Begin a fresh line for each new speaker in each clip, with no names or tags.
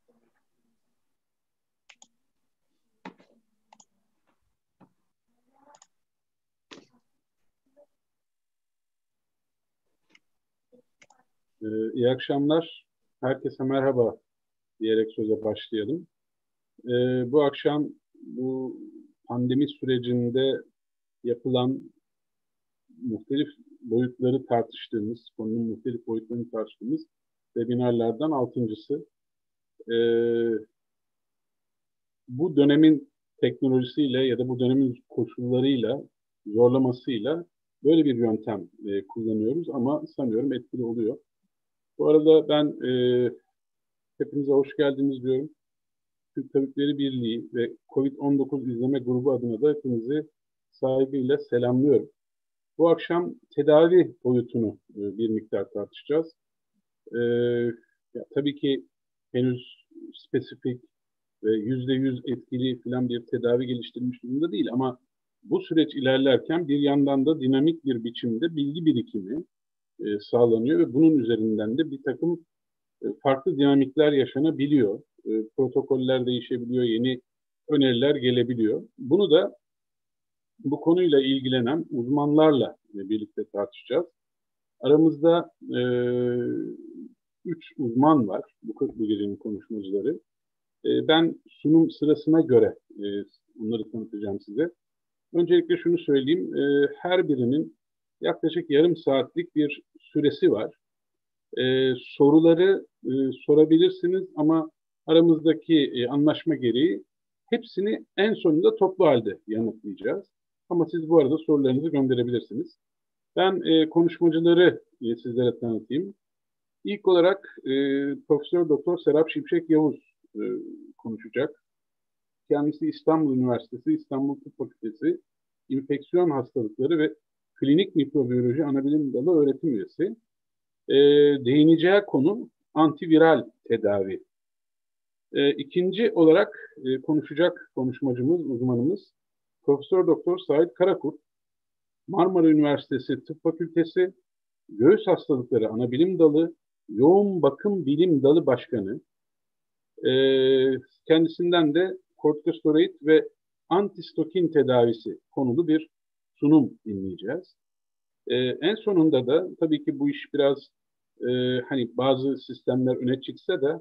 İyi akşamlar. Herkese merhaba diyerek söze başlayalım. Bu akşam bu pandemi sürecinde yapılan muhtelif boyutları tartıştığımız, konunun muhtelif boyutlarını tartıştığımız webinarlardan altıncısı. Bu dönemin teknolojisiyle ya da bu dönemin koşullarıyla, zorlamasıyla böyle bir yöntem kullanıyoruz ama sanıyorum etkili oluyor. Bu arada ben hepinize hoş geldiniz diyorum. Türk Tabipleri Birliği ve COVID-19 İzleme Grubu adına da hepinizi saygıyla selamlıyorum. Bu akşam tedavi boyutunu bir miktar tartışacağız. Tabii ki henüz spesifik ve %100 etkili falan bir tedavi geliştirilmiş durumda değil ama bu süreç ilerlerken bir yandan da dinamik bir biçimde bilgi birikimi sağlanıyor ve bunun üzerinden de bir takım farklı dinamikler yaşanabiliyor. Protokoller değişebiliyor, yeni öneriler gelebiliyor. Bunu da bu konuyla ilgilenen uzmanlarla birlikte tartışacağız. Aramızda 3 uzman var bu gecenin konuşmacıları. Ben sunum sırasına göre onları tanıtacağım size. Öncelikle şunu söyleyeyim, her birinin yaklaşık yarım saatlik bir süresi var. Soruları sorabilirsiniz ama aramızdaki anlaşma gereği hepsini en sonunda toplu halde yanıtlayacağız. Ama siz bu arada sorularınızı gönderebilirsiniz. Ben konuşmacıları sizlere tanıtayım. İlk olarak Profesör Doktor Serap Şimşek Yavuz konuşacak. Kendisi İstanbul Üniversitesi, İstanbul Tıp Fakültesi, İnfeksiyon Hastalıkları ve Klinik Mikrobiyoloji Anabilim Dalı öğretim üyesi. Değineceği konu antiviral tedavi. İkinci olarak konuşacak konuşmacımız, uzmanımız Profesör Doktor Sait Karakurt, Marmara Üniversitesi Tıp Fakültesi, Göğüs Hastalıkları Anabilim Dalı, Yoğun Bakım Bilim Dalı Başkanı. Kendisinden de kortikosteroid ve antistokin tedavisi konulu bir sunum dinleyeceğiz. En sonunda da tabii ki bu iş biraz hani bazı sistemler öne çıksa da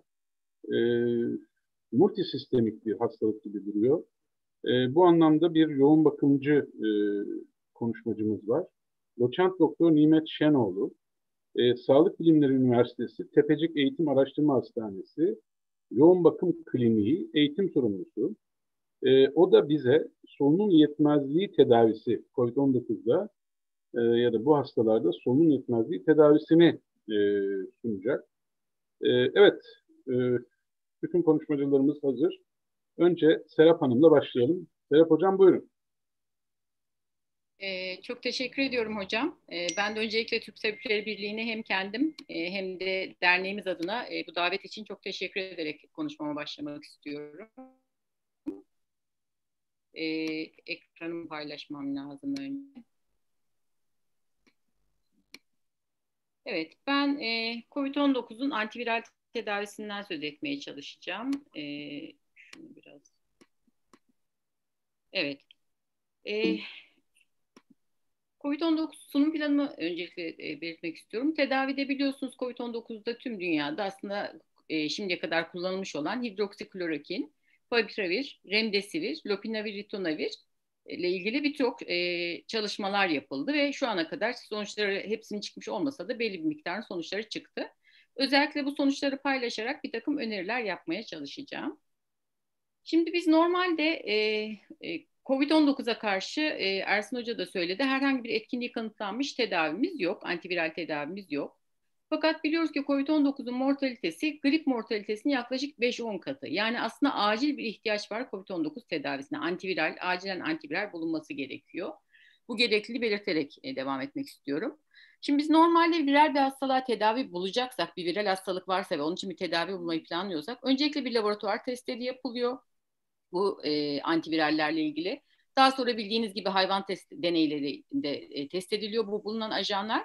multisistemik bir hastalık gibi duruyor. Bu anlamda bir yoğun bakımcı konuşmacımız var. Doçent Doktor Nimet Şenoğlu, Sağlık Bilimleri Üniversitesi Tepecik Eğitim Araştırma Hastanesi Yoğun Bakım Kliniği eğitim sorumlusu. O da bize solunum yetmezliği tedavisi COVID-19'da ya da bu hastalarda solunum yetmezliği tedavisini sunacak. Evet, e, bütün konuşmacılarımız hazır. Önce Serap Hanım'la başlayalım. Serap Hocam buyurun.
Çok teşekkür ediyorum hocam. Ben de öncelikle Türk Tabipleri Birliği'ne hem kendim hem de derneğimiz adına bu davet için çok teşekkür ederek konuşmama başlamak istiyorum. Ekranımı paylaşmam lazım önce. Evet, ben COVID-19'un antiviral tedavisinden söz etmeye çalışacağım. Şunu biraz. Evet. COVID-19 sunum planımı öncelikle belirtmek istiyorum. Tedavide biliyorsunuz COVID-19'da tüm dünyada aslında şimdiye kadar kullanılmış olan hidroksiklorokin, favipiravir, remdesivir, lopinavir, ritonavir ile ilgili birçok çalışmalar yapıldı ve şu ana kadar sonuçları hepsinin çıkmış olmasa da belli bir miktarın sonuçları çıktı. Özellikle bu sonuçları paylaşarak bir takım öneriler yapmaya çalışacağım. Şimdi biz normalde COVID-19'a karşı Ersin Hoca da söyledi, herhangi bir etkinliği kanıtlanmış tedavimiz yok, antiviral tedavimiz yok. Fakat biliyoruz ki COVID-19'un mortalitesi grip mortalitesinin yaklaşık 5-10 katı. Yani aslında acil bir ihtiyaç var COVID-19 tedavisine. Antiviral, acilen antiviral bulunması gerekiyor. Bu gerekliliği belirterek devam etmek istiyorum. Şimdi biz normalde viral bir hastalığa tedavi bulacaksak, bir viral hastalık varsa ve onun için bir tedavi bulmayı planlıyorsak, öncelikle bir laboratuvar testleri yapılıyor bu antivirallerle ilgili. Daha sonra bildiğiniz gibi hayvan deneyleri de test ediliyor bu bulunan ajanlar.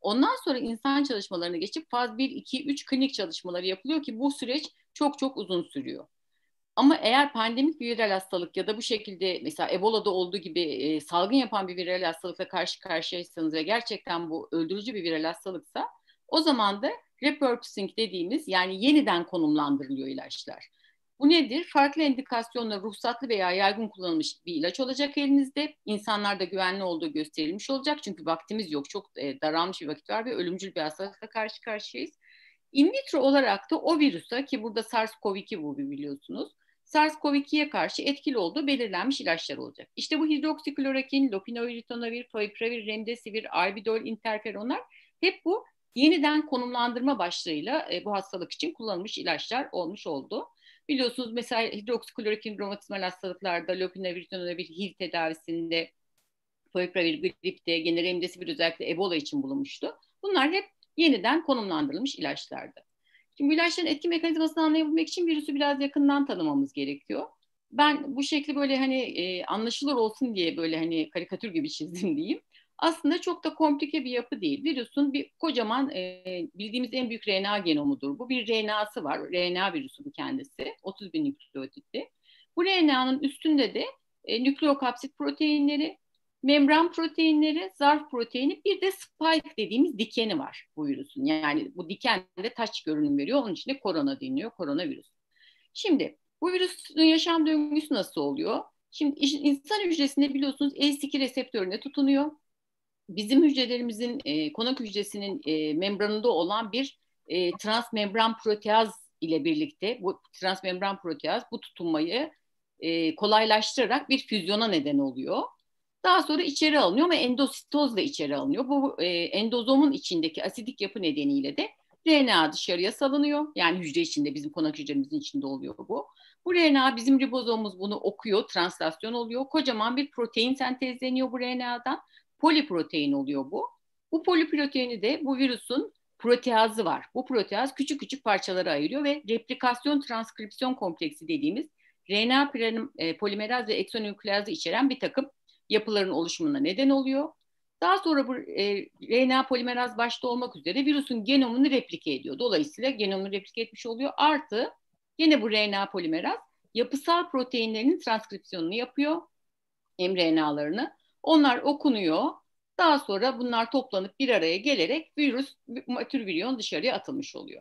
Ondan sonra insan çalışmalarına geçip faz 1, 2, 3 klinik çalışmaları yapılıyor ki bu süreç çok çok uzun sürüyor. Ama eğer pandemik bir viral hastalık ya da bu şekilde mesela Ebola'da olduğu gibi salgın yapan bir viral hastalıkla karşı karşıyaysanız ve gerçekten bu öldürücü bir viral hastalıksa o zaman da repurposing dediğimiz yani yeniden konumlandırılıyor ilaçlar. Bu nedir? Farklı endikasyonla ruhsatlı veya yaygın kullanılmış bir ilaç olacak elinizde. İnsanlarda güvenli olduğu gösterilmiş olacak. Çünkü vaktimiz yok. Çok daralmış bir vakit var ve ölümcül bir hastalıkla karşı karşıyayız. In vitro olarak da o virüse ki burada SARS-CoV-2 bu biliyorsunuz. SARS-CoV-2'ye karşı etkili olduğu belirlenmiş ilaçlar olacak. İşte bu hidroksiklorokin, lopinavir, ritonavir, favipiravir, remdesivir, albidol, interferonlar hep bu yeniden konumlandırma başlığıyla bu hastalık için kullanılmış ilaçlar olmuş oldu. Biliyorsunuz mesela hidroksiklorokin romatizmal hastalıklarda, lopinavir, ritonavir, HIV tedavisinde, favipiravir gripte, gene remdesivir özellikle Ebola için bulunmuştu. Bunlar hep yeniden konumlandırılmış ilaçlardı. Şimdi bu ilaçların etki mekanizmasını anlayabilmek için virüsü biraz yakından tanımamız gerekiyor. Ben bu şekli böyle hani anlaşılır olsun diye böyle hani karikatür gibi çizdim diyeyim. Aslında çok da komplike bir yapı değil. Virüsün bir kocaman bildiğimiz en büyük RNA genomudur. Bu bir RNA'sı var. RNA virüsü bu kendisi. 30 bin nükleotitli. Bu RNA'nın üstünde de nükleokapsit proteinleri, membran proteinleri, zarf proteini, bir de spike dediğimiz dikeni var bu virüsün. Yani bu diken de taç görünüm veriyor. Onun için de korona deniyor, koronavirüs. Şimdi bu virüsün yaşam döngüsü nasıl oluyor? Şimdi insan hücresinde biliyorsunuz ACE2 reseptörüne tutunuyor. Bizim hücrelerimizin konak hücresinin membranında olan bir transmembran proteaz ile birlikte bu transmembran proteaz bu tutunmayı kolaylaştırarak bir füzyona neden oluyor. Daha sonra içeri alınıyor ama endositozla içeri alınıyor. Bu endozomun içindeki asidik yapı nedeniyle de RNA dışarıya salınıyor. Yani hücre içinde, bizim konak hücremizin içinde oluyor bu. Bu RNA, bizim ribozomumuz bunu okuyor, translasyon oluyor. Kocaman bir protein sentezleniyor bu RNA'dan. Poliprotein oluyor bu. Bu poliproteini de bu virüsün proteazı var. Bu proteaz küçük küçük parçalara ayırıyor ve replikasyon transkripsiyon kompleksi dediğimiz RNA polimeraz ve eksonükleazı içeren bir takım yapıların oluşumuna neden oluyor. Daha sonra bu RNA polimeraz başta olmak üzere virüsün genomunu replike ediyor. Dolayısıyla genomunu replike etmiş oluyor. Artı yine bu RNA polimeraz yapısal proteinlerinin transkripsiyonunu yapıyor, mRNA'larını. Onlar okunuyor. Daha sonra bunlar toplanıp bir araya gelerek virüs, matür dışarıya atılmış oluyor.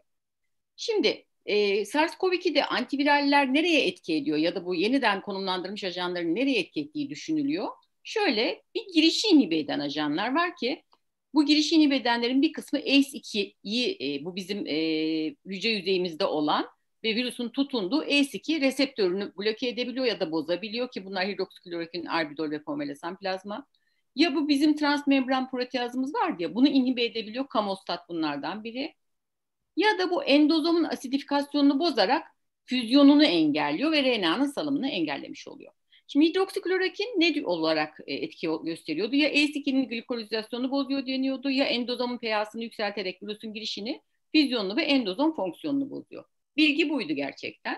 Şimdi SARS-CoV-2'de antiviraller nereye etki ediyor ya da bu yeniden konumlandırılmış ajanların nereye etki ettiği düşünülüyor. Şöyle bir girişi inhibe eden ajanlar var ki bu girişi inhibe edenlerin bir kısmı ACE2'yi bu bizim hücre yüzeyimizde olan ve virüsün tutunduğu ACE2 reseptörünü bloke edebiliyor ya da bozabiliyor ki bunlar hidroksiklorokin, arbidol ve pomelasan plazma. Ya bu bizim transmembran proteazımız var ya bunu inhibe edebiliyor. Kamostat bunlardan biri. Ya da bu endozomun asidifikasyonunu bozarak füzyonunu engelliyor ve RNA'nın salımını engellemiş oluyor. Şimdi hidroksiklorokin ne olarak etki gösteriyordu? Ya ACE2'nin glikolizasyon bozuyor deniyordu ya endozomun pH'sini yükselterek virüsün girişini, füzyonunu ve endozom fonksiyonunu bozuyor. Bilgi buydu gerçekten.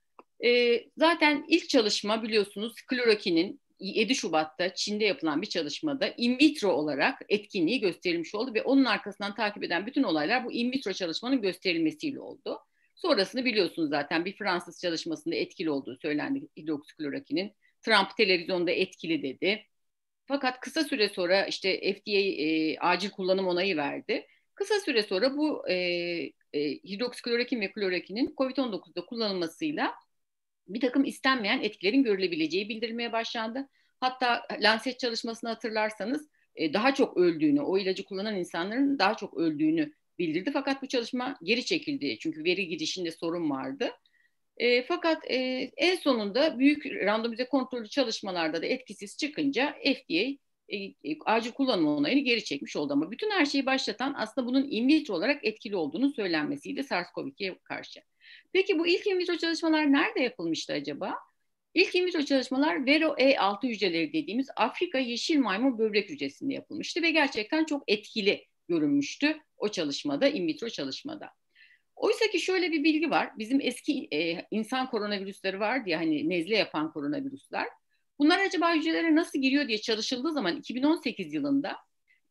Zaten ilk çalışma biliyorsunuz klorokinin 7 Şubat'ta Çin'de yapılan bir çalışmada in vitro olarak etkinliği gösterilmiş oldu ve onun arkasından takip eden bütün olaylar bu in vitro çalışmanın gösterilmesiyle oldu. Sonrasını biliyorsunuz zaten bir Fransız çalışmasında etkili olduğu söylendi hidroksiklorokinin. Trump televizyonda etkili dedi. Fakat kısa süre sonra işte FDA acil kullanım onayı verdi. Kısa süre sonra bu hidroksiklorokin ve klorokinin COVID-19'da kullanılmasıyla bir takım istenmeyen etkilerin görülebileceği bildirilmeye başlandı. Hatta Lancet çalışmasını hatırlarsanız daha çok öldüğünü, o ilacı kullanan insanların daha çok öldüğünü bildirdi. Fakat bu çalışma geri çekildi çünkü veri girişinde sorun vardı. Fakat en sonunda büyük randomize kontrollü çalışmalarda da etkisiz çıkınca FDA acil kullanım onayını geri çekmiş oldu. Ama bütün her şeyi başlatan aslında bunun in vitro olarak etkili olduğunu söylenmesiydi SARS-CoV-2'ye karşı. Peki bu ilk in vitro çalışmalar nerede yapılmıştı acaba? İlk in vitro çalışmalar Vero E6 hücreleri dediğimiz Afrika yeşil maymun böbrek hücresinde yapılmıştı ve gerçekten çok etkili görünmüştü o çalışmada, in vitro çalışmada. Oysa ki şöyle bir bilgi var. Bizim eski insan koronavirüsleri vardı ya hani nezle yapan koronavirüsler. Bunlar acaba hücrelere nasıl giriyor diye çalışıldığı zaman 2018 yılında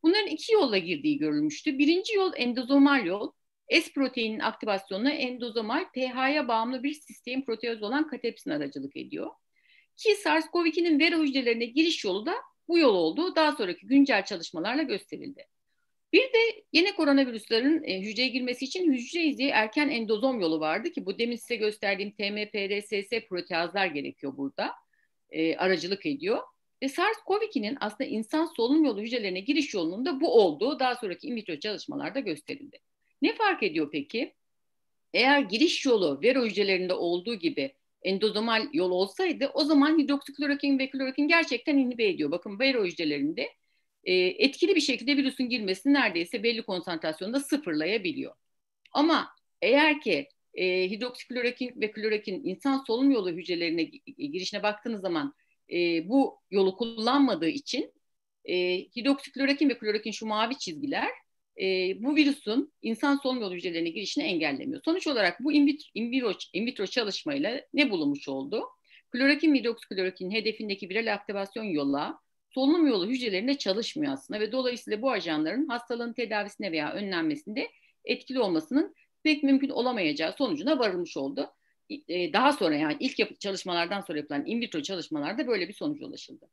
Bunların iki yolla girdiği görülmüştü. Birinci yol endozomal yol. S proteininin aktivasyonuna endozomal pH'ye bağımlı bir sistein proteaz olan katepsin aracılık ediyor. Ki SARS-CoV-2'nin vero hücrelerine giriş yolu da bu yol olduğu daha sonraki güncel çalışmalarla gösterildi. Bir de yine koronavirüslerin hücreye girmesi için hücre izi erken endozom yolu vardı ki bu demin size gösterdiğim TMPRSS proteazlar gerekiyor burada. Aracılık ediyor. Ve SARS-CoV-2'nin aslında insan solunum yolu hücrelerine giriş yolunun da bu olduğu daha sonraki in vitro çalışmalarda gösterildi. Ne fark ediyor peki? Eğer giriş yolu vero hücrelerinde olduğu gibi endozomal yol olsaydı o zaman hidroksiklorokin ve klorokin gerçekten inhibe ediyor. Bakın vero hücrelerinde etkili bir şekilde virüsün girmesini neredeyse belli konsantrasyonda sıfırlayabiliyor. Ama eğer ki hidroksiklorokin ve klorokin insan solunum yolu hücrelerine girişine baktığınız zaman bu yolu kullanmadığı için hidroksiklorokin ve klorokin şu mavi çizgiler bu virüsün insan solunum yolu hücrelerine girişini engellemiyor. Sonuç olarak bu in vitro çalışmayla ne bulunmuş oldu? Klorokin ve hidroksiklorokin hedefindeki viral aktivasyon yola solunum yolu hücrelerinde çalışmıyor aslında ve dolayısıyla bu ajanların hastalığın tedavisine veya önlenmesinde etkili olmasının pek mümkün olamayacağı sonucuna varılmış oldu. Daha sonra yani ilk çalışmalardan sonra yapılan in vitro çalışmalarda böyle bir sonuca ulaşıldı.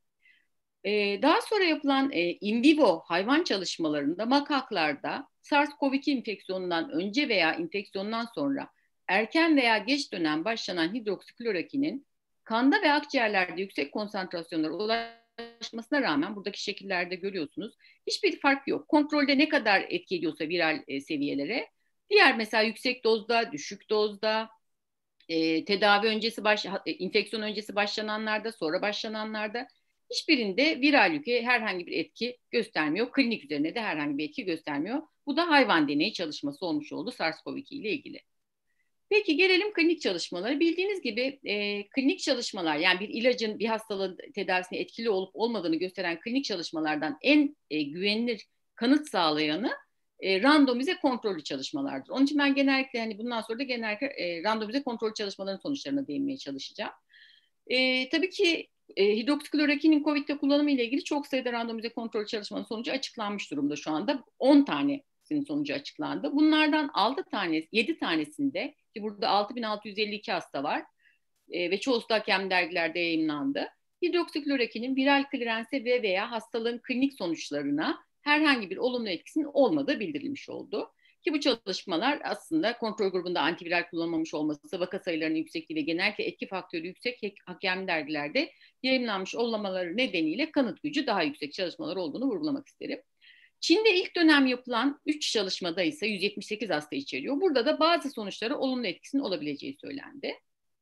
Daha sonra yapılan in vivo hayvan çalışmalarında makaklarda SARS-CoV-2 enfeksiyonundan önce veya enfeksiyondan sonra erken veya geç dönem başlanan hidroksiklorokinin kanda ve akciğerlerde yüksek konsantrasyonlara ulaşmasına rağmen buradaki şekillerde görüyorsunuz hiçbir fark yok. Kontrolde ne kadar etki ediyorsa viral seviyelere diğer mesela yüksek dozda, düşük dozda, tedavi öncesi, enfeksiyon öncesi başlananlarda, sonra başlananlarda hiçbirinde viral yüke herhangi bir etki göstermiyor. Klinik üzerine de herhangi bir etki göstermiyor. Bu da hayvan deneyi çalışması olmuş oldu SARS-CoV-2 ile ilgili. Peki gelelim klinik çalışmalara. Bildiğiniz gibi klinik çalışmalar yani bir ilacın bir hastalığın tedavisine etkili olup olmadığını gösteren klinik çalışmalardan en güvenilir kanıt sağlayanı randomize kontrollü çalışmalardır. Onun için ben genellikle hani bundan sonra da genellikle randomize kontrollü çalışmaların sonuçlarına değinmeye çalışacağım. Tabii ki hidroksiklorokinin COVID'de kullanımı ile ilgili çok sayıda randomize kontrol çalışmanın sonucu açıklanmış durumda şu anda. 10 tanesinin sonucu açıklandı. Bunlardan 7 tanesinde ki burada 6.652 hasta var ve çoğusu da hakem dergilerde yayınlandı. Hidroksiklorokinin viral klirense ve veya hastalığın klinik sonuçlarına herhangi bir olumlu etkisinin olmadığı bildirilmiş oldu. Ki bu çalışmalar aslında kontrol grubunda antiviral kullanılmamış olması, vaka sayılarının yüksekliği ve genellikle etki faktörü yüksek hakem dergilerde yayınlanmış olmaları nedeniyle kanıt gücü daha yüksek çalışmalar olduğunu vurgulamak isterim. Çin'de ilk dönem yapılan 3 çalışmada ise 178 hasta içeriyor. Burada da bazı sonuçlara olumlu etkisinin olabileceği söylendi.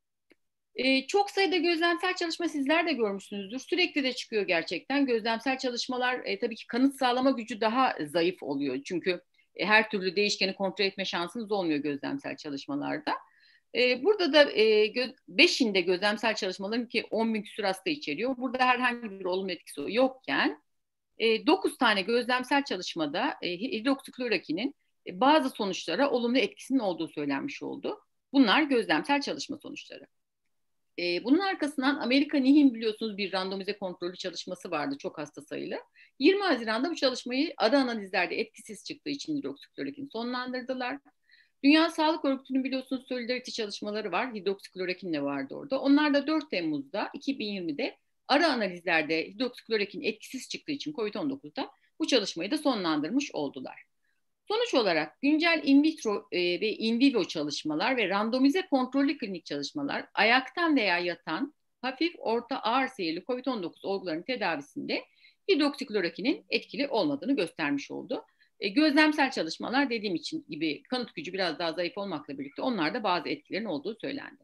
Çok sayıda gözlemsel çalışma sizler de görmüşsünüzdür. Sürekli de çıkıyor gerçekten. Gözlemsel çalışmalar tabii ki kanıt sağlama gücü daha zayıf oluyor. Çünkü her türlü değişkeni kontrol etme şansınız olmuyor gözlemsel çalışmalarda. Burada da 5'inde gözlemsel çalışmaların ki 10 bin küsur hasta içeriyor. Burada herhangi bir olumlu etkisi yokken 9 tane gözlemsel çalışmada hidroksiklorokinin bazı sonuçlara olumlu etkisinin olduğu söylenmiş oldu. Bunlar gözlemsel çalışma sonuçları. Bunun arkasından Amerika NIH'in biliyorsunuz bir randomize kontrollü çalışması vardı çok hasta sayılı. 20 Haziran'da bu çalışmayı ara analizlerde etkisiz çıktığı için hidroksiklorokin sonlandırdılar. Dünya Sağlık Örgütü'nün biliyorsunuz Solidarity çalışmaları var. Hidroksiklorokin de vardı orada. Onlar da 4 Temmuz'da 2020'de ara analizlerde hidroksiklorokin etkisiz çıktığı için COVID-19'da bu çalışmayı da sonlandırmış oldular. Sonuç olarak güncel in vitro ve in vivo çalışmalar ve randomize kontrollü klinik çalışmalar ayaktan veya yatan hafif orta ağır seyirli COVID-19 olgularının tedavisinde hidroksiklorokinin etkili olmadığını göstermiş oldu. Gözlemsel çalışmalar dediğim için gibi kanıt gücü biraz daha zayıf olmakla birlikte onlarda bazı etkilerin olduğu söylendi.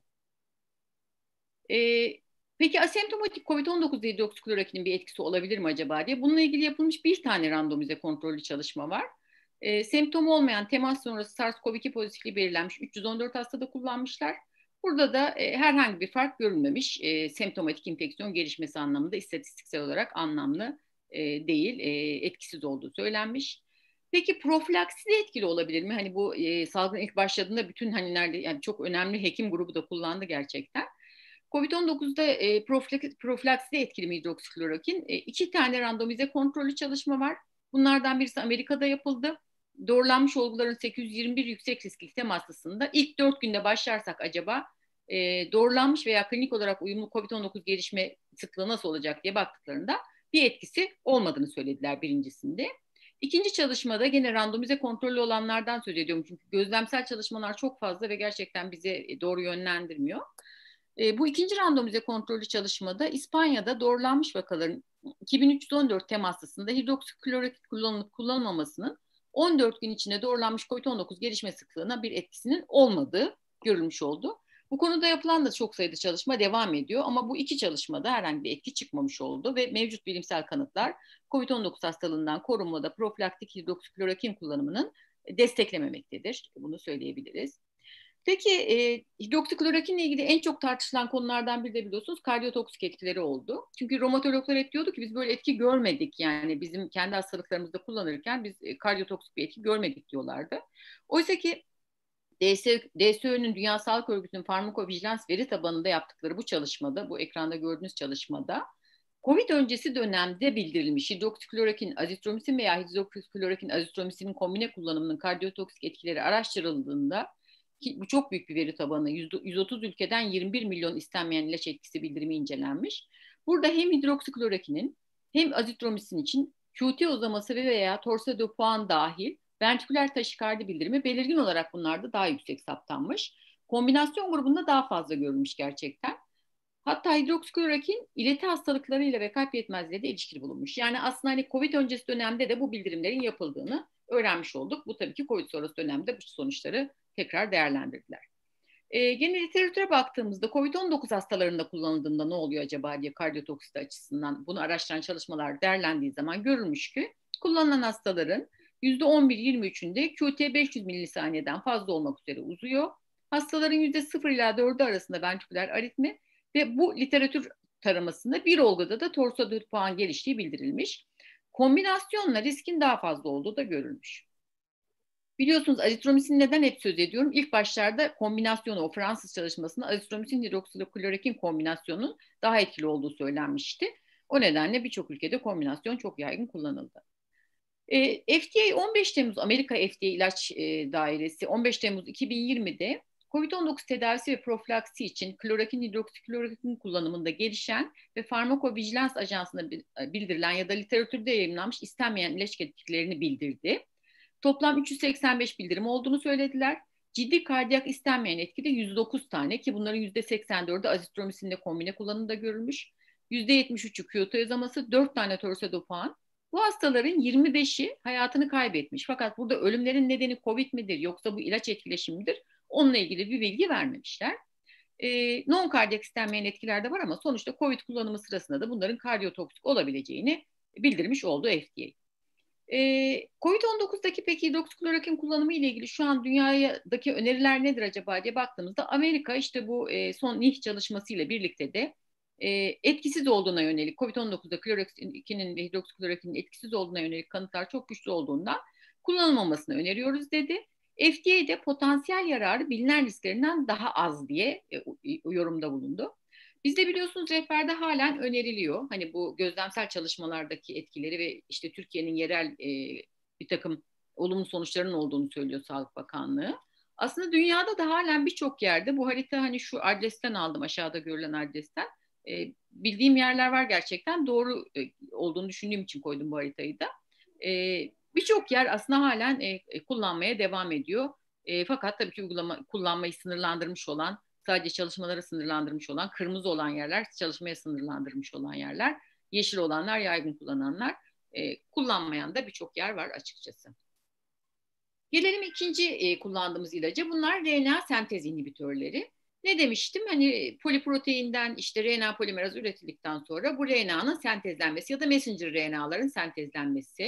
Peki asemptomatik COVID-19 hidroksiklorokinin bir etkisi olabilir mi acaba diye bununla ilgili yapılmış bir tane randomize kontrollü çalışma var. Semptomu olmayan temas sonrası SARS-CoV-2 pozitifliği belirlenmiş 314 hastada kullanmışlar. Burada da herhangi bir fark görülmemiş. Semptomatik enfeksiyon gelişmesi anlamında istatistiksel olarak anlamlı değil, etkisiz olduğu söylenmiş. Peki profilaksi de etkili olabilir mi? Hani bu salgın ilk başladığında bütün hani nerede yani çok önemli hekim grubu da kullandı gerçekten. COVID-19'da profilaksi de etkili mi hidroksiklorokin? 2 tane randomize kontrollü çalışma var. Bunlardan birisi Amerika'da yapıldı. Doğrulanmış olguların 821 yüksek riskli tem hastasında ilk 4 günde başlarsak acaba doğrulanmış veya klinik olarak uyumlu COVID-19 gelişme sıklığı nasıl olacak diye baktıklarında bir etkisi olmadığını söylediler birincisinde. İkinci çalışmada gene randomize kontrollü olanlardan söz ediyorum. Çünkü gözlemsel çalışmalar çok fazla ve gerçekten bizi doğru yönlendirmiyor. Bu ikinci randomize kontrollü çalışmada İspanya'da doğrulanmış vakaların 2314 temasında hidroksiklorokin kullanılıp kullanılmamasının 14 gün içinde doğrulanmış COVID-19 gelişme sıklığına bir etkisinin olmadığı görülmüş oldu. Bu konuda yapılan da çok sayıda çalışma devam ediyor ama bu iki çalışmada herhangi bir etki çıkmamış oldu ve mevcut bilimsel kanıtlar COVID-19 hastalığından korunmada profilaktik hidroksiklorokin kullanımının desteklememektedir. Bunu söyleyebiliriz. Peki hidroksiklorokinle ilgili en çok tartışılan konulardan biri de biliyorsunuz kardiyotoksik etkileri oldu. Çünkü romatologlar hep diyordu ki biz böyle etki görmedik, yani bizim kendi hastalıklarımızda kullanırken biz kardiyotoksik bir etki görmedik diyorlardı. Oysa ki DSÖ'nün Dünya Sağlık Örgütü'nün farmakovijilans veri tabanında yaptıkları bu çalışmada, bu ekranda gördüğünüz çalışmada COVID öncesi dönemde bildirilmiş hidroksiklorokin, azitromisin veya hidroksiklorokin, azitromisinin kombine kullanımının kardiyotoksik etkileri araştırıldığında, ki bu çok büyük bir veri tabanı, 130 ülkeden 21 milyon istenmeyen ilaç etkisi bildirimi incelenmiş. Burada hem hidroksiklorokinin hem azitromisin için QT uzaması veya torsedopaan dahil ventriküler taşikardi bildirimi belirgin olarak bunlarda daha yüksek saptanmış. Kombinasyon grubunda daha fazla görülmüş gerçekten. Hatta hidroksiklorokin ileti hastalıklarıyla ve kalp yetmezliğiyle de ilişkili bulunmuş. Yani aslında hani COVID öncesi dönemde de bu bildirimlerin yapıldığını öğrenmiş olduk. Bu tabii ki COVID sonrası dönemde bu sonuçları tekrar değerlendirdiler. Gene literatüre baktığımızda COVID-19 hastalarında kullanıldığında ne oluyor acaba diye kardiyotoksite açısından bunu araştıran çalışmalar değerlendiği zaman görülmüş ki kullanılan hastaların %11-23'ünde QT 500 milisaniyeden fazla olmak üzere uzuyor. Hastaların %0 ila 4'ü arasında ventriküler aritmi ve bu literatür taramasında bir olguda da torsedopaan geliştiği bildirilmiş. Kombinasyonla riskin daha fazla olduğu da görülmüş. Biliyorsunuz azitromisin neden hep söz ediyorum? İlk başlarda kombinasyonu, o Fransız çalışmasında azitromisin hidroksiklorokin kombinasyonunun daha etkili olduğu söylenmişti. O nedenle birçok ülkede kombinasyon çok yaygın kullanıldı. FDA 15 Temmuz Amerika FDA İlaç Dairesi 15 Temmuz 2020'de COVID-19 tedavisi ve profilaksi için klorokin hidroksiklorokin kullanımında gelişen ve farmakovijilans ajansına bildirilen ya da literatürde yayınlanmış istenmeyen ilaç etkilerini bildirdi. Toplam 385 bildirim olduğunu söylediler. Ciddi kardiyak istenmeyen etki de 109 tane ki bunların %84'ü azitromisinle kombine kullanımında görülmüş. %73'ü Kyoto yazaması, 4 tane torsedopaan. Bu hastaların 25'i hayatını kaybetmiş. Fakat burada ölümlerin nedeni COVID midir yoksa bu ilaç etkileşimi midir? Onunla ilgili bir bilgi vermemişler. Non kardiyak istenmeyen etkiler de var ama sonuçta COVID kullanımı sırasında da bunların kardiyotoksik olabileceğini bildirmiş oldu FDA. COVID-19'daki peki hidroksiklorokin kullanımı ile ilgili şu an dünyadaki öneriler nedir acaba diye baktığımızda Amerika işte bu son NIH çalışmasıyla birlikte de etkisiz olduğuna yönelik COVID-19'da klorokinin ve hidroksiklorokinin etkisiz olduğuna yönelik kanıtlar çok güçlü olduğundan kullanılmamasını öneriyoruz dedi. FDA de potansiyel yararı bilinen risklerinden daha az diye yorumda bulundu. Bizde biliyorsunuz rehberde halen öneriliyor. Hani bu gözlemsel çalışmalardaki etkileri ve işte Türkiye'nin yerel bir takım olumlu sonuçlarının olduğunu söylüyor Sağlık Bakanlığı. Aslında dünyada da halen birçok yerde bu harita hani şu adresten aldım, aşağıda görülen adresten. Bildiğim yerler var gerçekten. Doğru olduğunu düşündüğüm için koydum bu haritayı da. Birçok yer aslında halen kullanmaya devam ediyor. Fakat tabii ki kullanmayı sınırlandırmış olan, sadece çalışmalara sınırlandırmış olan, kırmızı olan yerler çalışmaya sınırlandırmış olan yerler, yeşil olanlar yaygın kullananlar, kullanmayan da birçok yer var açıkçası. Gelelim ikinci kullandığımız ilaca. Bunlar RNA sentez inhibitörleri. Ne demiştim? Hani poliproteinden işte RNA polimeraz üretildikten sonra bu RNA'nın sentezlenmesi ya da messenger RNA'ların sentezlenmesi.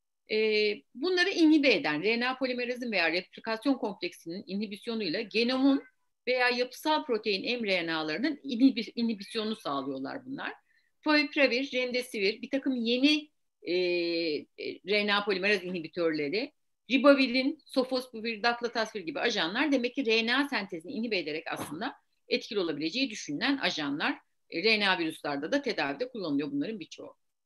Bunları inhibe eden RNA polimerazın veya replikasyon kompleksinin inhibisyonuyla genomun veya yapısal protein mRNA'larının inhibisyonunu sağlıyorlar bunlar. Favipiravir, remdesivir, bir takım yeni RNA polimeraz inhibitörleri, ribavirin, sofosbuvir, daklatasvir gibi ajanlar demek ki RNA sentezini inhibe ederek aslında etkili olabileceği düşünülen ajanlar. RNA virüslerde de tedavide kullanılıyor bunların birçoğu.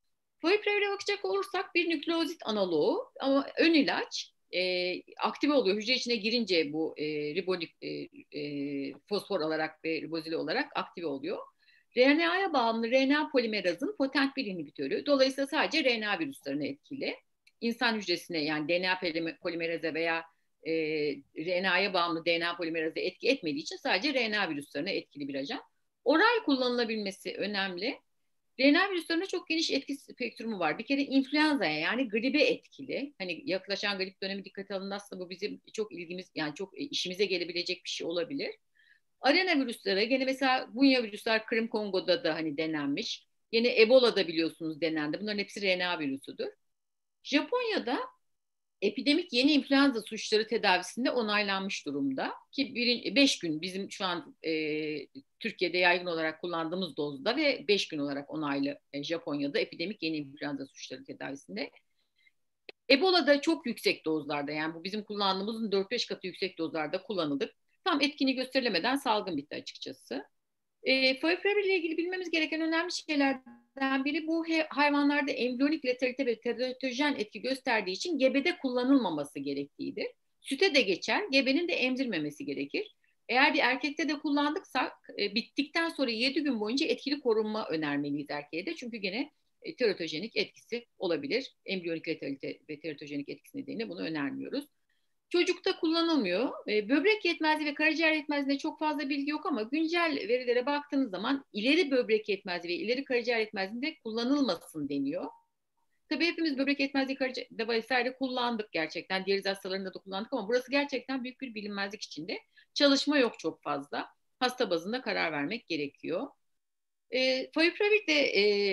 Favipiravire bakacak olursak bir nükleozit analoğu ama ön ilaç aktive oluyor. Hücre içine girince bu ribonik fosfor olarak ve ribozili olarak aktive oluyor. RNA'ya bağımlı RNA polimerazın potent bir inhibitörü. Dolayısıyla sadece RNA virüslerine etkili. İnsan hücresine yani DNA polimeraze veya RNA'ya bağımlı DNA polimeraze etki etmediği için sadece RNA virüslerine etkili bir ajan. Oral kullanılabilmesi önemli. RNA virüslerinde çok geniş etki spektrumu var. Bir kere influenza'ya yani gribe etkili. Hani yaklaşan grip dönemi dikkate alınmazsa bu bizim çok ilgimiz yani çok işimize gelebilecek bir şey olabilir. Arena virüslere gene mesela Bunya virüsler Kırım Kongo'da da hani denenmiş. Yine Ebola'da biliyorsunuz denendi. Bunların hepsi RNA virüsüdür. Japonya'da epidemik yeni influenza suçları tedavisinde onaylanmış durumda. Ki 5 gün bizim şu an Türkiye'de yaygın olarak kullandığımız dozda ve 5 gün olarak onaylı Japonya'da epidemik yeni influenza suçları tedavisinde. Ebola'da çok yüksek dozlarda yani bu bizim kullandığımızın 4-5 katı yüksek dozlarda kullanıldık. Tam etkini gösterilemeden salgın bitti açıkçası. Favipiravir ile ilgili bilmemiz gereken önemli şeylerden biri bu hayvanlarda embriyonik letalite ve teratojen etki gösterdiği için gebede kullanılmaması gerektiğidir. Süte de geçer, gebenin de emzirmemesi gerekir. Eğer bir erkekte de kullandıksak bittikten sonra 7 gün boyunca etkili korunma önermeliyiz erkeğe de. Çünkü gene teratojenik etkisi olabilir. Embriyonik letalite ve teratojenik etkisi nedeniyle bunu önermiyoruz. Çocukta kullanılmıyor. Böbrek yetmezliği ve karaciğer yetmezliğinde çok fazla bilgi yok ama güncel verilere baktığınız zaman ileri böbrek yetmezliği ve ileri karaciğer yetmezliğinde kullanılmasın deniyor. Tabii hepimiz böbrek yetmezliği karaciğerde vesaire kullandık gerçekten. Diyaliz hastalarında da kullandık ama burası gerçekten büyük bir bilinmezlik içinde. Çalışma yok çok fazla. Hasta bazında karar vermek gerekiyor. Favipiravir de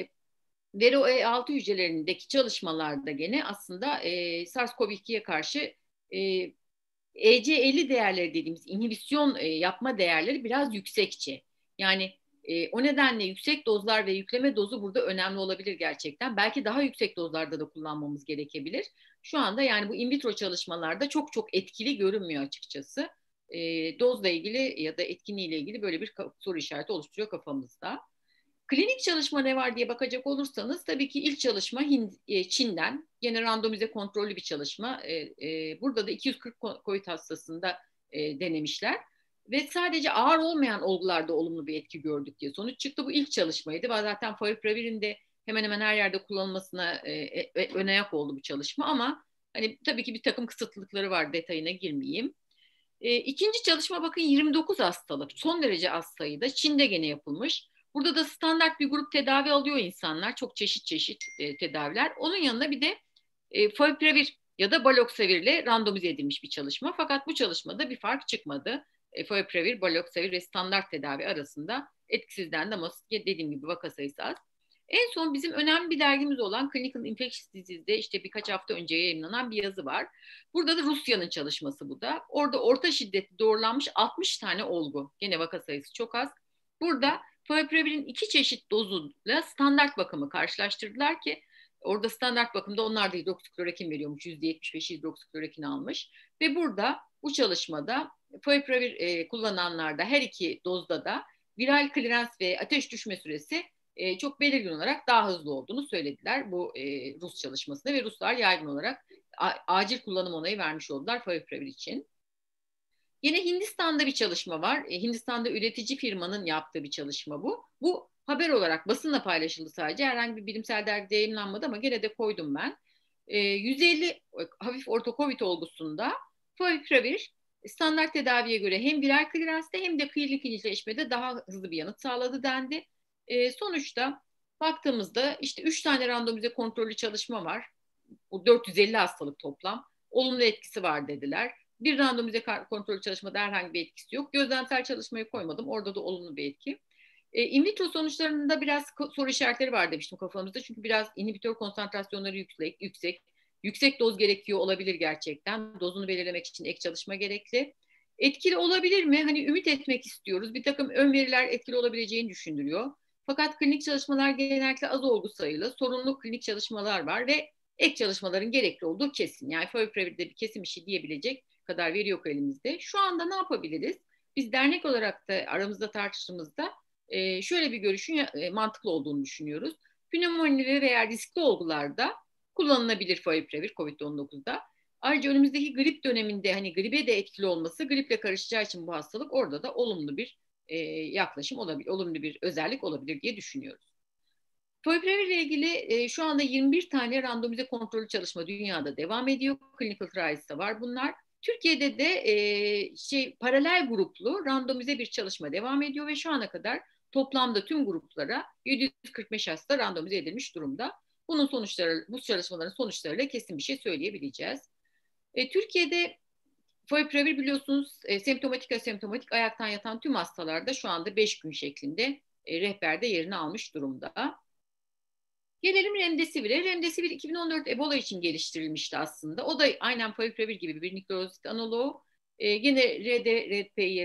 VERO-E6 hücrelerindeki çalışmalarda gene aslında SARS-CoV-2'ye karşı EC50 değerleri dediğimiz inhibisyon yapma değerleri biraz yüksekçe. Yani o nedenle yüksek dozlar ve yükleme dozu burada önemli olabilir gerçekten. Belki daha yüksek dozlarda da kullanmamız gerekebilir. Şu anda yani bu in vitro çalışmalarda çok çok etkili görünmüyor açıkçası. Dozla ilgili ya da etkinliğiyle ilgili böyle bir soru işareti oluşturuyor kafamızda. Klinik çalışma ne var diye bakacak olursanız tabii ki ilk çalışma Çin'den. Yine randomize kontrollü bir çalışma. Burada da 240 COVID hastasında denemişler. Ve sadece ağır olmayan olgularda olumlu bir etki gördük diye sonuç çıktı. Bu ilk çalışmaydı. Zaten favipiravir de hemen hemen her yerde kullanılmasına ön ayak oldu bu çalışma. Ama hani tabii ki bir takım kısıtlılıkları var, detayına girmeyeyim. İkinci çalışma bakın 29 hastalık. Son derece az sayıda. Çin'de gene yapılmış. Burada da standart bir grup tedavi alıyor insanlar. Çok çeşit çeşit tedaviler. Onun yanında bir de favipiravir ya da baloxavir ile randomize edilmiş bir çalışma. Fakat bu çalışmada bir fark çıkmadı. Favipiravir, baloxavir ve standart tedavi arasında etkisizden de ama dediğim gibi vaka sayısı az. En son bizim önemli bir dergimiz olan Clinical Infectious Disease'de işte birkaç hafta önce yayınlanan bir yazı var. Burada da Rusya'nın çalışması bu da. Orada orta şiddetli doğrulanmış 60 tane olgu. Gene vaka sayısı çok az. Burada favipiravir 2 çeşit dozuyla standart bakımı karşılaştırdılar ki orada standart bakımda onlar da hidroksiklorokin veriyormuş. %75 hidroksiklorokin almış. Ve burada bu çalışmada favipiravir kullananlarda her iki dozda da viral klirans ve ateş düşme süresi çok belirgin olarak daha hızlı olduğunu söylediler bu Rus çalışmasında ve Ruslar yaygın olarak acil kullanım onayı vermiş oldular favipiravir için. Yine Hindistan'da bir çalışma var. Hindistan'da üretici firmanın yaptığı bir çalışma bu. Bu haber olarak basınla paylaşıldı sadece. Herhangi bir bilimsel dergide yayınlanmadı ama gene de koydum ben. 150 hafif orta COVID olgusunda favipiravir standart tedaviye göre hem viral kliransta hem de klinik iyileşmede daha hızlı bir yanıt sağladı dendi. Sonuçta baktığımızda işte 3 tane randomize kontrollü çalışma var. Bu 450 hastalık toplam. Olumlu etkisi var dediler. Bir randomize kontrollü çalışmada herhangi bir etkisi yok. Gözlemsel çalışmayı koymadım. Orada da olumlu bir etki. In vitro sonuçlarında biraz soru işaretleri var demiştim kafamızda. Çünkü biraz inhibitör konsantrasyonları yüksek. Yüksek doz gerekiyor olabilir gerçekten. Dozunu belirlemek için ek çalışma gerekli. Etkili olabilir mi? Hani ümit etmek istiyoruz. Bir takım ön veriler etkili olabileceğini düşündürüyor. Fakat klinik çalışmalar genellikle az olgu sayılı. Sorunlu klinik çalışmalar var ve ek çalışmaların gerekli olduğu kesin. Yani favipiravir bir kesin bir şey diyebilecek kadar veri yok elimizde. Şu anda ne yapabiliriz? Biz dernek olarak da aramızda tartıştığımızda şöyle bir görüşün mantıklı olduğunu düşünüyoruz. pneumonili veya riskli olgularda kullanılabilir favipiravir COVID-19'da. Ayrıca önümüzdeki grip döneminde hani gribe de etkili olması, griple karışacağı için bu hastalık orada da olumlu bir yaklaşım olabilir, olumlu bir özellik olabilir diye düşünüyoruz. Favipiravir ile ilgili şu anda 21 tane randomize kontrollü çalışma dünyada devam ediyor. Clinical trials'ta var bunlar. Türkiye'de de paralel gruplu randomize bir çalışma devam ediyor ve şu ana kadar toplamda tüm gruplara 745 hasta randomize edilmiş durumda. Bunun sonuçları, bu çalışmaların sonuçlarıyla kesin bir şey söyleyebileceğiz. Türkiye'de favipiravir biliyorsunuz semptomatik asemptomatik ayaktan yatan tüm hastalarda şu anda 5 gün şeklinde rehberde yerini almış durumda. Gelelim Remdesivir'e. Remdesivir 2014 Ebola için geliştirilmişti aslında. O da aynen favipiravir gibi bir nükleosit analoğu. Yine RDP'yi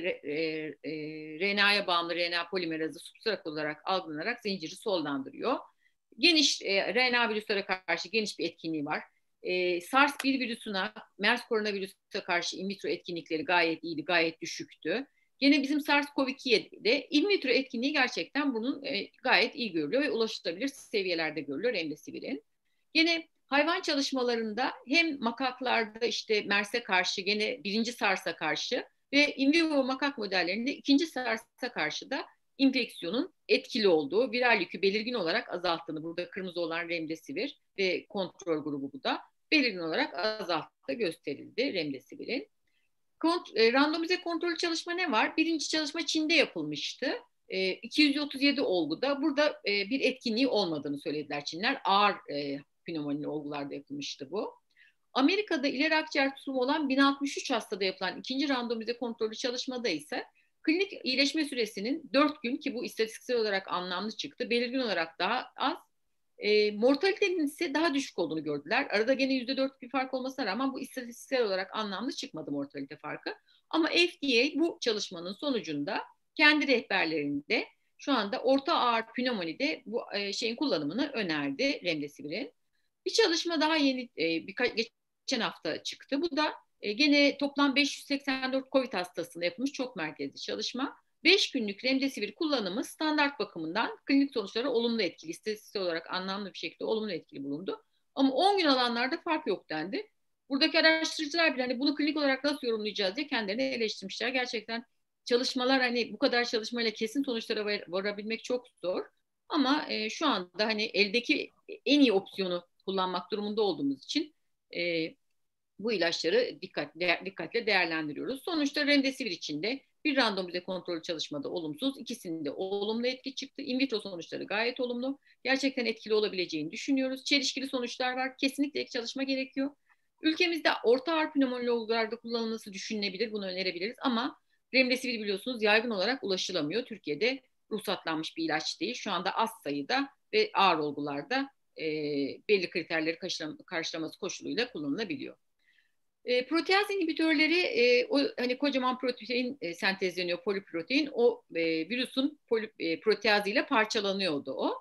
RNA'ya bağımlı RNA polimerazı substrat olarak algılanarak zinciri sollandırıyor. Geniş RNA virüslere karşı geniş bir etkinliği var. SARS-1 virüsüne, MERS koronavirüsüne karşı in vitro etkinlikleri gayet iyiydi, gayet düşüktü. Yine bizim SARS-CoV-2'de in vitro etkinliği gerçekten bunun gayet iyi görülüyor ve ulaşılabilir seviyelerde görülüyor Remdesivir'in. Yine hayvan çalışmalarında hem makaklarda işte MERS'e karşı, gene birinci SARS'a karşı ve in vivo makak modellerinde ikinci SARS'a karşı da infeksiyonun etkili olduğu, viral yükü belirgin olarak azalttığını, burada kırmızı olan Remdesivir ve kontrol grubu bu da belirgin olarak azalttığı gösterildi Remdesivir'in. Randomize kontrollü çalışma ne var? Birinci çalışma Çin'de yapılmıştı. 237 olguda. Burada bir etkinliği olmadığını söylediler Çinliler. Ağır pneumonili olgularda yapılmıştı bu. Amerika'da ileri akciğer tutumu olan 1063 hastada yapılan ikinci randomize kontrollü çalışmada ise klinik iyileşme süresinin 4 gün, ki bu istatistiksel olarak anlamlı çıktı, belirgin olarak daha az, mortalitenin ise daha düşük olduğunu gördüler. Arada gene %4 bir fark olmasına rağmen bu istatistiksel olarak anlamlı çıkmadı mortalite farkı. Ama FDA bu çalışmanın sonucunda kendi rehberlerinde şu anda orta ağır pneumonide bu şeyin kullanımını önerdi Remdesivir'in. Bir çalışma daha yeni geçen hafta çıktı. Bu da gene toplam 584 COVID hastasında yapılmış çok merkezli çalışma. 5 günlük Remdesivir kullanımı standart bakımından klinik sonuçlara olumlu etkili, istatistiksel olarak anlamlı bir şekilde olumlu etkili bulundu. Ama 10 gün alanlarda fark yok dendi. Buradaki araştırıcılar bile hani bunu klinik olarak nasıl yorumlayacağız diye kendilerini eleştirmişler. Gerçekten çalışmalar, hani bu kadar çalışmayla kesin sonuçlara varabilmek çok zor. Ama şu anda hani eldeki en iyi opsiyonu kullanmak durumunda olduğumuz için bu ilaçları dikkatle değerlendiriyoruz. Sonuçta Remdesivir içinde bir randomize kontrol çalışmada olumsuz, ikisinde olumlu etki çıktı. In vitro sonuçları gayet olumlu. Gerçekten etkili olabileceğini düşünüyoruz. Çelişkili sonuçlar var. Kesinlikle ek çalışma gerekiyor. Ülkemizde orta ağır pneumonili olgularda kullanılması düşünülebilir. Bunu önerebiliriz ama Remdesivir biliyorsunuz yaygın olarak ulaşılamıyor. Türkiye'de ruhsatlanmış bir ilaç değil. Şu anda az sayıda ve ağır olgularda belli kriterleri karşılaması koşuluyla kullanılabiliyor. Proteaz inhibitörleri o hani kocaman protein sentezleniyor, poliprotein, o virüsün proteazıyla parçalanıyordu o.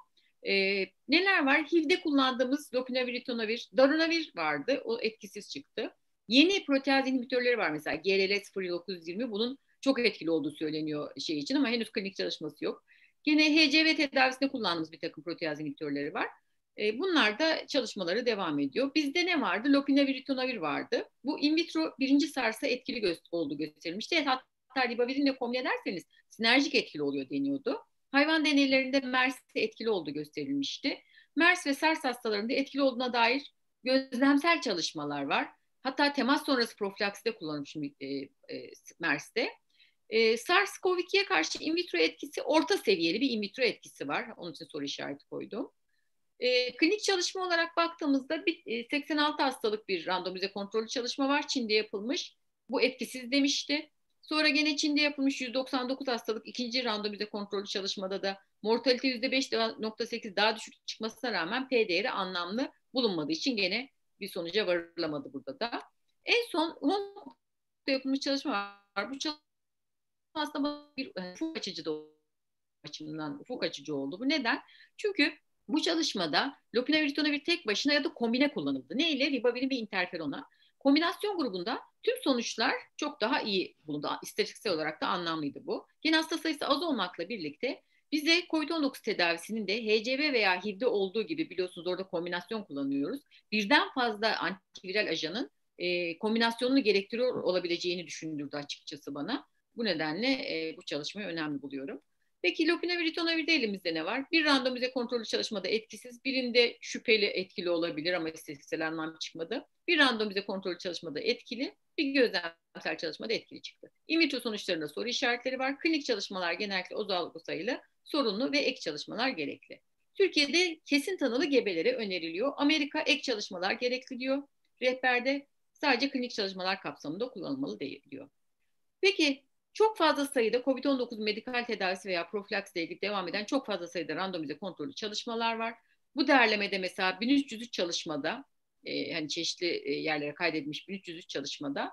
Neler var? HIV'de kullandığımız lopinavir, ritonavir, darunavir vardı. O etkisiz çıktı. Yeni proteaz inhibitörleri var mesela GLL 0920, bunun çok etkili olduğu söyleniyor şey için ama henüz klinik çalışması yok. Yine HCV tedavisinde kullandığımız bir takım proteaz inhibitörleri var. Bunlar da çalışmaları devam ediyor. Bizde ne vardı? Lopinavir, ritonavir vardı. Bu in vitro birinci SARS'a etkili olduğu gösterilmişti. Hatta ribavirinle kombine ederseniz sinerjik etkili oluyor deniyordu. Hayvan deneylerinde MERS'e etkili olduğu gösterilmişti. MERS ve SARS hastalarında etkili olduğuna dair gözlemsel çalışmalar var. Hatta temas sonrası profilakside kullanılmış MERS'te. SARS-CoV-2'ye karşı in vitro etkisi orta seviyeli bir in vitro etkisi var. Onun için soru işareti koydum. Klinik çalışma olarak baktığımızda 86 hastalık bir randomize kontrollü çalışma var. Çin'de yapılmış. Bu etkisiz demişti. Sonra gene Çin'de yapılmış 199 hastalık ikinci randomize kontrollü çalışmada da mortalite %5.8 daha düşük çıkmasına rağmen P değeri anlamlı bulunmadığı için gene bir sonuca varılamadı burada da. En son Hong Kong'da yapılmış çalışma var. Bu çalışma aslında bir ufuk açıcı da açımından ufuk açıcı oldu. Bu neden? Çünkü bu çalışmada lopinavir, ritonavir tek başına ya da kombine kullanıldı. Ne ile? Ribavirin ve interferona. Kombinasyon grubunda tüm sonuçlar çok daha iyi bulundu. İstatistiksel olarak da anlamlıydı bu. Yine hasta sayısı az olmakla birlikte Bize COVID-19 tedavisinin de HCV veya HIV'de olduğu gibi, biliyorsunuz orada kombinasyon kullanıyoruz, birden fazla antiviral ajanın kombinasyonunu gerektiriyor olabileceğini düşündürdü açıkçası bana. Bu nedenle bu çalışmayı önemli buluyorum. Peki lopinavir, ritonavir elimizde ne var? Bir randomize kontrollü çalışmada etkisiz, birinde şüpheli etkili olabilir ama istatistiksel anlam çıkmadı. Bir randomize kontrollü çalışmada etkili, bir gözlemsel çalışmada etkili çıktı. In vitro sonuçlarında soru işaretleri var. Klinik çalışmalar genellikle ozalıklı sayılı, sorunlu ve ek çalışmalar gerekli. Türkiye'de kesin tanılı gebelere öneriliyor. Amerika ek çalışmalar gerekli diyor. Rehberde sadece klinik çalışmalar kapsamında kullanılmalı değil diyor. Peki çok fazla sayıda COVID-19 medikal tedavisi veya profilaksle ilgili devam eden çok fazla sayıda randomize kontrollü çalışmalar var. Bu derlemede mesela 1303 çalışmada, hani çeşitli yerlere kaydedilmiş 1303 çalışmada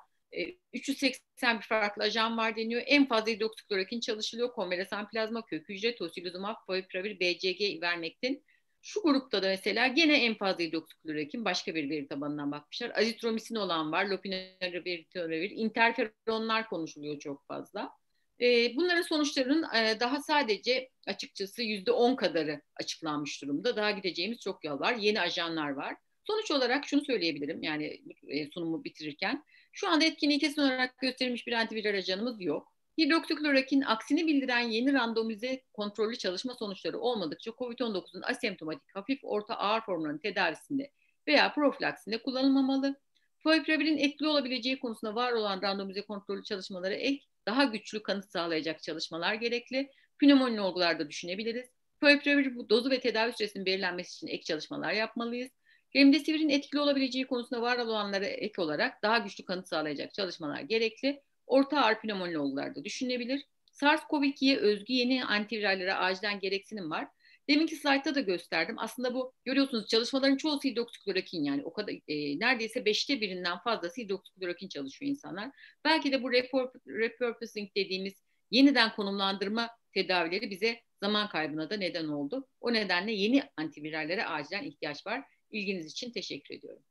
381 farklı ajan var deniyor. En fazla hidroksiklorokin çalışılıyor. Konvalesan plazma, kök hücre, tocilizumab, favipiravir, BCG, ivermektin. Şu grupta da mesela gene en fazla hidroksiklorokin, başka bir veri tabanından bakmışlar. Azitromisin olan var, lopinavir, ritonavir, interferonlar konuşuluyor çok fazla. Bunların sonuçlarının daha sadece açıkçası %10 kadarı açıklanmış durumda. Daha gideceğimiz çok yol var. Yeni ajanlar var. Sonuç olarak şunu söyleyebilirim, yani sunumu bitirirken. Şu anda etkinliği kesin olarak gösterilmiş bir antiviral ajanımız yok. Hidroksiklorokin aksini bildiren yeni randomize kontrollü çalışma sonuçları olmadıkça COVID-19'un asemptomatik, hafif, orta, ağır formlarının tedavisinde veya profilaksinde kullanılmamalı. Favipiravir etkili olabileceği konusunda var olan randomize kontrollü çalışmalara ek, daha güçlü kanıt sağlayacak çalışmalar gerekli. Pnömoni olgularda düşünebiliriz. Favipiravir dozu ve tedavi süresinin belirlenmesi için ek çalışmalar yapmalıyız. Remdesivir'in etkili olabileceği konusunda var olanlara ek olarak daha güçlü kanıt sağlayacak çalışmalar gerekli. Orta ağır pnömoni olgularda düşünülebilir. SARS-CoV-2'ye özgü yeni antivirallere acilen gereksinim var. Deminki slaytta da gösterdim. Aslında bu, görüyorsunuz, çalışmaların çoğusu hidroksiklorokin, yani o kadar neredeyse 5'te birinden fazlası hidroksiklorokin çalışıyor insanlar. Belki de bu repurposing dediğimiz yeniden konumlandırma tedavileri bize zaman kaybına da neden oldu. O nedenle yeni antivirallere acilen ihtiyaç var. İlginiz için teşekkür ediyorum.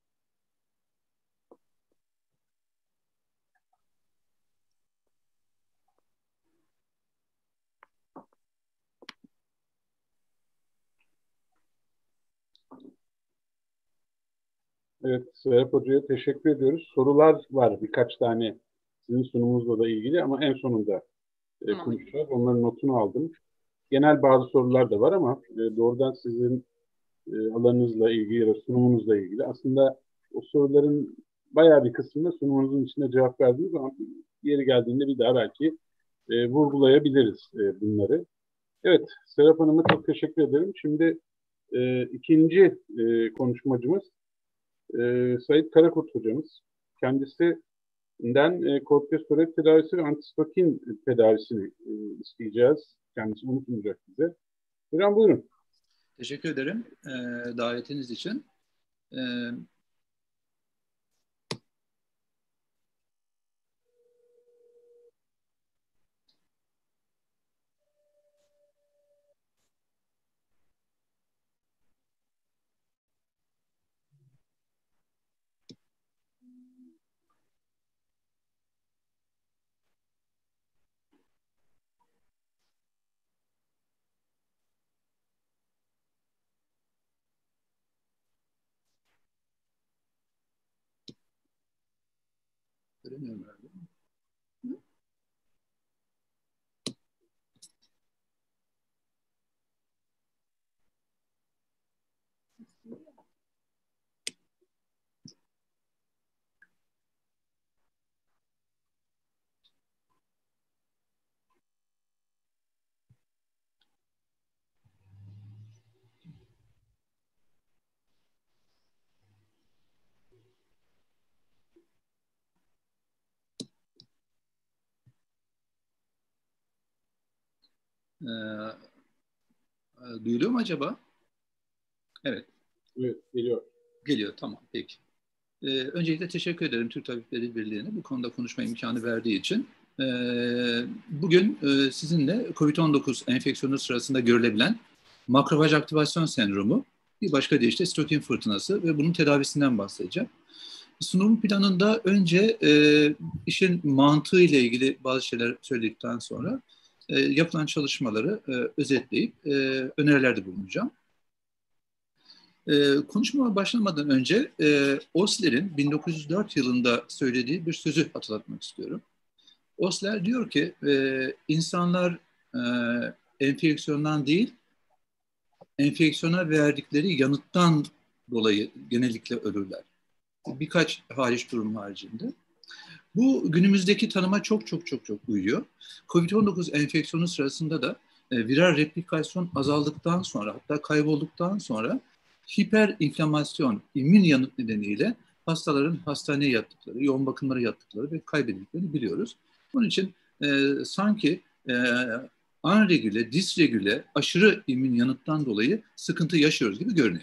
Evet, Serap Hoca'ya teşekkür ediyoruz. Sorular var birkaç tane sizin sunumunuzla da ilgili ama en sonunda konuşacağız. Onların notunu aldım. Genel bazı sorular da var ama doğrudan sizin alanınızla ilgili ya da sunumunuzla ilgili. Aslında o soruların bayağı bir kısmına sunumunuzun içinde cevap verdiniz ama yeri geldiğinde bir daha belki vurgulayabiliriz bunları. Evet, Serap Hanım'a çok teşekkür ederim. Şimdi ikinci konuşmacımız Sait Karakurt hocamız. Kendisinden kortikosteroid tedavisi ve antistokin tedavisini isteyeceğiz. Kendisi bunu sunacak bize. Hocam buyurun.
Teşekkür ederim davetiniz için. Göremiyorum herhalde. Duyuluyor mu acaba? Evet.
Evet, geliyor.
Geliyor, tamam, peki. Öncelikle teşekkür ederim Türk Tabipleri Birliği'ne bu konuda konuşma imkanı verdiği için. Bugün sizinle COVID-19 enfeksiyonu sırasında görülebilen makrofaj aktivasyon sendromu, bir başka deyişle sitokin fırtınası ve bunun tedavisinden bahsedeceğim. Sunum planında önce işin mantığı ile ilgili bazı şeyler söyledikten sonra yapılan çalışmaları özetleyip önerilerde bulunacağım. Konuşmama başlamadan önce Osler'in 1904 yılında söylediği bir sözü hatırlatmak istiyorum. Osler diyor ki insanlar enfeksiyondan değil, enfeksiyona verdikleri yanıttan dolayı genellikle ölürler. Birkaç hariç durum haricinde. Bu günümüzdeki tanıma çok uyuyor. COVID-19 enfeksiyonu sırasında da viral replikasyon azaldıktan sonra, hatta kaybolduktan sonra hiperinflamasyon, immün yanıt nedeniyle hastaların hastaneye yattıkları, yoğun bakımlara yattıkları ve kaybedildiklerini biliyoruz. Bunun için sanki anregüle, disregüle, aşırı immün yanıttan dolayı sıkıntı yaşıyoruz gibi görünüyor.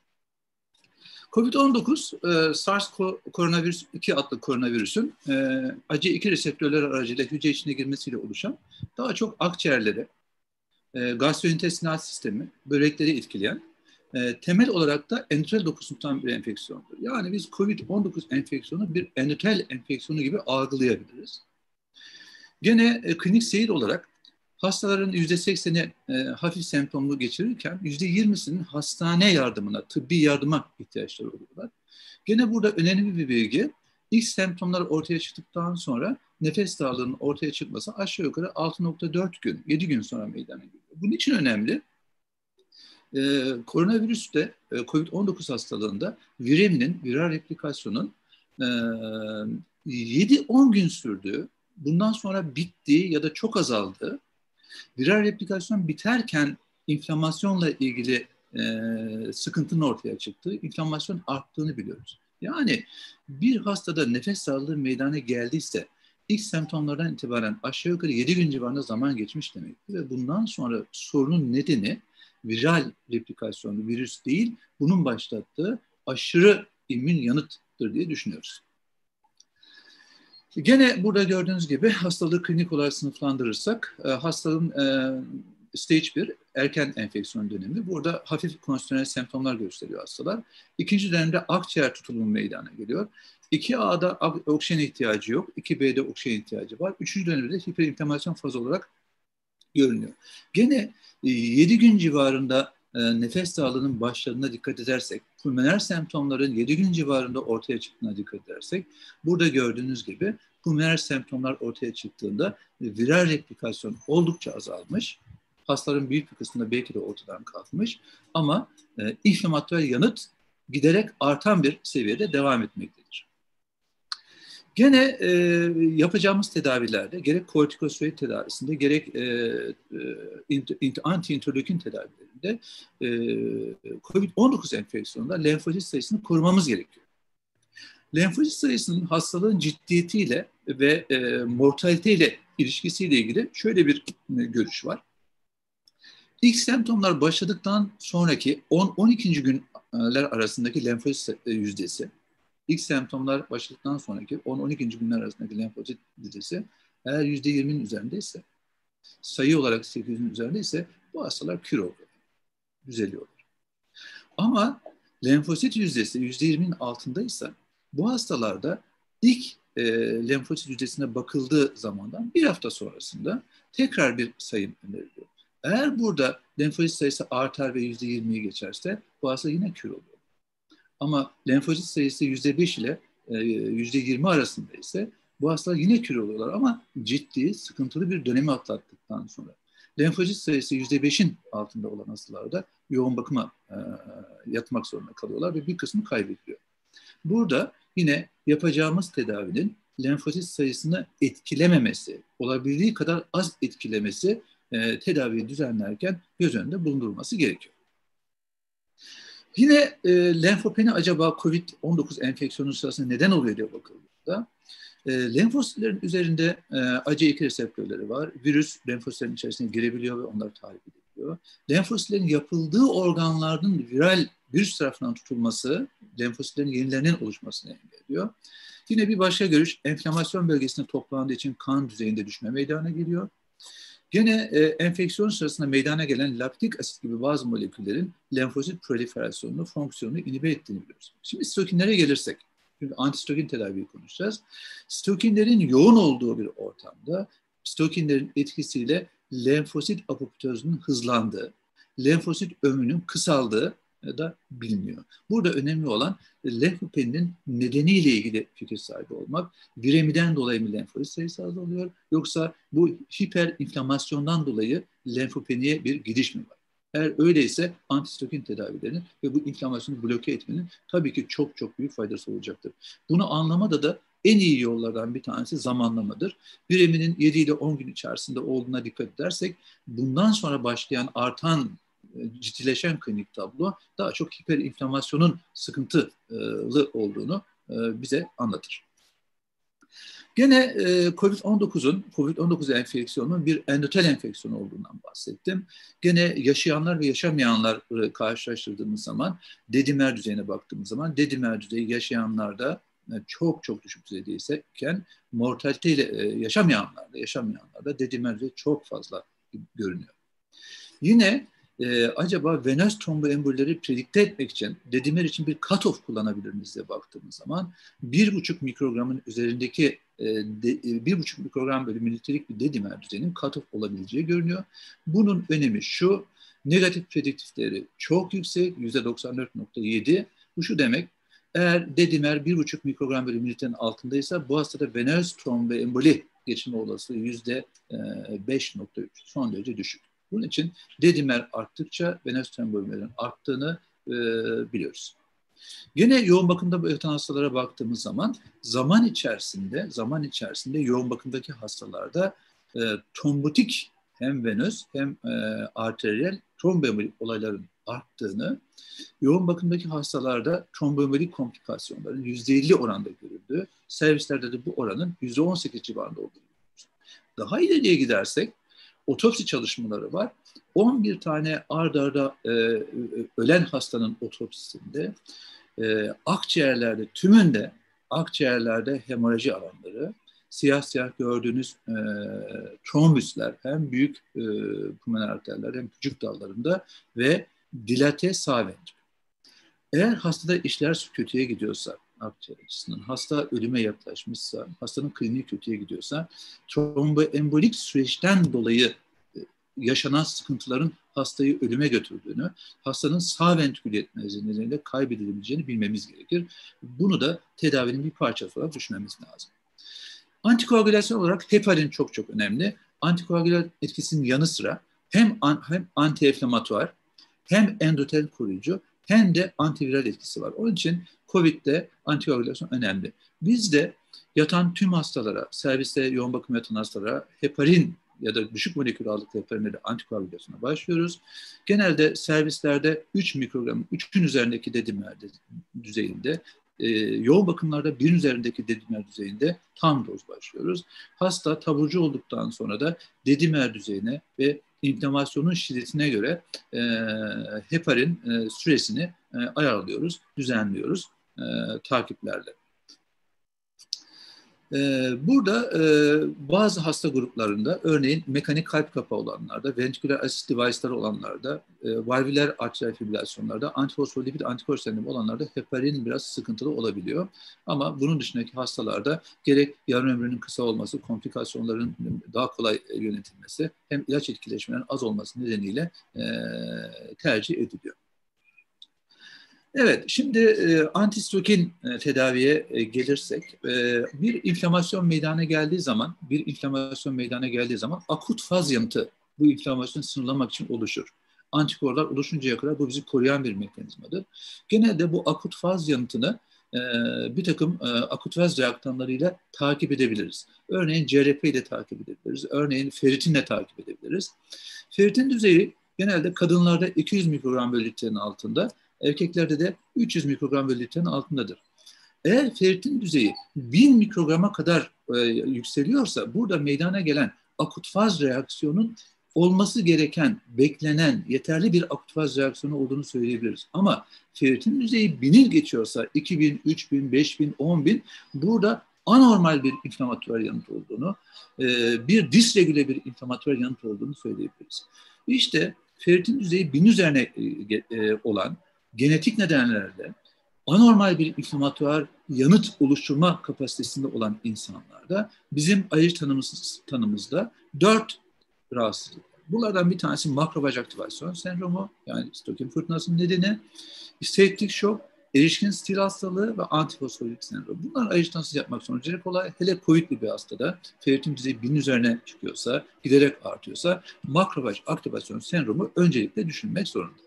COVID-19, SARS-CoV-2 adlı koronavirüsün ACE2 reseptörleri aracıyla hücre içine girmesiyle oluşan, daha çok akciğerlere, gastrointestinal sistemi, böbrekleri etkileyen, temel olarak da endotel dokusundan bir enfeksiyondur. Yani biz COVID-19 enfeksiyonu bir endotel enfeksiyonu gibi algılayabiliriz. Gene klinik seyir olarak hastaların %80'i hafif semptomlu geçirirken %20'sinin hastane yardımına, tıbbi yardıma ihtiyaçları oluyorlar. Gene burada önemli bir bilgi, ilk semptomlar ortaya çıktıktan sonra nefes darlığının ortaya çıkması aşağı yukarı 6,4 gün, 7 gün sonra meydana geliyor. Bunun için önemli. Koronavirüste, COVID-19 hastalığında vireminin, viral replikasyonun 7-10 gün sürdüğü, bundan sonra bittiği ya da çok azaldığı, viral replikasyon biterken inflamasyonla ilgili sıkıntının ortaya çıktığı, inflamasyon arttığını biliyoruz. Yani bir hastada nefes darlığı meydana geldiyse ilk semptomlardan itibaren aşağı yukarı 7 gün civarında zaman geçmiş demektir ve bundan sonra sorunun nedeni viral replikasyonlu virüs değil, bunun başlattığı aşırı immün yanıttır diye düşünüyoruz. Gene burada gördüğünüz gibi hastalığı klinik olarak sınıflandırırsak hastalığın stage 1 erken enfeksiyon dönemi. Burada hafif konstitüsyonel semptomlar gösteriyor hastalar. İkinci dönemde akciğer tutulumu meydana geliyor. 2A'da oksijen ihtiyacı yok. 2B'de oksijen ihtiyacı var. Üçüncü dönemde de hiperinflamasyon fazı olarak görünüyor. Gene 7 gün civarında nefes darlığının başladığına dikkat edersek, pulmoner semptomların 7 gün civarında ortaya çıktığına dikkat edersek, burada gördüğünüz gibi pulmoner semptomlar ortaya çıktığında viral replikasyon oldukça azalmış. Hastaların büyük bir kısmında belki de ortadan kalkmış ama inflamatuar yanıt giderek artan bir seviyede devam etmektedir. Gene yapacağımız tedavilerde gerek kortikosteroid tedavisinde gerek anti-interleukin tedavilerinde COVID-19 enfeksiyonunda lenfosit sayısını korumamız gerekiyor. Lenfosit sayısının hastalığın ciddiyetiyle ve mortaliteyle ilişkisiyle ilgili şöyle bir görüş var. İlk semptomlar başladıktan sonraki 10-12. günler arasındaki lenfosit yüzdesi, İlk semptomlar başladıktan sonraki 10-12. günler arasındaki lenfosit yüzdesi eğer %20'nin üzerindeyse, sayı olarak 800'ün üzerindeyse bu hastalar kür oluyor, düzeliyorlar. Ama lenfosit yüzdesi %20'nin altındaysa bu hastalarda ilk lenfosit yüzdesine bakıldığı zamandan bir hafta sonrasında tekrar bir sayım öneriliyor. Eğer burada lenfosit sayısı artar ve %20'yi geçerse bu hasta yine kür oluyor. Ama lenfosit sayısı %5 ile %20 arasında ise bu hastalar yine kür oluyorlar ama ciddi, sıkıntılı bir dönemi atlattıktan sonra. Lenfosit sayısı %5'in altında olan hastalarda yoğun bakıma yatmak zorunda kalıyorlar ve bir kısmı kaybediliyor. Burada yine yapacağımız tedavinin lenfosit sayısını etkilememesi, olabildiği kadar az etkilemesi tedaviyi düzenlerken göz önünde bulundurulması gerekiyor. Yine lenfopeni acaba COVID-19 enfeksiyonu sırasında neden oluyor diye bakıldığında lenfositlerin üzerinde ACE2 reseptörleri var. Virüs lenfositlerin içerisine girebiliyor ve onları tahrip edebiliyor. Lenfositlerin yapıldığı organların viral virüs tarafından tutulması lenfositlerin yenilerinin oluşmasını engelliyor. Yine bir başka görüş enflamasyon bölgesinde toplandığı için kan düzeyinde düşme meydana geliyor. Gene enfeksiyon sırasında meydana gelen laktik asit gibi bazı moleküllerin lenfosit proliferasyonunu, fonksiyonunu inhibe ettiğini biliyoruz. Şimdi sitokinlere gelirsek, çünkü antistokin tedaviyi konuşacağız. Sitokinlerin yoğun olduğu bir ortamda sitokinlerin etkisiyle lenfosit apoptozunun hızlandığı, lenfosit ömrünün kısaldığı da biliniyor. Burada önemli olan lenfopeninin nedeniyle ilgili fikir sahibi olmak. Viremiden dolayı mı lenfosit sayısı azalıyor, yoksa bu hiperinflamasyondan dolayı lenfopeniye bir gidiş mi var? Eğer öyleyse antistokin tedavilerinin ve bu inflamasyonu bloke etmenin tabii ki çok çok büyük faydası olacaktır. Bunu anlamada da en iyi yollardan bir tanesi zamanlamadır. Vireminin 7 ile 10 gün içerisinde olduğuna dikkat edersek, bundan sonra başlayan artan, ciddileşen klinik tablo daha çok hiperinflamasyonun sıkıntılı olduğunu bize anlatır. Gene COVID-19 enfeksiyonunun bir endotel enfeksiyon olduğundan bahsettim. Gene yaşayanlar ve yaşamayanları karşılaştırdığımız zaman, dedimer düzeyine baktığımız zaman, dedimer düzeyi yaşayanlarda çok çok düşük düzeydeyken, mortalite ile yaşamayanlarda dedimer düzeyi çok fazla görünüyor. Yine acaba venöz tromboembolileri predikte etmek için dedimer için bir cutoff kullanabilir miyiz diye baktığımız zaman 1,5 mikrogramın üzerindeki 1,5 mikrogram bölü mililitrelik bir dedimer düzeyinin cutoff olabileceği görünüyor. Bunun önemi şu: negatif prediktif değeri çok yüksek, %94.7. Bu şu demek: eğer dedimer 1,5 mikrogram bölü mililitrenin altındaysa bu hastada venöz tromboemboli geçirme olasılığı %5.3. Son derece düşük. Bunun için dedimer arttıkça venöz tromboembolilerin arttığını biliyoruz. Yine yoğun bakımda yatan hastalara baktığımız zaman zaman içerisinde yoğun bakımdaki hastalarda trombotik hem venöz hem arteriyel tromboembolik olayların arttığını, yoğun bakımdaki hastalarda tromboembolik komplikasyonların %50 oranda görüldüğü, servislerde de bu oranın %18 civarında olduğunu görüyoruz. Daha ileriye gidersek otopsi çalışmaları var. 11 tane ard arda ölen hastanın otopsisinde akciğerlerde, tümünde akciğerlerde hemorraji alanları, siyah siyah gördüğünüz trombüsler hem büyük pulmoner arterler hem küçük dallarında ve dilate sağ ventrikül. Eğer hastada işler kötüye gidiyorsa, akciğer açısından, hasta ölüme yaklaşmışsa, hastanın kliniği kötüye gidiyorsa, tromboembolik süreçten dolayı yaşanan sıkıntıların hastayı ölüme götürdüğünü, hastanın sağ ventrikül yetmezliği nedeniyle kaybedilebileceğini bilmemiz gerekir. Bunu da tedavinin bir parçası olarak düşünmemiz lazım. Antikoagülasyon olarak heparin çok çok önemli. Antikoagülasyon etkisinin yanı sıra hem antiinflamatuar, hem endotel koruyucu, hem de antiviral etkisi var. Onun için COVID'de antikoagülasyon önemli. Biz de yatan tüm hastalara, serviste yoğun bakım yatan hastalara heparin ya da düşük molekül ağırlıklı heparinle antikoagülasyona başlıyoruz. Genelde servislerde 3 mikrogram, 3'ün üzerindeki dedimer düzeyinde, yoğun bakımlarda 1'in üzerindeki dedimer düzeyinde tam doz başlıyoruz. Hasta taburcu olduktan sonra da dedimer düzeyine ve inflamasyonun şiddetine göre heparin süresini ayarlıyoruz, düzenliyoruz takiplerle. Burada bazı hasta gruplarında, örneğin mekanik kalp kapağı olanlarda, ventriküler assist device'ları olanlarda, valvüler arteriyel fibrilasyonlarda, antifosfolipid antikor sendromu olanlarda heparin biraz sıkıntılı olabiliyor. Ama bunun dışındaki hastalarda gerek yarım ömrünün kısa olması, komplikasyonların daha kolay yönetilmesi, hem ilaç etkileşmelerinin az olması nedeniyle tercih ediliyor. Evet, şimdi antistokin tedaviye gelirsek, bir inflamasyon meydana geldiği zaman, akut faz yanıtı bu inflamasyonu sınırlamak için oluşur. Antikorlar oluşuncaya kadar bu bizi koruyan bir mekanizmadır. Genelde bu akut faz yanıtını bir takım akut faz reaktanlarıyla takip edebiliriz. Örneğin CRP ile takip edebiliriz. Örneğin ferritinle takip edebiliriz. Ferritin düzeyi genelde kadınlarda 200 mikrogram bölü litrenin altında, erkeklerde de 300 mikrogram bölü litrenin altındadır. Eğer ferritin düzeyi 1000 mikrograma kadar yükseliyorsa, burada meydana gelen akut faz reaksiyonun olması gereken, beklenen, yeterli bir akut faz reaksiyonu olduğunu söyleyebiliriz. Ama ferritin düzeyi 1000'i geçiyorsa, 2000, 3000, 5000, 10.000, burada anormal bir inflamatuar yanıt olduğunu, bir disregüle bir inflamatuar yanıt olduğunu söyleyebiliriz. İşte ferritin düzeyi 1000 üzerine olan, genetik nedenlerle anormal bir inflamatuar yanıt oluşturma kapasitesinde olan insanlarda bizim ayırıcı tanımızda 4 rahatsızlık. Bunlardan bir tanesi makrovaj aktivasyon sendromu, yani stokin fırtınasının nedeni, septik şok, erişkin stil hastalığı ve antifosfolitik sendrom. Bunların ayırtmasız yapmak son derece kolay. Hele COVID'li bir hastada ferritin düzeyi 1000'in üzerine çıkıyorsa, giderek artıyorsa makrovaj aktivasyon sendromu öncelikle düşünmek zorunda.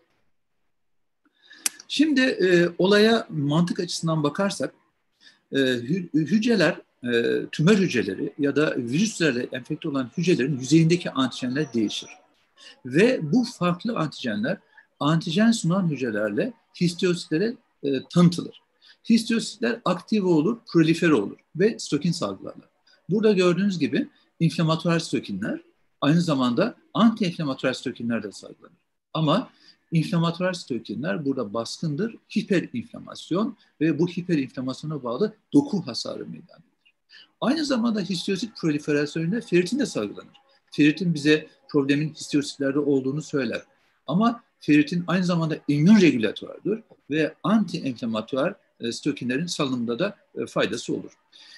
Şimdi olaya mantık açısından bakarsak, hücreler, tümör hücreleri ya da virüslerle enfekte olan hücrelerin yüzeyindeki antijenler değişir. Ve bu farklı antijenler, antijen sunan hücrelerle histiyositlere tanıtılır. Histiyositler aktive olur, prolifere olur ve stokin salgılarlar. Burada gördüğünüz gibi inflamatuar stokinler, aynı zamanda anti-inflamatuar stokinler de salgılanır. Ama inflamatuar stokinler burada baskındır, hiperinflamasyon ve bu hiperinflamasyona bağlı doku hasarı meydana gelir. Aynı zamanda histiyosit proliferasyonunda ferritin de salgılanır. Ferritin bize problemin histiyositlerde olduğunu söyler. Ama ferritin aynı zamanda immün regülatördür ve anti-inflamatuar stokinlerin salınımında da faydası olur.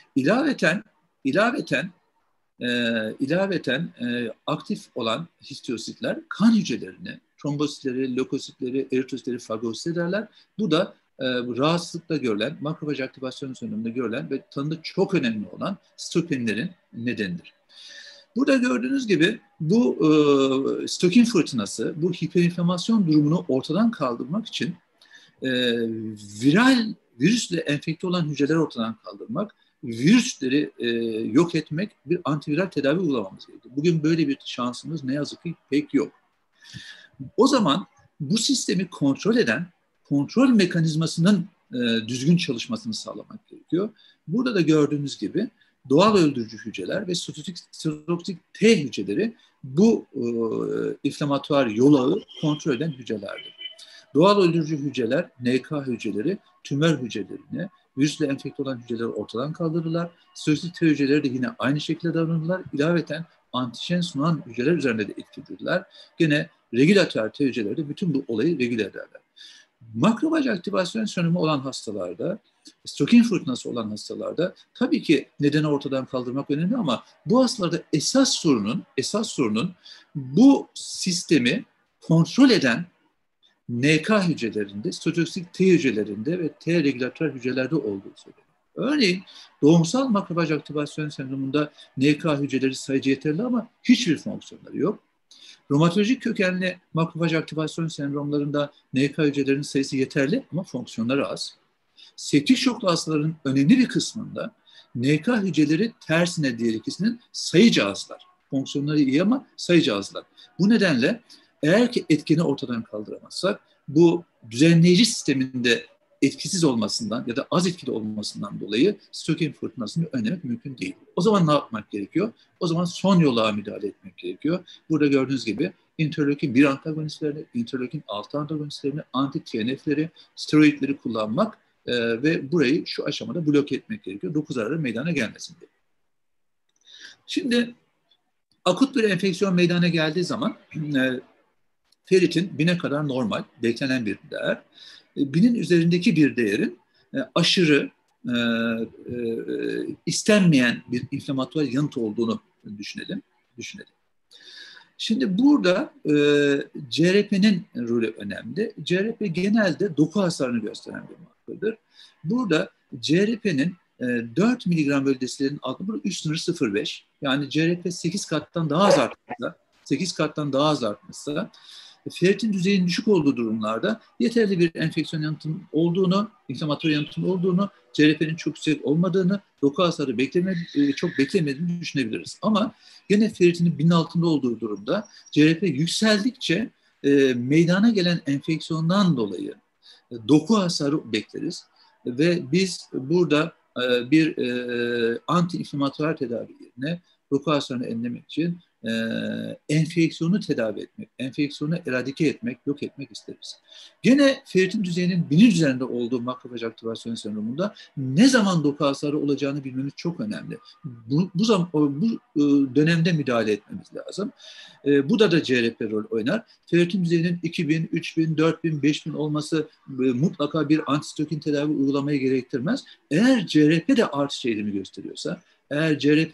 İlaveten aktif olan histiyositler kan hücrelerini, trombositleri, lökositleri, eritrositleri fagosit ederler. Bu da rahatsızlıkta görülen, makrovaj aktivasyon sendromunda görülen ve tanıda çok önemli olan stokinlerin nedenidir. Burada gördüğünüz gibi bu stokin fırtınası, bu hiperinflamasyon durumunu ortadan kaldırmak için virüsle enfekte olan hücreleri ortadan kaldırmak, virüsleri yok etmek, bir antiviral tedavi uygulamamız gerekiyor. Bugün böyle bir şansımız ne yazık ki pek yok. O zaman bu sistemi kontrol eden kontrol mekanizmasının düzgün çalışmasını sağlamak gerekiyor. Burada da gördüğünüz gibi doğal öldürücü hücreler ve sitotoksik T hücreleri bu inflamatuar yolağı kontrol eden hücrelerdir. Doğal öldürücü hücreler, NK hücreleri, tümör hücrelerini, virüsle enfekte olan hücreleri ortadan kaldırırlar. Sitotoksik T hücreleri de yine aynı şekilde davranırlar. İlaveten antijen sunan hücreler üzerinde de etkilidirler. Gene regülatör T hücreleri de bütün bu olayı regüle ederler. Makrovaj aktivasyon sendromu olan hastalarda, stokin fırtınası olan hastalarda tabii ki nedeni ortadan kaldırmak önemli ama bu hastalarda esas sorunun bu sistemi kontrol eden NK hücrelerinde, sitotoksik T hücrelerinde ve T regülatör hücrelerde olduğu söyleniyor. Örneğin doğumsal makrovaj aktivasyon sendromunda NK hücreleri sayıca yeterli ama hiçbir fonksiyonları yok. Romatolojik kökenli makrovaj aktivasyon sendromlarında NK hücrelerinin sayısı yeterli ama fonksiyonları az. Septik şoklu hastaların önemli bir kısmında NK hücreleri tersine diğer ikisinin sayıca azlar. Fonksiyonları iyi ama sayıca azlar. Bu nedenle eğer ki etkeni ortadan kaldıramazsak bu düzenleyici sisteminde etkisiz olmasından ya da az etkili olmasından dolayı stokin fırtınasını önlemek mümkün değil. O zaman ne yapmak gerekiyor? O zaman son yola müdahale etmek gerekiyor. Burada gördüğünüz gibi interleukin 1 antagonistlerini, interleukin 6 antagonistlerini, anti-TNF'leri, steroidleri kullanmak ve burayı şu aşamada bloke etmek gerekiyor. Doku zararı meydana gelmesin diye. Şimdi akut bir enfeksiyon meydana geldiği zaman ferritin 1000'e kadar normal, beklenen bir değer. 1000'in üzerindeki bir değerin aşırı istenmeyen bir inflamatuar yanıt olduğunu düşünelim. Şimdi burada CRP'nin rolü önemli. CRP genelde doku hasarını gösteren bir markadır. Burada CRP'nin 4 mg bölü desilitrin altında üst sınırı 0,5. Yani CRP 8 kattan daha az artmışsa, ferritin düzeyinin düşük olduğu durumlarda yeterli bir enfeksiyon yanıtının olduğunu, inflamatuar yanıtının olduğunu, CRP'nin çok yüksek olmadığını, doku hasarı çok beklemediğini düşünebiliriz. Ama yine ferritinin 1000'in altında olduğu durumda CRP yükseldikçe meydana gelen enfeksiyondan dolayı doku hasarı bekleriz. Ve biz burada bir anti-inflamatuar tedavi yerine doku hasarını önlemek için enfeksiyonu tedavi etmek, enfeksiyonu eradike etmek, yok etmek isteriz. Gene ferritin düzeyinin 1000'in üzerinde olduğu makrovaj aktivasyon sendromunda ne zaman doku hasarı olacağını bilmemiz çok önemli. Bu dönemde müdahale etmemiz lazım. Bu da CRP rol oynar. Ferritin düzeyinin 2000, 3000, 4000, 5000 olması mutlaka bir antistokin tedavi uygulamayı gerektirmez. Eğer CRP de artış eğilimi gösteriyorsa, eğer CRP de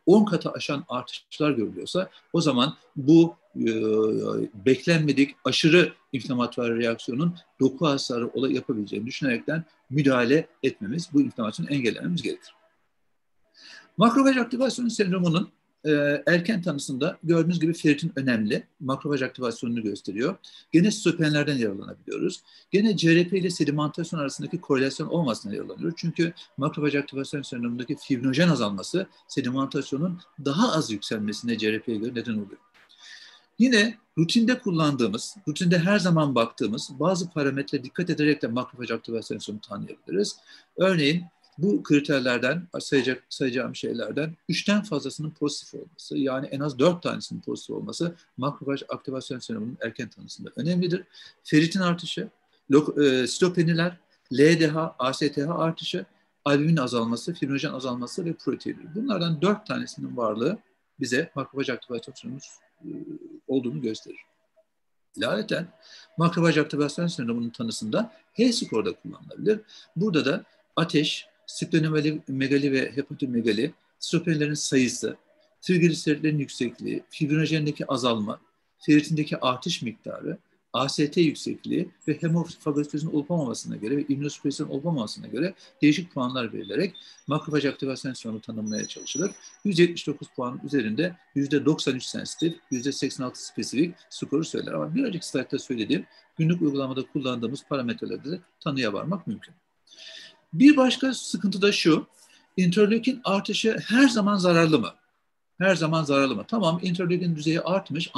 10 katı aşan artışlar görülüyorsa o zaman bu beklenmedik aşırı inflamatuar reaksiyonun doku hasarı yapabileceğini düşünerekten müdahale etmemiz, bu inflamasyonu engellememiz gerekir. Makrofaj aktivasyon sendromunun erken tanısında gördüğünüz gibi ferritin önemli. Makrofaj aktivasyonunu gösteriyor. Gene sitopenlerden yararlanabiliyoruz. Gene CRP ile sedimentasyon arasındaki korelasyon olmasına yararlanıyoruz. Çünkü makrofaj aktivasyon sendromundaki fibrinojen azalması sedimentasyonun daha az yükselmesine CRP'ye göre neden oluyor. Yine rutinde kullandığımız, rutinde her zaman baktığımız bazı parametrelere dikkat ederek de makrofaj aktivasyonunu tanıyabiliriz. Örneğin bu kriterlerden, sayacağım şeylerden 3'ten fazlasının pozitif olması, yani en az 4 tanesinin pozitif olması makrofaj aktivasyon sendromunun erken tanısında önemlidir. Ferritin artışı, sitopeniler, LDH, ASTH artışı, albümin azalması, fibrinojen azalması ve protein. Bunlardan 4 tanesinin varlığı bize makrofaj aktivasyon sendromunun olduğunu gösterir. İlaveten makrofaj aktivasyon sendromunun tanısında H-skor da kullanılabilir. Burada da ateş, splenomegali ve hepatomegali, sitopenilerin sayısı, trigliseritlerin yüksekliği, fibrinojendeki azalma, ferritindeki artış miktarı, AST yüksekliği ve hemofagositozun olup olmamasına göre ve immunosuppresyon olup olmamasına göre değişik puanlar verilerek makrofaj aktivasyon sendromu tanımlamaya çalışılır. 179 puan üzerinde %93 sensitif, %86 spesifik skoru söyler. Ama bir önceki slaytta söylediğim günlük uygulamada kullandığımız parametrelerde de tanıya varmak mümkün. Bir başka sıkıntı da şu, interleukin artışı her zaman zararlı mı? Her zaman zararlı mı? Tamam, interleukin düzeyi artmış,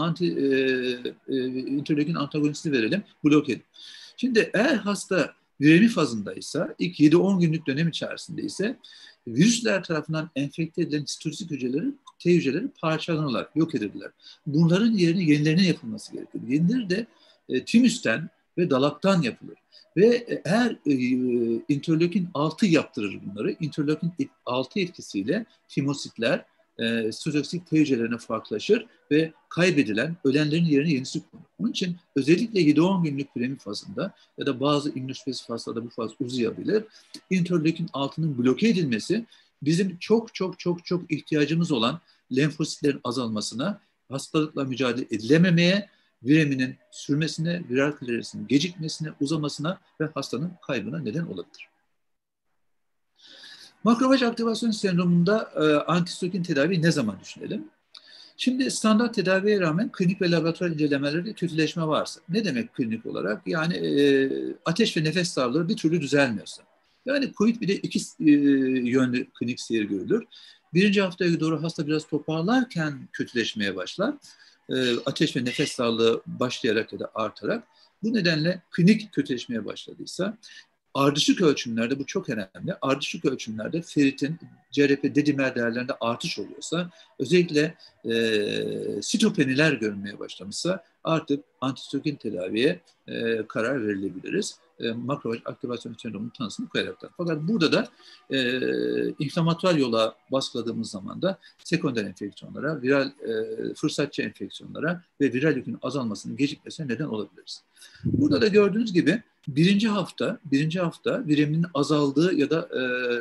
interleukin antagonisti verelim, blok edin. Şimdi eğer hasta viremi fazındaysa, ilk 7-10 günlük dönem içerisinde ise virüsler tarafından enfekte edilen sitotoksik hücreleri, T hücreleri parçalanırlar, yok edilirler. Bunların yerine yenilerinin yapılması gerekir. Yenileri de tümüsten ve dalaktan yapılır. Ve eğer interleukin 6 yaptırır bunları, interleukin 6 etkisiyle timositler sitotoksik T hücrelerine farklılaşır ve kaybedilen, ölenlerin yerine yenisi konur. Onun için özellikle 7-10 günlük viremi fazında ya da bazı immünosuppresif hastada bu faz uzayabilir. Interleukin 6'nın bloke edilmesi bizim çok ihtiyacımız olan lenfositlerin azalmasına, hastalıkla mücadele edilememeye, vireminin sürmesine, viral kleresinin gecikmesine, uzamasına ve hastanın kaybına neden olabilir. Makrofaj aktivasyon sendromunda antisitokin tedavi ne zaman düşünelim? Şimdi standart tedaviye rağmen klinik ve laboratuvar incelemelerde kötüleşme varsa. Ne demek klinik olarak? Yani ateş ve nefes darlığı bir türlü düzelmiyorsa. Yani COVID bir de iki yönlü klinik seyir görülür. Birinci haftaya doğru hasta biraz toparlarken kötüleşmeye başlar. Ateş ve nefes darlığı başlayarak ya da artarak. Bu nedenle klinik kötüleşmeye başladıysa ardışık ölçümlerde bu çok önemli. Ardışık ölçümlerde ferritin CRP dedimer değerlerinde artış oluyorsa, özellikle sitopeniler görünmeye başlamışsa artık antisitokin tedaviye karar verilebiliriz. Makrofaj aktivasyon sendromunun tanısını koyaraktan. Fakat burada da inflamatuar yola baskıladığımız zaman da sekonder enfeksiyonlara, viral fırsatçı enfeksiyonlara ve viral yükün azalmasının gecikmesine neden olabiliriz. Burada da gördüğünüz gibi birinci hafta vireminin azaldığı ya da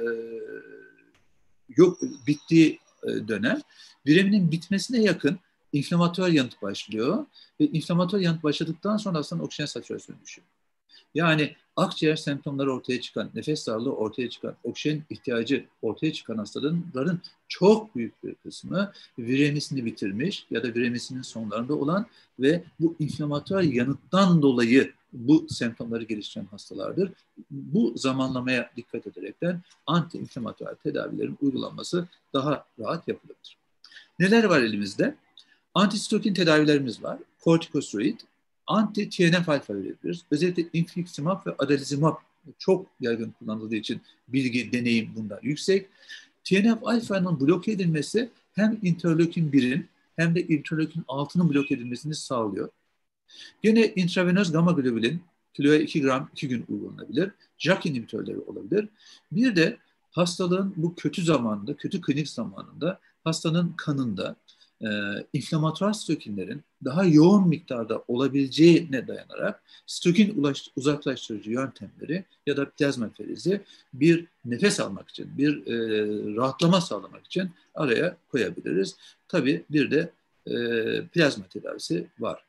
bittiği dönem, vireminin bitmesine yakın inflamatuar yanıt başlıyor ve inflamatuar yanıt başladıktan sonra hastanın oksijen satürasyonu düşüyor. Yani akciğer semptomları ortaya çıkan, nefes darlığı ortaya çıkan, oksijen ihtiyacı ortaya çıkan hastaların çok büyük bir kısmı viremisini bitirmiş ya da viremisinin sonlarında olan ve bu inflamatuar yanıttan dolayı bu semptomları geliştiren hastalardır. Bu zamanlamaya dikkat ederekten anti-inflamatuar tedavilerin uygulanması daha rahat yapılabilir. Neler var elimizde? Antisitokin tedavilerimiz var. Kortikosteroid, anti-TNF-alfa verebiliriz. Özellikle infliximab ve adalimumab çok yaygın kullanıldığı için bilgi, deneyim bunda yüksek. TNF-alfa'nın bloke edilmesi hem interleukin 1'in hem de interleukin 6'nın bloke edilmesini sağlıyor. Yine intravenöz gamma globulin kiloya 2 gram 2 gün uygulanabilir. JAK inhibitörleri olabilir. Bir de hastalığın bu kötü zamanında, kötü klinik zamanında hastanın kanında inflamatuar sitokinlerin daha yoğun miktarda olabileceğine dayanarak sitokin uzaklaştırıcı yöntemleri ya da plazmaferizi bir nefes almak için, bir rahatlama sağlamak için araya koyabiliriz. Tabii bir de plazma tedavisi var.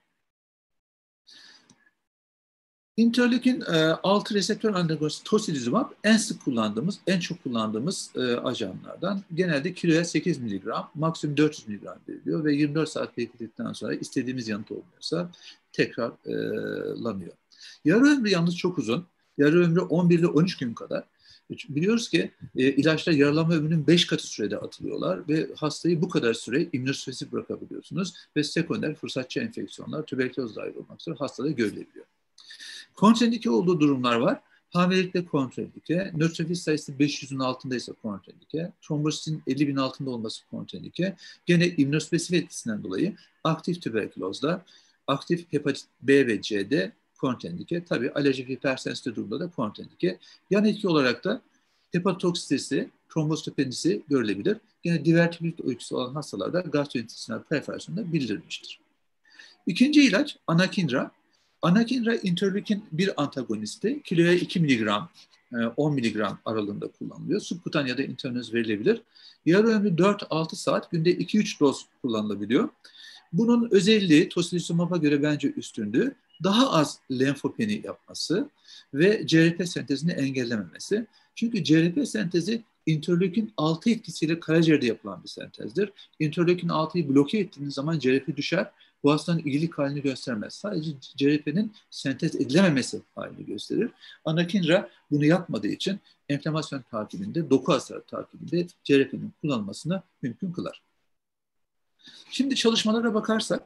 İnterleukin 6 reseptör antagonist tocilizumab en çok kullandığımız ajanlardan. Genelde kiloya 8 mg, maksimum 400 mg veriliyor ve 24 saat bekledikten sonra istediğimiz yanıt olmuyorsa tekrarlanıyor. Yarı ömrü yalnız çok uzun. Yarı ömrü 11 ile 13 gün kadar. Biliyoruz ki ilaçlar yaralanma ömrünün 5 katı sürede atılıyorlar ve hastayı bu kadar süre immünosüpresif bırakabiliyorsunuz ve sekonder fırsatçı enfeksiyonlar, tüberküloz dahil olmak üzere hastada görülebiliyor. Kontraindike olduğu durumlar var. Hamilelikte kontraindike, nötrofil sayısı 500'ün altındaysa kontraindike, trombositin 50.000 altında olması kontraindike. Gene immünosüpresif etkisinden dolayı aktif tüberkülozda, aktif hepatit B ve C'de kontraindike. Tabii alerjik hipersensitif durumda da kontraindike. Yan etki olarak da hepatotoksitesi, trombositopenisi görülebilir. Gene divertikülit öyküsü olan hastalarda gastrointestinal perforasyonda bildirilmiştir. İkinci ilaç anakinra. Anakinra interleukin 1 antagonisti. Kiloya 2 mg, 10 mg aralığında kullanılıyor. Subkutan ya da intravenöz verilebilir. Yarı ömrü 4-6 saat, günde 2-3 doz kullanılabiliyor. Bunun özelliği tocilizumab'a göre bence üstündü. Daha az lenfopeni yapması ve CRP sentezini engellememesi. Çünkü CRP sentezi interleukin 6 etkisiyle karaciğerde yapılan bir sentezdir. Interleukin 6'yı bloke ettiğiniz zaman CRP düşer. Bu hastanın iyilik halini göstermez. Sadece CRP'nin sentez edilememesi halini gösterir. Anakinra bunu yapmadığı için enflamasyon takibinde, doku hasarı takibinde CRP'nin kullanılmasını mümkün kılar. Şimdi çalışmalara bakarsak,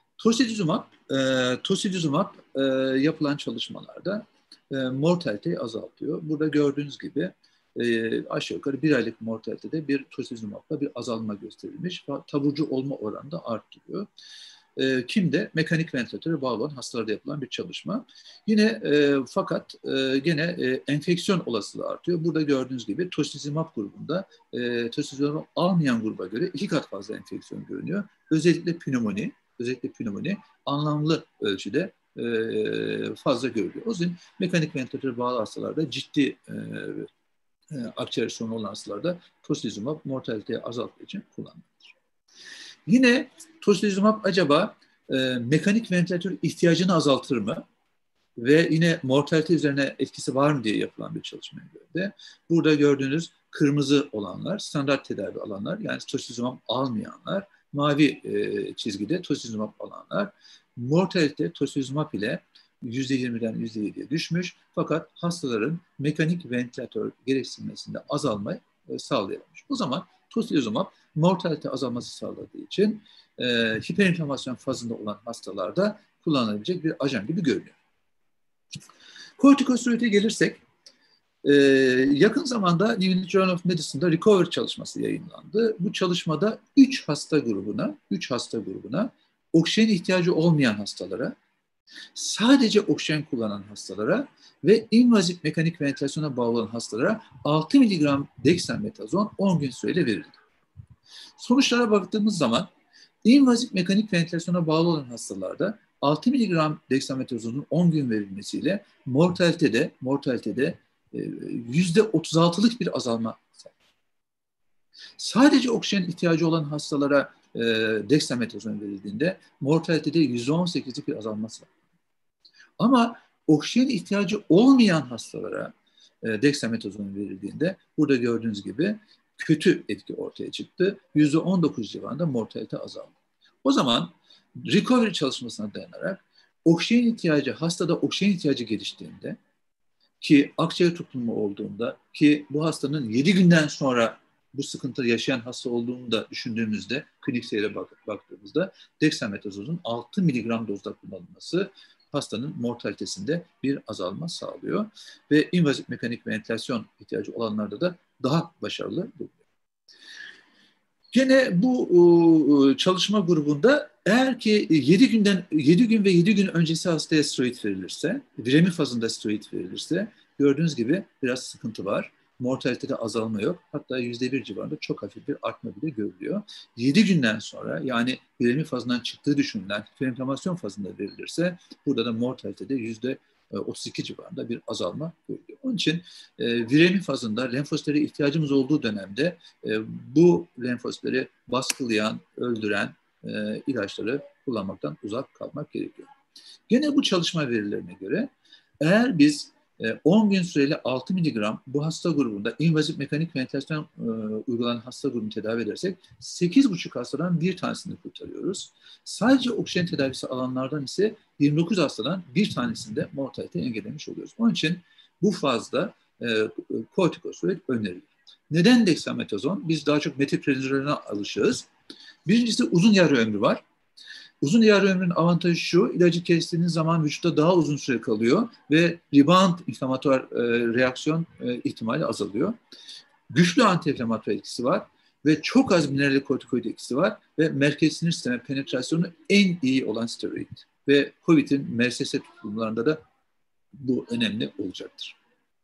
tocilizumab yapılan çalışmalarda mortaliteyi azaltıyor. Burada gördüğünüz gibi aşağı yukarı 1 aylık mortalitede bir tocilizumab'da bir azalma gösterilmiş. Taburcu olma oranı da arttırıyor. Kimde? Mekanik ventilatöre bağlı olan hastalarda yapılan bir çalışma. Yine fakat gene enfeksiyon olasılığı artıyor. Burada gördüğünüz gibi tocilizumab grubunda tocilizumab almayan gruba göre 2 kat fazla enfeksiyon görünüyor. Özellikle pnömoni anlamlı ölçüde fazla görülüyor. O yüzden mekanik ventilatöre bağlı hastalarda ciddi akciğer sorunu olan hastalarda tocilizumab mortaliteyi azaltmak için kullanılır. Yine tocilizumab acaba mekanik ventilatör ihtiyacını azaltır mı? Ve yine mortalite üzerine etkisi var mı diye yapılan bir çalışmaya göre de burada gördüğünüz kırmızı olanlar, standart tedavi alanlar, yani tocilizumab almayanlar, mavi çizgide tocilizumab alanlar, mortalite tocilizumab ile %20'den %7'ye düşmüş fakat hastaların mekanik ventilatör gereksinmesinde azalmayı sağlayamamış. O zaman tocilizumab mortalite azalması sağladığı için hiperinflamasyon fazında olan hastalarda kullanılabilecek bir ajan gibi görünüyor. Kortikosteroide gelirsek, yakın zamanda New England Journal of Medicine'da Recover çalışması yayınlandı. Bu çalışmada 3 hasta grubuna oksijen ihtiyacı olmayan hastalara, sadece oksijen kullanan hastalara ve invazif mekanik ventilasyona bağlı olan hastalara 6 mg dexamethasone 10 gün süreyle verildi. Sonuçlara baktığımız zaman invazif mekanik ventilasyona bağlı olan hastalarda 6 mg dexamethazone'un 10 gün verilmesiyle mortalitede %36'lık bir azalma. Sadece oksijen ihtiyacı olan hastalara dexamethasone verildiğinde mortalitede %18'lik bir azalma var. Ama oksijen ihtiyacı olmayan hastalara dexamethasone verildiğinde burada gördüğünüz gibi kötü etki ortaya çıktı. %19 civarında mortalite azaldı. O zaman recovery çalışmasına dayanarak hastada oksijen ihtiyacı geliştiğinde ki akciğer tutulma olduğunda ki bu hastanın 7 günden sonra bu sıkıntı yaşayan hasta olduğunu da düşündüğümüzde klinik seyre baktığımızda dexamethazone'un 6 mg dozda kullanılması hastanın mortalitesinde bir azalma sağlıyor ve invazif mekanik ventilasyon ihtiyacı olanlarda da daha başarılı bulunuyor. Gene bu çalışma grubunda eğer ki 7 gün ve 7 gün öncesi hastaya steroid verilirse, viremi fazında steroid verilirse gördüğünüz gibi biraz sıkıntı var. mortalitede azalma yok. Hatta %1 civarında çok hafif bir artma bile görülüyor. 7 günden sonra, yani viremi fazından çıktığı düşünülen hiperenflamasyon fazında verilirse burada da mortalitede %32 civarında bir azalma görülüyor. Onun için viremi fazında lenfositlere ihtiyacımız olduğu dönemde bu lenfositleri baskılayan, öldüren ilaçları kullanmaktan uzak kalmak gerekiyor. Gene bu çalışma verilerine göre eğer biz 10 gün süreli 6 miligram bu hasta grubunda invazif mekanik ventilasyon uygulanan hasta grubunu tedavi edersek 8,5 hastadan bir tanesini kurtarıyoruz. Sadece oksijen tedavisi alanlardan ise 29 hastadan bir tanesinde mortalite engellemiş oluyoruz. Onun için bu fazda kortikosteroid önerilir. Neden dexamethasone? Biz daha çok metiprenizoline alışığız. Birincisi uzun yarı ömrü var. Uzun yarı ömrün avantajı şu, ilacı kestiğiniz zaman vücutta daha uzun süre kalıyor ve rebound inflamatuar reaksiyon ihtimali azalıyor. Güçlü anti-inflamatuar etkisi var ve çok az mineral kortikoid etkisi var ve merkez sinir sistemi penetrasyonu en iyi olan steroid. Ve COVID'in MRSS tutulumlarında da bu önemli olacaktır.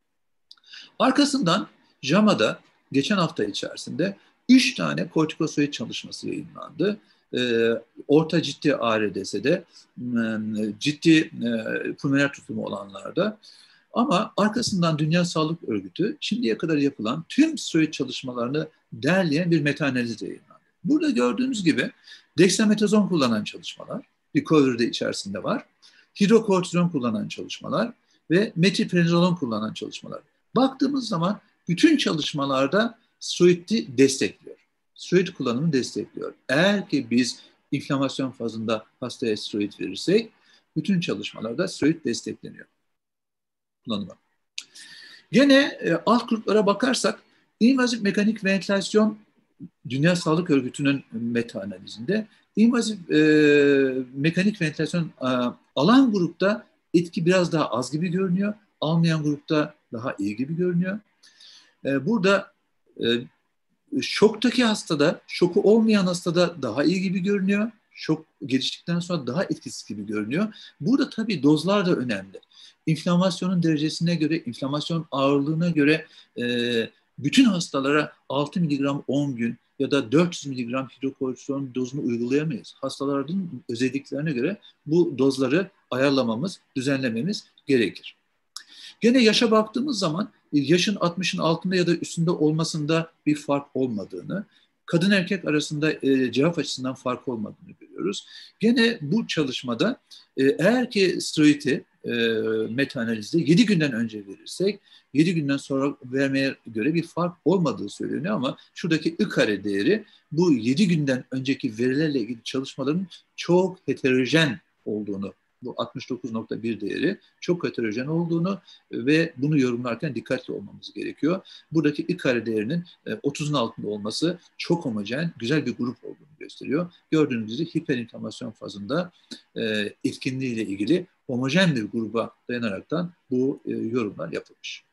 Arkasından JAMA'da geçen hafta içerisinde 3 tane kortikosteroid çalışması yayınlandı. Orta ciddi ARDS'de, ciddi pulmoner tutumu olanlarda. Ama arkasından Dünya Sağlık Örgütü şimdiye kadar yapılan tüm steroid çalışmalarını derleyen bir meta-analiz yayınlandı. Burada gördüğünüz gibi dexamethasone kullanan çalışmalar, recovery'de içerisinde var, hidrokortizon kullanan çalışmalar ve metiprenisolon kullanan çalışmalar. Baktığımız zaman bütün çalışmalarda steroidi destekliyor. Steroid kullanımını destekliyor. Eğer ki biz inflamasyon fazında hastaya steroid verirsek bütün çalışmalarda steroid destekleniyor kullanımı. Gene alt gruplara bakarsak invazif mekanik ventilasyon Dünya Sağlık Örgütü'nün meta-analizinde invazif mekanik ventilasyon alan grupta etki biraz daha az gibi görünüyor. Almayan grupta daha iyi gibi görünüyor. Burada şoktaki hastada, şoku olmayan hastada daha iyi gibi görünüyor. Şok geliştikten sonra daha etkisiz gibi görünüyor. Burada tabii dozlar da önemli. İnflamasyonun derecesine göre, inflamasyon ağırlığına göre bütün hastalara 6 miligram 10 gün ya da 400 miligram hidrokortizon dozunu uygulayamayız. Hastaların özelliklerine göre bu dozları ayarlamamız, düzenlememiz gerekir. Gene yaşa baktığımız zaman yaşın 60'ın altında ya da üstünde olmasında bir fark olmadığını, kadın erkek arasında cevap açısından fark olmadığını görüyoruz. Gene bu çalışmada eğer ki steroidi meta-analizde 7 günden önce verirsek 7 günden sonra vermeye göre bir fark olmadığı söyleniyor ama şuradaki I-kare değeri bu 7 günden önceki verilerle ilgili çalışmaların çok heterojen olduğunu, bu 69.1 değeri çok heterojen olduğunu ve bunu yorumlarken dikkatli olmamız gerekiyor. Buradaki I-kare değerinin 30'un altında olması çok homojen, güzel bir grup olduğunu gösteriyor. Gördüğünüz gibi hiperinflamasyon fazında etkinliğiyle ilgili homojen bir gruba dayanaraktan bu yorumlar yapılmış.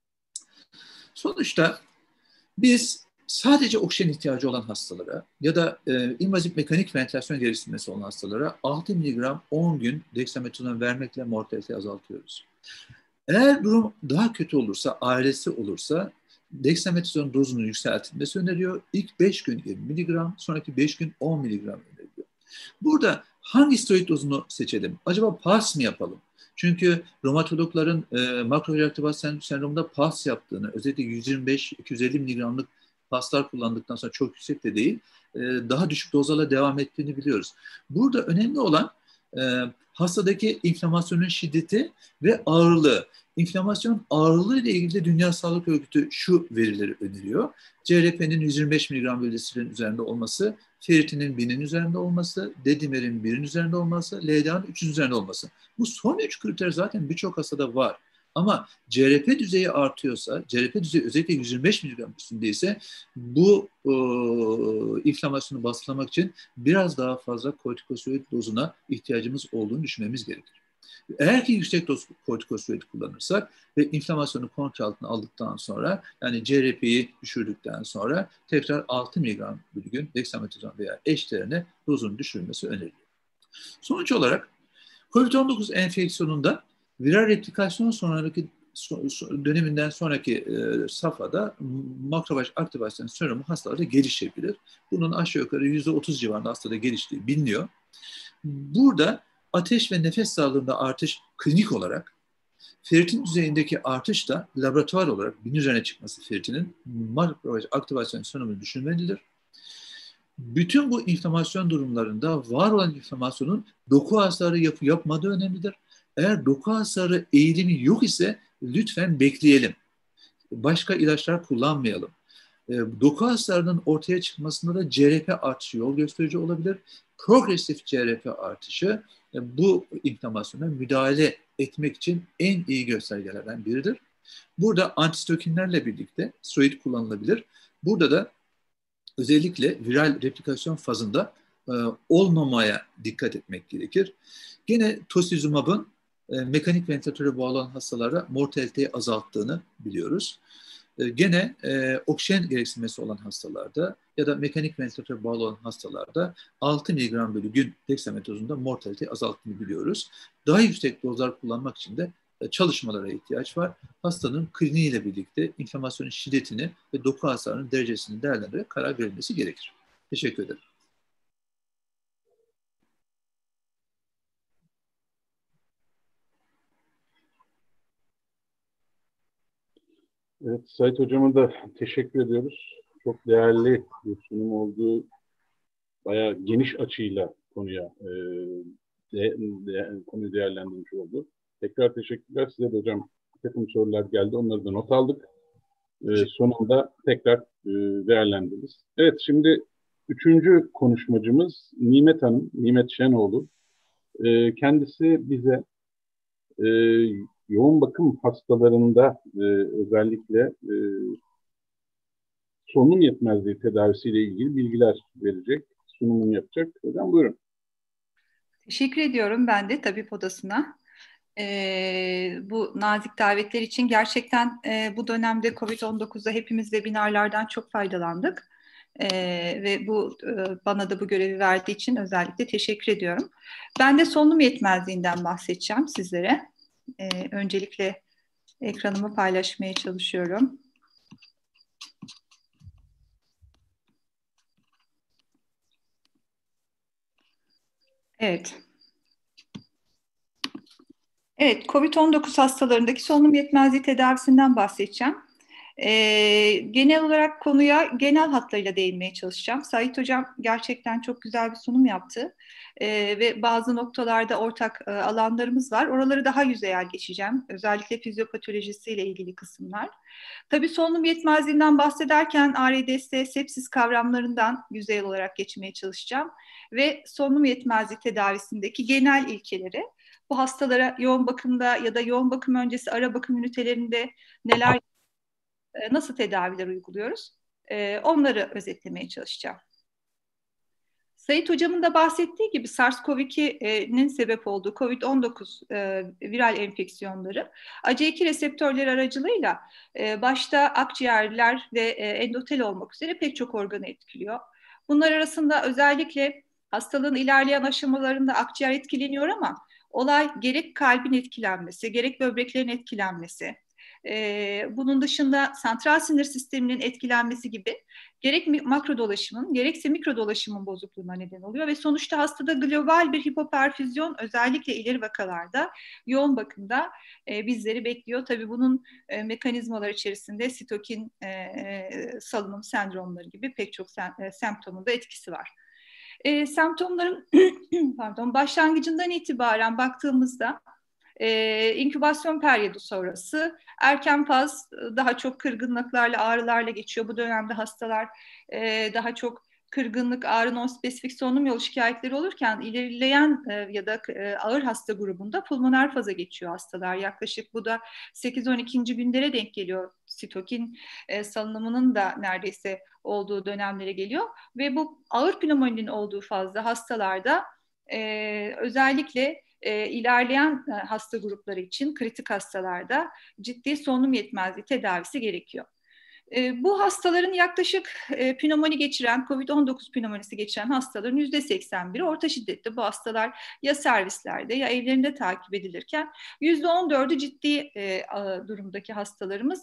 Sonuçta biz sadece oksijen ihtiyacı olan hastalara ya da invazif mekanik ventilasyon gereksinmesi olan hastalara 6 miligram 10 gün dexamethasone vermekle mortaliteyi azaltıyoruz. Eğer durum daha kötü olursa, ailesi olursa dexamethasone dozunun yükseltilmesi öneriyor. İlk 5 gün 20 miligram, sonraki 5 gün 10 miligram öneriliyor. Burada hangi steroid dozunu seçelim? Acaba PAS mı yapalım? Çünkü romatologların makroreaktif sendromunda PAS yaptığını, özellikle 125-250 miligramlık PAS'lar kullandıktan sonra çok yüksek de değil, daha düşük dozlarla devam ettiğini biliyoruz. Burada önemli olan hastadaki inflamasyonun şiddeti ve ağırlığı. İnflamasyon ağırlığı ile ilgili de Dünya Sağlık Örgütü şu verileri öneriyor. CRP'nin 125 mg bölü desilirin üzerinde olması, ferritinin 1000'in üzerinde olması, dedimerin 1'in üzerinde olması, LDA'nın 3'ün üzerinde olması. Bu son 3 kriter zaten birçok hastada var. Ama CRP düzeyi artıyorsa, CRP düzeyi özellikle 125 mg üstündeyse bu inflamasyonu baskılamak için biraz daha fazla kortikosteroid dozuna ihtiyacımız olduğunu düşünmemiz gerekir. Eğer ki yüksek doz kortikosteroid kullanırsak ve inflamasyonu kontrol altına aldıktan sonra, yani CRP'yi düşürdükten sonra tekrar 6 mg bir gün dexamethasone veya eşdeğerine dozun düşürülmesi öneriliyor. Sonuç olarak COVID-19 enfeksiyonunda viral replikasyon sonraki döneminden sonraki safhada makrofaj aktivasyon sendromu hastalarda gelişebilir. Bunun aşağı yukarı %30 civarında hastada geliştiği biliniyor. Burada ateş ve nefes sağlığında artış klinik olarak, ferritin düzeyindeki artış da laboratuvar olarak 1000 üzerine çıkması ferritinin makrofaj aktivasyon sendromunu düşünmelidir. Bütün bu inflamasyon durumlarında var olan inflamasyonun doku hasarı yapmadığı önemlidir. Eğer doku hasarı eğilimi yok ise lütfen bekleyelim. Başka ilaçlar kullanmayalım. Doku hasarının ortaya çıkmasında da CRP artışı yol gösterici olabilir. Progresif CRP artışı bu inflamasyona müdahale etmek için en iyi göstergelerden biridir. Burada antistokinlerle birlikte steroid kullanılabilir. Burada da özellikle viral replikasyon fazında olmamaya dikkat etmek gerekir. Gene tocilizumab'ın mekanik ventilatöre bağlı olan hastalarda mortaliteyi azalttığını biliyoruz. Gene oksijen gereksinmesi olan hastalarda ya da mekanik ventilatöre bağlı olan hastalarda 6 mg bölü gün dexametozunda mortaliteyi azalttığını biliyoruz. Daha yüksek dozlar kullanmak için de çalışmalara ihtiyaç var. Hastanın kliniğiyle birlikte inflamasyonun şiddetini ve doku hasarının derecesini değerlendirerek karar verilmesi gerekir. Teşekkür ederim.
Evet, Sait Hocam'a da teşekkür ediyoruz. Çok değerli bir sunum olduğu, bayağı geniş açıyla konuyu değerlendirmiş oldu. Tekrar teşekkürler. Size de hocam bir takım sorular geldi. Onları da not aldık. Sonunda tekrar değerlendiririz. Evet, şimdi üçüncü konuşmacımız Nimet Hanım, Nimet Şenoğlu. Kendisi bize yoğun bakım hastalarında özellikle solunum yetmezliği tedavisiyle ilgili bilgiler verecek, sunumunu yapacak. Hocam buyurun.
Teşekkür ediyorum ben de tabip odasına. Bu nazik davetler için gerçekten bu dönemde COVID-19'da hepimiz webinarlardan çok faydalandık. Ve bu bana da bu görevi verdiği için özellikle teşekkür ediyorum. Ben de solunum yetmezliğinden bahsedeceğim sizlere. Öncelikle ekranımı paylaşmaya çalışıyorum. Evet. Evet, COVID-19 hastalarındaki solunum yetmezliği tedavisinden bahsedeceğim. Genel olarak konuya genel hatlarıyla değinmeye çalışacağım. Sait Hocam gerçekten çok güzel bir sunum yaptı. Ve bazı noktalarda ortak alanlarımız var. Oraları daha yüzeyel geçeceğim. Özellikle fizyopatolojisiyle ilgili kısımlar. Tabii solunum yetmezliğinden bahsederken ARDS, sepsis kavramlarından yüzeyel olarak geçmeye çalışacağım. Ve solunum yetmezliği tedavisindeki genel ilkeleri, bu hastalara yoğun bakımda ya da yoğun bakım öncesi ara bakım ünitelerinde nasıl tedaviler uyguluyoruz? Onları özetlemeye çalışacağım. Sait Hocam'ın da bahsettiği gibi SARS-CoV-2'nin sebep olduğu COVID-19 viral enfeksiyonları ACE2 reseptörleri aracılığıyla başta akciğerler ve endotel olmak üzere pek çok organı etkiliyor. Bunlar arasında özellikle hastalığın ilerleyen aşamalarında akciğer etkileniyor ama olay gerek kalbin etkilenmesi, gerek böbreklerin etkilenmesi, bunun dışında santral sinir sisteminin etkilenmesi gibi gerek makro dolaşımın gerekse mikro dolaşımın bozukluğuna neden oluyor ve sonuçta hastada global bir hipoperfüzyon özellikle ileri vakalarda yoğun bakımda bizleri bekliyor. Tabii bunun mekanizmalar içerisinde sitokin salınım sendromları gibi pek çok semptomunda etkisi var. Semptomların başlangıcından itibaren baktığımızda inkübasyon periyodu sonrası erken faz daha çok kırgınlıklarla, ağrılarla geçiyor. Bu dönemde hastalar daha çok kırgınlık, ağrı, non-spesifik solunum yolu şikayetleri olurken ilerleyen ya da ağır hasta grubunda pulmoner faza geçiyor hastalar. Yaklaşık bu da 8-12. günlere denk geliyor. Sitokin salınımının da neredeyse olduğu dönemlere geliyor. Ve bu ağır pneumoninin olduğu fazda hastalarda özellikle ilerleyen hasta grupları için kritik hastalarda ciddi solunum yetmezliği tedavisi gerekiyor. Bu hastaların yaklaşık pnömoni geçiren, COVID-19 pnömonisi geçiren hastaların %81'i orta şiddetli. Bu hastalar ya servislerde ya evlerinde takip edilirken %14'ü ciddi durumdaki hastalarımız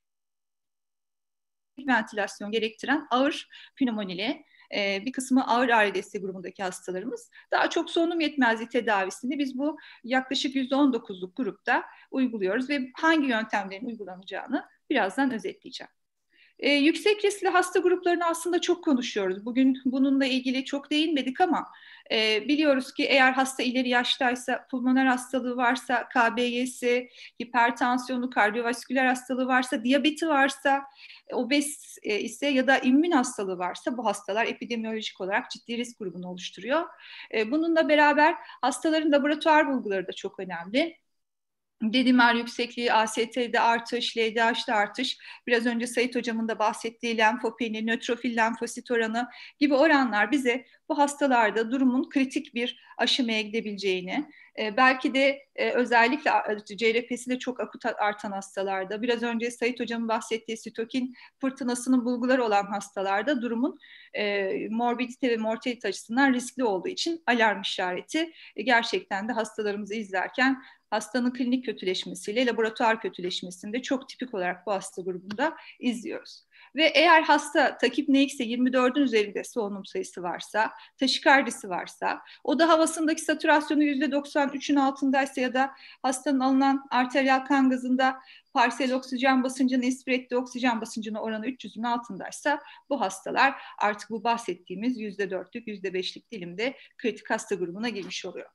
ventilasyon gerektiren ağır pnömonili, bir kısmı ağır ARDS grubundaki hastalarımız. Daha çok solunum yetmezliği tedavisini biz bu yaklaşık %19'luk grupta uyguluyoruz ve hangi yöntemlerin uygulanacağını birazdan özetleyeceğim. Yüksek riskli hasta gruplarını aslında çok konuşuyoruz. Bugün bununla ilgili çok değinmedik ama biliyoruz ki eğer hasta ileri yaştaysa, pulmoner hastalığı varsa, KBG'si, hipertansiyonu, kardiyovasküler hastalığı varsa, diyabeti varsa, obez ise ya da immün hastalığı varsa bu hastalar epidemiyolojik olarak ciddi risk grubunu oluşturuyor. Bununla beraber hastaların laboratuvar bulguları da çok önemli. D-dimer yüksekliği, AST'de artış, LDH'de artış, biraz önce Sait Hocam'ın da bahsettiği lenfopeni, nötrofil lenfosit oranı gibi oranlar bize bu hastalarda durumun kritik bir aşamaya gidebileceğini, belki de özellikle CRP'si de çok akut artan hastalarda, biraz önce Sait Hocam'ın bahsettiği sitokin fırtınasının bulguları olan hastalarda durumun morbidite ve mortalite açısından riskli olduğu için alarm işareti. Gerçekten de hastalarımızı izlerken hastanın klinik kötüleşmesiyle laboratuvar kötüleşmesinde çok tipik olarak bu hasta grubunda izliyoruz. Ve eğer hasta takip NX'e 24'ün üzerinde solunum sayısı varsa, taşikardisi varsa, oda havasındaki satürasyonu %93'ün altındaysa ya da hastanın alınan arteriyel kan gazında parsel oksijen basıncının inspire ettiği oksijen basıncının oranı 300'ün altındaysa bu hastalar artık bu bahsettiğimiz %4'lük, %5'lik dilimde kritik hasta grubuna girmiş oluyor.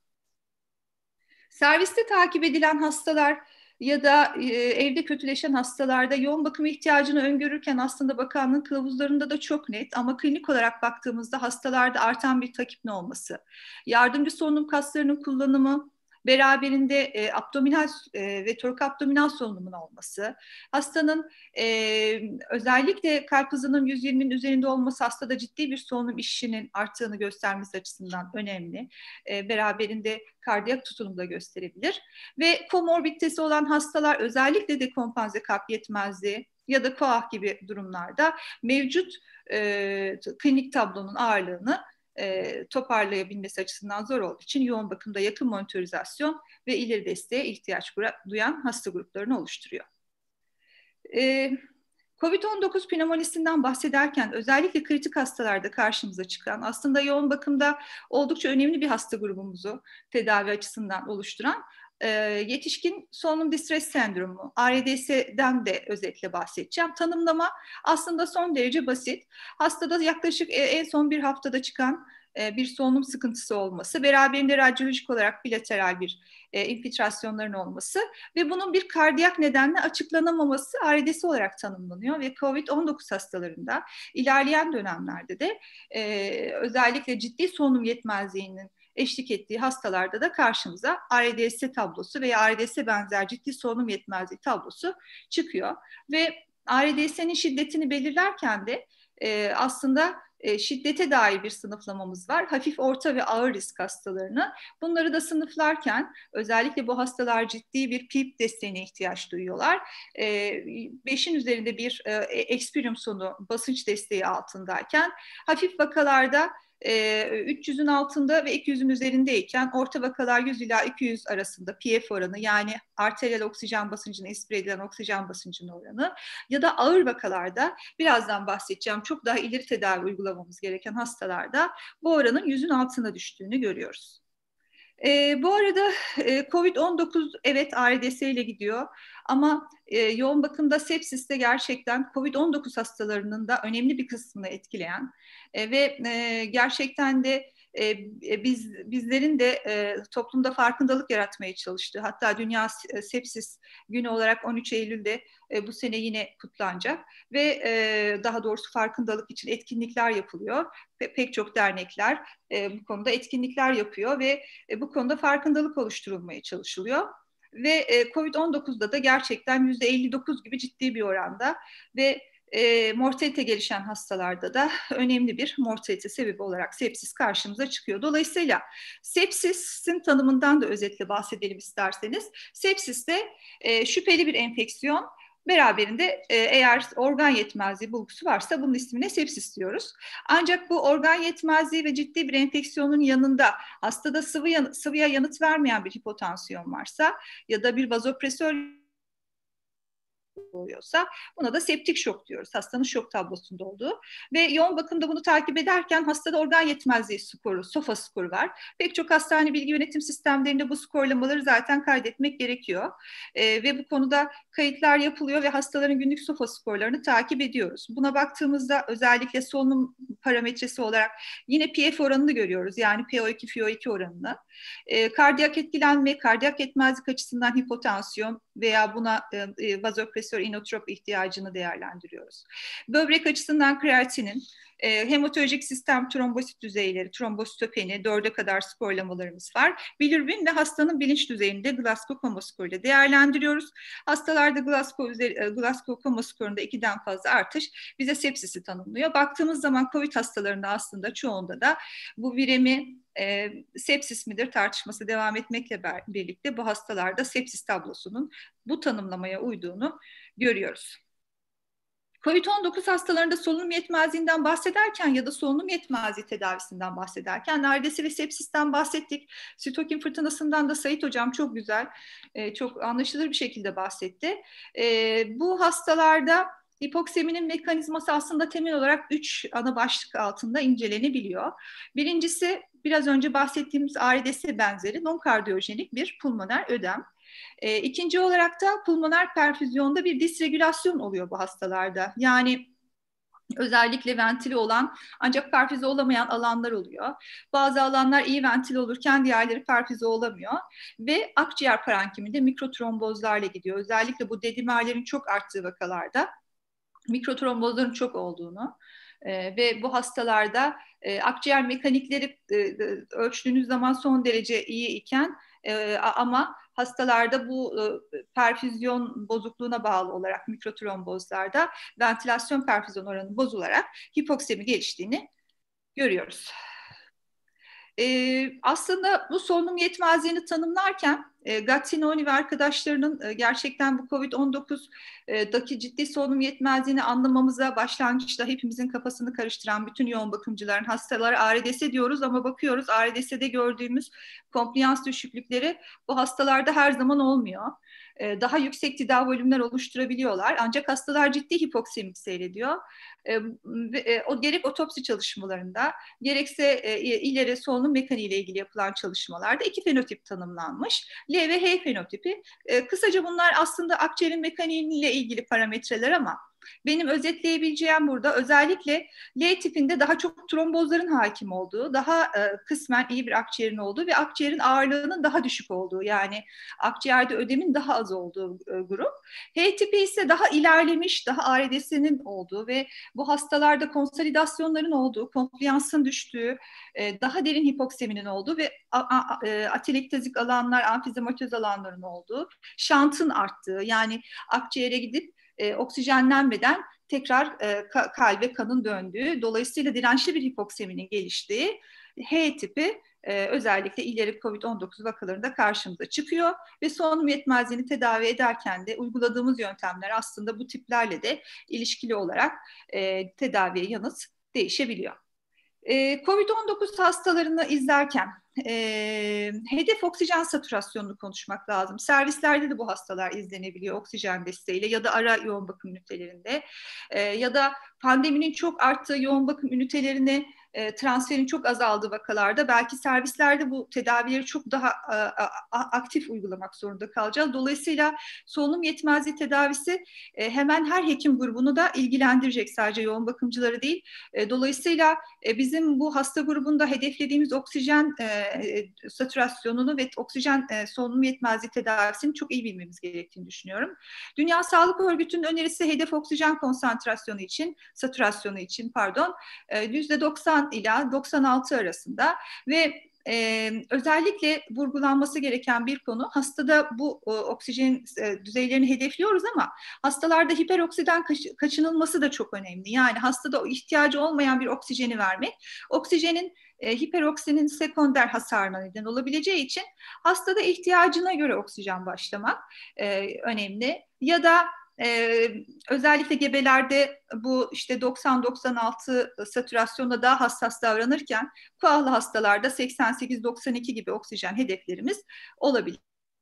Serviste takip edilen hastalar ya da evde kötüleşen hastalarda yoğun bakım ihtiyacını öngörürken aslında bakanlığın kılavuzlarında da çok net ama klinik olarak baktığımızda hastalarda artan bir takipne olması, yardımcı solunum kaslarının kullanımı, beraberinde abdominal ve tork-abdominal solunumun olması, hastanın özellikle kalp hızının 120'nin üzerinde olması hastada ciddi bir solunum işinin arttığını göstermesi açısından önemli. Beraberinde kardiyak tutunumu da gösterebilir. Ve komorbiditesi olan hastalar özellikle dekompanse kalp yetmezliği ya da koah gibi durumlarda mevcut klinik tablonun ağırlığını toparlayabilmesi açısından zor olduğu için yoğun bakımda yakın monitorizasyon ve ileri desteğe ihtiyaç duyan hasta gruplarını oluşturuyor. COVID-19 pnömonisinden bahsederken özellikle kritik hastalarda karşımıza çıkan aslında yoğun bakımda oldukça önemli bir hasta grubumuzu tedavi açısından oluşturan yetişkin solunum distres sendromu, ARDS'den de özetle bahsedeceğim. Tanımlama aslında son derece basit. Hastada yaklaşık en son bir haftada çıkan bir solunum sıkıntısı olması, beraberinde radyolojik olarak bilateral bir infiltrasyonların olması ve bunun bir kardiyak nedenle açıklanamaması ARDS olarak tanımlanıyor ve COVID-19 hastalarında ilerleyen dönemlerde de özellikle ciddi solunum yetmezliğinin eşlik ettiği hastalarda da karşımıza ARDS tablosu veya ARDS benzer ciddi solunum yetmezliği tablosu çıkıyor ve ARDS'nin şiddetini belirlerken de aslında şiddete dair bir sınıflamamız var. Hafif, orta ve ağır risk hastalarını. Bunları da sınıflarken özellikle bu hastalar ciddi bir PEEP desteğine ihtiyaç duyuyorlar. 5'in üzerinde bir ekspirium sonu basınç desteği altındayken hafif vakalarda 300'ün altında ve 200'ün üzerindeyken orta vakalar 100 ila 200 arasında PF oranı yani arteriyel oksijen basıncına inspire edilen oksijen basıncının oranı ya da ağır vakalarda birazdan bahsedeceğim çok daha ileri tedavi uygulamamız gereken hastalarda bu oranın 100'ün altına düştüğünü görüyoruz. Bu arada COVID-19 evet ARDS ile gidiyor ama yoğun bakımda sepsis de gerçekten COVID-19 hastalarının da önemli bir kısmını etkileyen ve gerçekten de bizlerin de toplumda farkındalık yaratmaya çalıştığı, hatta Dünya Sepsis Günü olarak 13 Eylül'de bu sene yine kutlanacak ve daha doğrusu farkındalık için etkinlikler yapılıyor. Pek çok dernekler bu konuda etkinlikler yapıyor ve bu konuda farkındalık oluşturulmaya çalışılıyor. Ve COVID-19'da da gerçekten %59 gibi ciddi bir oranda ve mortalite gelişen hastalarda da önemli bir mortalite sebebi olarak sepsis karşımıza çıkıyor. Dolayısıyla sepsisin tanımından da özetle bahsedelim isterseniz. Sepsis de şüpheli bir enfeksiyon. Beraberinde eğer organ yetmezliği bulgusu varsa bunun ismine sepsis diyoruz. Ancak bu organ yetmezliği ve ciddi bir enfeksiyonun yanında hastada sıvıya yanıt vermeyen bir hipotansiyon varsa ya da bir vazopresör oluyorsa buna da septik şok diyoruz. Hastanın şok tablosunda olduğu ve yoğun bakımda bunu takip ederken hastada organ yetmezliği skoru, SOFA skoru var. Pek çok hastane bilgi yönetim sistemlerinde bu skorlamaları zaten kaydetmek gerekiyor. Ve bu konuda kayıtlar yapılıyor ve hastaların günlük SOFA skorlarını takip ediyoruz. Buna baktığımızda özellikle solunum parametresi olarak yine PF oranını görüyoruz. Yani PO2, FiO2 oranını. Kardiyak etkilenme, kardiyak yetmezlik açısından hipotansiyon veya buna vazopresör inotrop ihtiyacını değerlendiriyoruz. Böbrek açısından kreatinin, hematolojik sistem trombosit düzeyleri, trombositopeni 4'e kadar skorlamalarımız var. Bilirubin ve hastanın bilinç düzeyinde Glasgow Coma Score ile değerlendiriyoruz. Hastalarda Glasgow Coma Score'unda 2'den fazla artış bize sepsisi tanımlıyor. Baktığımız zaman COVID hastalarında aslında çoğunda da bu viremi sepsis midir tartışması devam etmekle birlikte bu hastalarda sepsis tablosunun bu tanımlamaya uyduğunu görüyoruz. COVID-19 hastalarında solunum yetmezliğinden bahsederken ya da solunum yetmezliği tedavisinden bahsederken ARDS ve sepsisten bahsettik. Sitokin fırtınasından da Sait Hocam çok güzel, çok anlaşılır bir şekilde bahsetti. Bu hastalarda hipokseminin mekanizması aslında temel olarak 3 ana başlık altında incelenebiliyor. Birincisi biraz önce bahsettiğimiz ARDS benzeri non-kardiyojenik bir pulmoner ödem. İkinci olarak da pulmoner perfüzyonda bir disregülasyon oluyor bu hastalarda. Yani özellikle ventili olan ancak perfüze olamayan alanlar oluyor. Bazı alanlar iyi ventili olurken diğerleri perfüze olamıyor. Ve akciğer parenkiminde mikrotrombozlarla gidiyor. Özellikle bu dedimerlerin çok arttığı vakalarda mikrotrombozların çok olduğunu ve bu hastalarda akciğer mekanikleri ölçtüğünüz zaman son derece iyi iken ama hastalarda bu perfüzyon bozukluğuna bağlı olarak mikrotrombozlarda ventilasyon perfüzyon oranı bozularak hipoksemi geliştiğini görüyoruz. Aslında bu solunum yetmezliğini tanımlarken Gattinoni ve arkadaşlarının gerçekten bu COVID-19'daki ciddi solunum yetmezliğini anlamamıza başlangıçta hepimizin kafasını karıştıran bütün yoğun bakımcıların hastalara ARDS diyoruz ama bakıyoruz ARDS'de gördüğümüz komplikans düşüklükleri bu hastalarda her zaman olmuyor. Daha yüksek tidal volümler oluşturabiliyorlar. Ancak hastalar ciddi hipoksemik seyrediyor. O gerek otopsi çalışmalarında gerekse ileri solunum mekaniğiyle ilgili yapılan çalışmalarda iki fenotip tanımlanmış. L ve H fenotipi. Kısaca bunlar aslında akciğerin mekaniğiyle ilgili parametreler ama benim özetleyebileceğim burada özellikle L tipinde daha çok trombozların hakim olduğu, daha kısmen iyi bir akciğerin olduğu ve akciğerin ağırlığının daha düşük olduğu, yani akciğerde ödemin daha az olduğu grup. H tipi ise daha ilerlemiş, daha ARDS'nin olduğu ve bu hastalarda konsolidasyonların olduğu, kompliyansın düştüğü, daha derin hipokseminin olduğu ve atelektazik alanlar, amfizematöz alanların olduğu, şantın arttığı, yani akciğere gidip oksijenlenmeden tekrar kalbe kanın döndüğü, dolayısıyla dirençli bir hipokseminin geliştiği H tipi özellikle ileri COVID-19 vakalarında karşımıza çıkıyor ve solunum yetmezliğini tedavi ederken de uyguladığımız yöntemler aslında bu tiplerle de ilişkili olarak tedaviye yanıt değişebiliyor. COVID-19 hastalarını izlerken hedef oksijen satürasyonunu konuşmak lazım. Servislerde de bu hastalar izlenebiliyor oksijen desteğiyle ya da ara yoğun bakım ünitelerinde ya da pandeminin çok arttığı yoğun bakım ünitelerine transferin çok azaldığı vakalarda belki servislerde bu tedavileri çok daha aktif uygulamak zorunda kalacağız. Dolayısıyla solunum yetmezliği tedavisi hemen her hekim grubunu da ilgilendirecek, sadece yoğun bakımcıları değil. Dolayısıyla bizim bu hasta grubunda hedeflediğimiz oksijen satürasyonunu ve oksijen solunum yetmezliği tedavisini çok iyi bilmemiz gerektiğini düşünüyorum. Dünya Sağlık Örgütü'nün önerisi hedef oksijen konsantrasyonu için, satürasyonu için %90 ila 96 arasında ve özellikle vurgulanması gereken bir konu, hastada bu oksijen düzeylerini hedefliyoruz ama hastalarda hiperoksiden kaçınılması da çok önemli. Yani hastada ihtiyacı olmayan bir oksijeni vermek, oksijenin hiperoksinin sekonder hasarına neden olabileceği için hastada ihtiyacına göre oksijen başlamak önemli. Ya da Özellikle gebelerde bu işte 90-96 satürasyonda daha hassas davranırken koahlı hastalarda 88-92 gibi oksijen hedeflerimiz olabilir.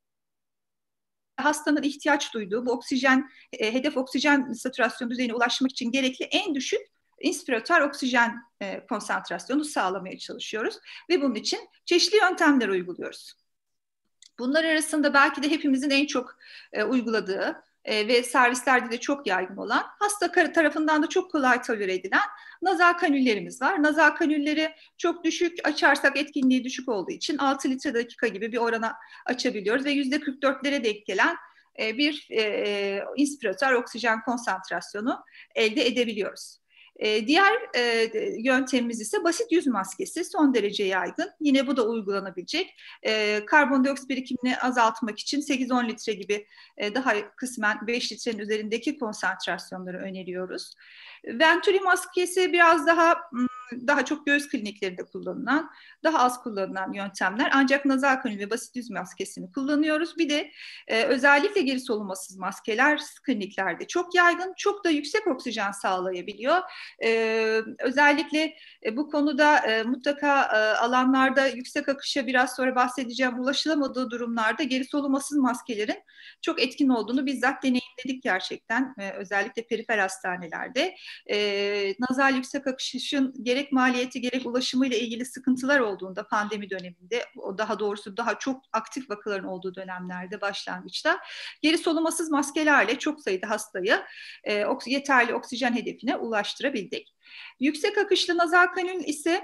Hastanın ihtiyaç duyduğu bu hedef oksijen satürasyon düzeyine ulaşmak için gerekli en düşük inspiratör oksijen konsantrasyonu sağlamaya çalışıyoruz ve bunun için çeşitli yöntemler uyguluyoruz. Bunlar arasında belki de hepimizin en çok uyguladığı ve servislerde de çok yaygın olan, hasta tarafından da çok kolay tolere edilen nazal kanüllerimiz var. Nazal kanülleri çok düşük, açarsak etkinliği düşük olduğu için 6 litre dakika gibi bir orana açabiliyoruz ve %44'lere denk gelen bir inspiratör oksijen konsantrasyonu elde edebiliyoruz. Diğer yöntemimiz ise basit yüz maskesi, son derece yaygın. Yine bu da uygulanabilecek. Karbondioksit birikimini azaltmak için 8-10 litre gibi daha kısmen 5 litrenin üzerindeki konsantrasyonları öneriyoruz. Venturi maskesi biraz daha çok göğüs kliniklerinde kullanılan, daha az kullanılan yöntemler. Ancak nazal kanül ve basit yüz maskesini kullanıyoruz. Bir de özellikle geri solumasız maskeler kliniklerde çok yaygın, çok da yüksek oksijen sağlayabiliyor. Özellikle bu konuda mutlaka alanlarda yüksek akışa biraz sonra bahsedeceğim, ulaşılamadığı durumlarda geri solumasız maskelerin çok etkin olduğunu bizzat deneyimledik gerçekten. Özellikle perifer hastanelerde. Nazal yüksek akışın gerek maliyeti gerek ulaşımıyla ilgili sıkıntılar olduğunda pandemi döneminde, daha doğrusu daha çok aktif vakaların olduğu dönemlerde başlangıçta geri solumasız maskelerle çok sayıda hastayı yeterli oksijen hedefine ulaştırabildik. Yüksek akışlı nazal kanül ise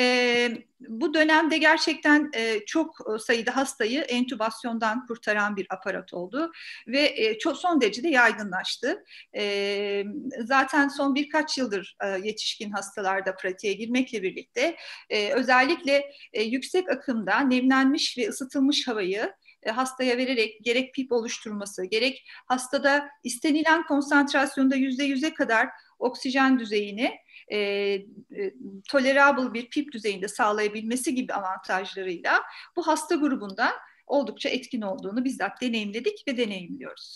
bu dönemde gerçekten çok sayıda hastayı entübasyondan kurtaran bir aparat oldu ve son derece de yaygınlaştı. Zaten son birkaç yıldır yetişkin hastalarda pratiğe girmekle birlikte özellikle yüksek akımda nemlenmiş ve ısıtılmış havayı hastaya vererek gerek pip oluşturması, gerek hastada istenilen konsantrasyonda %100'e kadar oksijen düzeyini tolerable bir pip düzeyinde sağlayabilmesi gibi avantajlarıyla bu hasta grubunda oldukça etkin olduğunu bizzat deneyimledik ve deneyimliyoruz.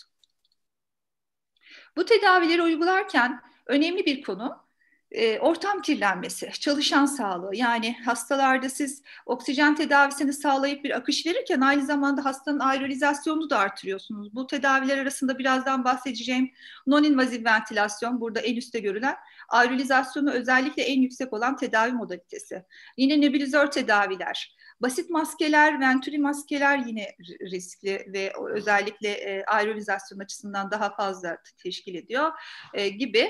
Bu tedavileri uygularken önemli bir konu ortam kirlenmesi, çalışan sağlığı. Yani hastalarda siz oksijen tedavisini sağlayıp bir akış verirken aynı zamanda hastanın aerolizasyonunu da artırıyorsunuz. Bu tedaviler arasında birazdan bahsedeceğim non-invaziv ventilasyon, burada en üstte görülen, aerolizasyonu özellikle en yüksek olan tedavi modalitesi. Yine nebulizör tedaviler, basit maskeler, venturi maskeler yine riskli ve özellikle aerolizasyon açısından daha fazla teşkil ediyor gibi.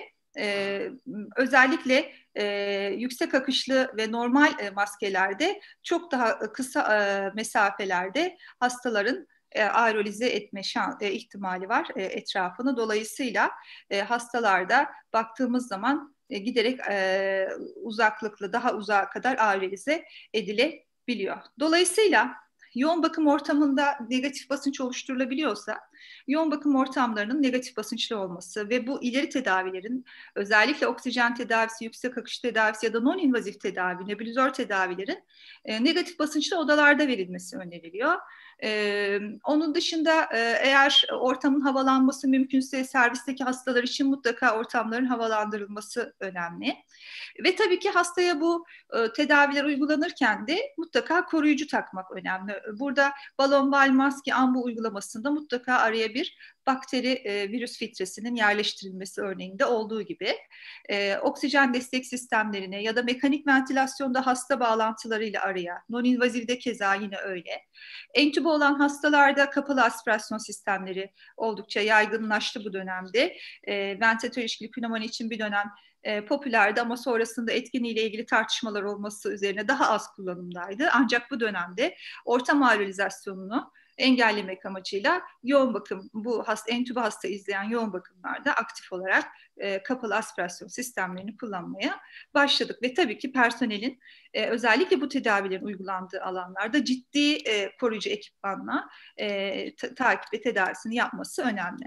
Özellikle yüksek akışlı ve normal maskelerde çok daha kısa mesafelerde hastaların aerolize etme ihtimali var etrafını. Dolayısıyla hastalarda baktığımız zaman giderek uzaklıkla daha uzağa kadar aerolize edilebiliyor. Dolayısıyla yoğun bakım ortamında negatif basınç oluşturulabiliyorsa, yoğun bakım ortamlarının negatif basınçlı olması ve bu ileri tedavilerin, özellikle oksijen tedavisi, yüksek akış tedavisi ya da non-invazif tedavi, nebulizör tedavilerin negatif basınçlı odalarda verilmesi öneriliyor. Onun dışında eğer ortamın havalanması mümkünse servisteki hastalar için mutlaka ortamların havalandırılması önemli. Ve tabii ki hastaya bu tedaviler uygulanırken de mutlaka koruyucu takmak önemli. Burada balon, bal, maske, ambu uygulamasında mutlaka araya bir bakteri virüs filtresinin yerleştirilmesi örneğinde olduğu gibi oksijen destek sistemlerine ya da mekanik ventilasyonda hasta bağlantılarıyla araya, non-invazivde keza yine öyle. Entübe olan hastalarda kapalı aspirasyon sistemleri oldukça yaygınlaştı bu dönemde. Ventilatör ilişkili pnömoni için bir dönem popülerdi ama sonrasında etkinliğiyle ilgili tartışmalar olması üzerine daha az kullanımdaydı. Ancak bu dönemde ortam aerolizasyonunu engellemek amacıyla yoğun bakım, bu entübe hasta izleyen yoğun bakımlarda aktif olarak kapalı aspirasyon sistemlerini kullanmaya başladık. Ve tabii ki personelin özellikle bu tedavilerin uygulandığı alanlarda ciddi koruyucu ekipmanla takip ve tedavisini yapması önemli.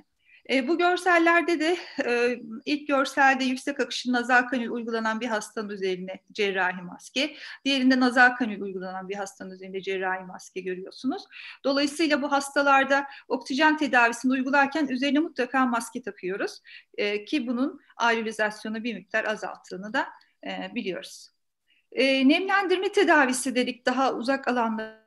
Bu görsellerde de ilk görselde yüksek akışlı nazal kanül uygulanan bir hastanın üzerine cerrahi maske, diğerinde nazal kanül uygulanan bir hastanın üzerinde cerrahi maske görüyorsunuz. Dolayısıyla bu hastalarda oksijen tedavisini uygularken üzerine mutlaka maske takıyoruz ki bunun aerolizasyonu bir miktar azalttığını da biliyoruz. Nemlendirme tedavisi dedik, daha uzak alanda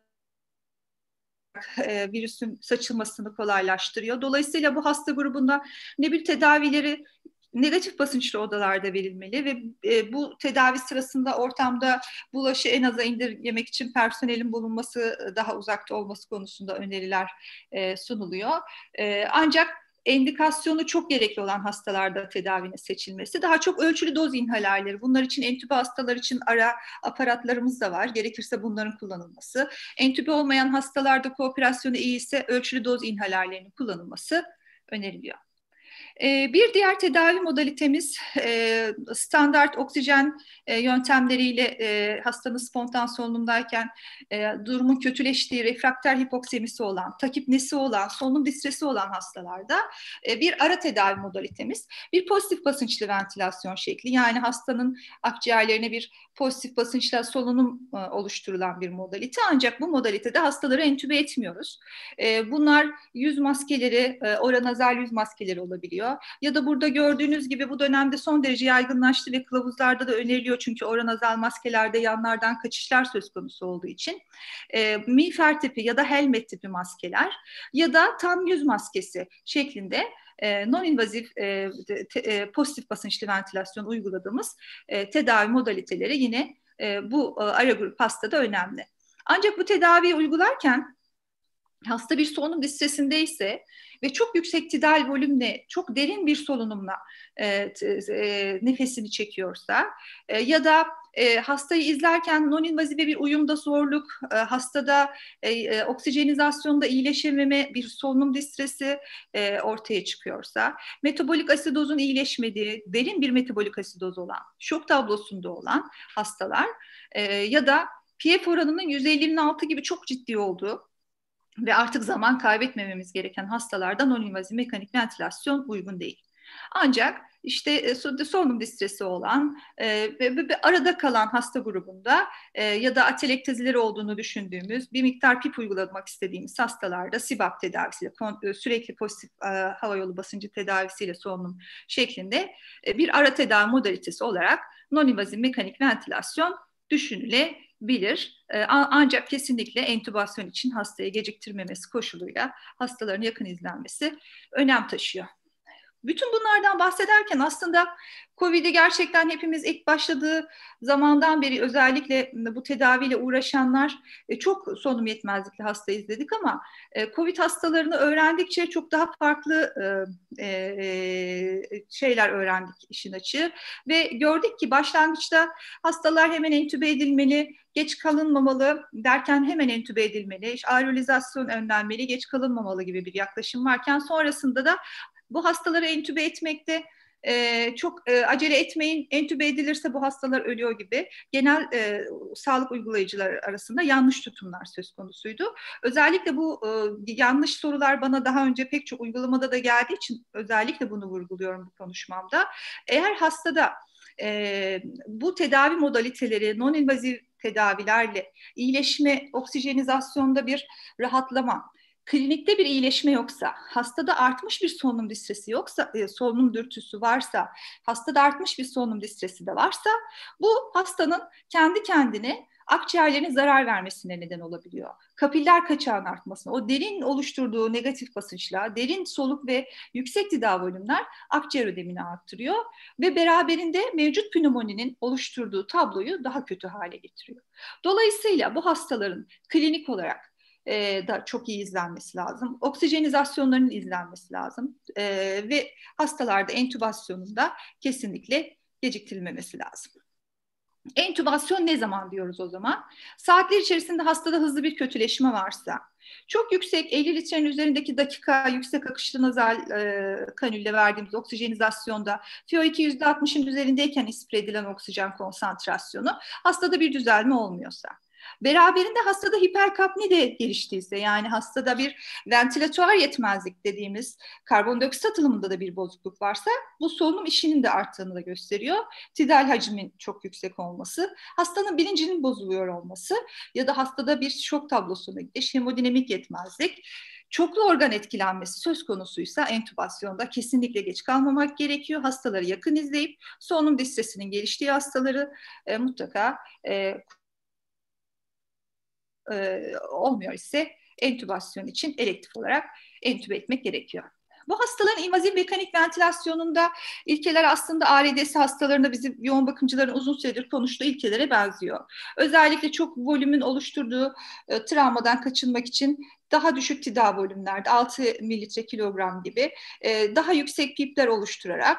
virüsün saçılmasını kolaylaştırıyor. Dolayısıyla bu hasta grubunda nebül tedavileri negatif basınçlı odalarda verilmeli ve bu tedavi sırasında ortamda bulaşı en aza indirgemek için personelin bulunması, daha uzakta olması konusunda öneriler sunuluyor. Ancak endikasyonu çok gerekli olan hastalarda tedavinin seçilmesi. Daha çok ölçülü doz inhalerleri. Bunlar için entübe hastalar için ara aparatlarımız da var. Gerekirse bunların kullanılması. Entübe olmayan hastalarda kooperasyonu iyi ise ölçülü doz inhalerlerinin kullanılması öneriliyor. Bir diğer tedavi modalitemiz standart oksijen yöntemleriyle hastanın spontan solunumdayken durumun kötüleştiği, refrakter hipoksemisi olan, takipnesi olan, solunum distresi olan hastalarda bir ara tedavi modalitemiz. Bir pozitif basınçlı ventilasyon şekli, yani hastanın akciğerlerine bir pozitif basınçla solunum oluşturulan bir modalite. Ancak bu modalitede hastaları entübe etmiyoruz. Bunlar yüz maskeleri, oranazal yüz maskeleri olabiliyor. Ya da burada gördüğünüz gibi bu dönemde son derece yaygınlaştı ve kılavuzlarda da öneriliyor çünkü oranazal maskelerde yanlardan kaçışlar söz konusu olduğu için. Miğfer tipi ya da helmet tipi maskeler ya da tam yüz maskesi şeklinde non-invazif pozitif basınçlı ventilasyon uyguladığımız tedavi modaliteleri yine bu ara grup hastada önemli. Ancak bu tedaviyi uygularken hasta bir solunum distresindeyse ve çok yüksek tidal volümle, çok derin bir solunumla nefesini çekiyorsa ya da hastayı izlerken non-invazive bir uyumda zorluk, hastada oksijenizasyonda iyileşememe, bir solunum distresi ortaya çıkıyorsa, metabolik asidozun iyileşmediği, derin bir metabolik asidoz olan, şok tablosunda olan hastalar ya da PF oranının 150'nin altı gibi çok ciddi olduğu ve artık zaman kaybetmememiz gereken hastalarda non-invazif mekanik ventilasyon uygun değil. Ancak işte solunum distresi olan ve arada kalan hasta grubunda ya da atelektazileri olduğunu düşündüğümüz bir miktar PIP uygulamak istediğimiz hastalarda CPAP tedavisiyle, sürekli pozitif havayolu basıncı tedavisiyle solunum şeklinde bir ara tedavi modalitesi olarak non-invazif mekanik ventilasyon düşünülebilir. Ancak kesinlikle entübasyon için hastayı geciktirmemesi koşuluyla hastaların yakın izlenmesi önem taşıyor. Bütün bunlardan bahsederken aslında COVID'i gerçekten hepimiz ilk başladığı zamandan beri özellikle bu tedaviyle uğraşanlar çok solunum yetmezlikli hasta izledik ama COVID hastalarını öğrendikçe çok daha farklı şeyler öğrendik işin açığı ve gördük ki başlangıçta hastalar hemen entübe edilmeli, geç kalınmamalı derken hemen entübe edilmeli, aerolizasyon önlenmeli, geç kalınmamalı gibi bir yaklaşım varken sonrasında da bu hastaları entübe etmekte çok acele etmeyin, entübe edilirse bu hastalar ölüyor gibi genel sağlık uygulayıcıları arasında yanlış tutumlar söz konusuydu. Özellikle bu yanlış sorular bana daha önce pek çok uygulamada da geldiği için özellikle bunu vurguluyorum bu konuşmamda. Eğer hastada bu tedavi modaliteleri non-invazif tedavilerle iyileşme, oksijenizasyonda bir rahatlama, klinikte bir iyileşme yoksa, hastada artmış bir solunum distresi yoksa, solunum dürtüsü varsa, hastada artmış bir solunum distresi de varsa, bu hastanın kendi kendine akciğerlerine zarar vermesine neden olabiliyor. Kapiller kaçağın artmasına, o derin oluşturduğu negatif basınçla, derin soluk ve yüksek tidal volümler akciğer ödemini arttırıyor ve beraberinde mevcut pnömoninin oluşturduğu tabloyu daha kötü hale getiriyor. Dolayısıyla bu hastaların klinik olarak da çok iyi izlenmesi lazım. Oksijenizasyonlarının izlenmesi lazım. Ve hastalarda entübasyonunda kesinlikle geciktirilmemesi lazım. Entübasyon ne zaman diyoruz o zaman? Saatler içerisinde hastada hızlı bir kötüleşme varsa, çok yüksek 50 litrenin üzerindeki dakika yüksek akışlı nazal kanülle verdiğimiz oksijenizasyonda FiO2 %60'ın üzerindeyken ispire edilen oksijen konsantrasyonu hastada bir düzelme olmuyorsa, Beraberinde hastada hiperkapni de geliştiyse, yani hastada bir ventilatör yetmezlik dediğimiz karbondioksit atılımında da bir bozukluk varsa bu solunum işinin de arttığını da gösteriyor. Tidal hacmin çok yüksek olması, hastanın bilincinin bozuluyor olması ya da hastada bir şok tablosuna gidiş, hemodinamik yetmezlik, çoklu organ etkilenmesi söz konusuysa entübasyonda kesinlikle geç kalmamak gerekiyor. Hastaları yakın izleyip solunum distresinin geliştiği hastaları mutlaka olmuyor ise entübasyon için elektif olarak entübe etmek gerekiyor. Bu hastaların invaziv mekanik ventilasyonunda ilkeler aslında ARDS hastalarında bizim yoğun bakımcıların uzun süredir konuştuğu ilkelere benziyor. Özellikle çok volümün oluşturduğu travmadan kaçınmak için daha düşük tida volümlerde 6 mililitre kilogram gibi daha yüksek pipler oluşturarak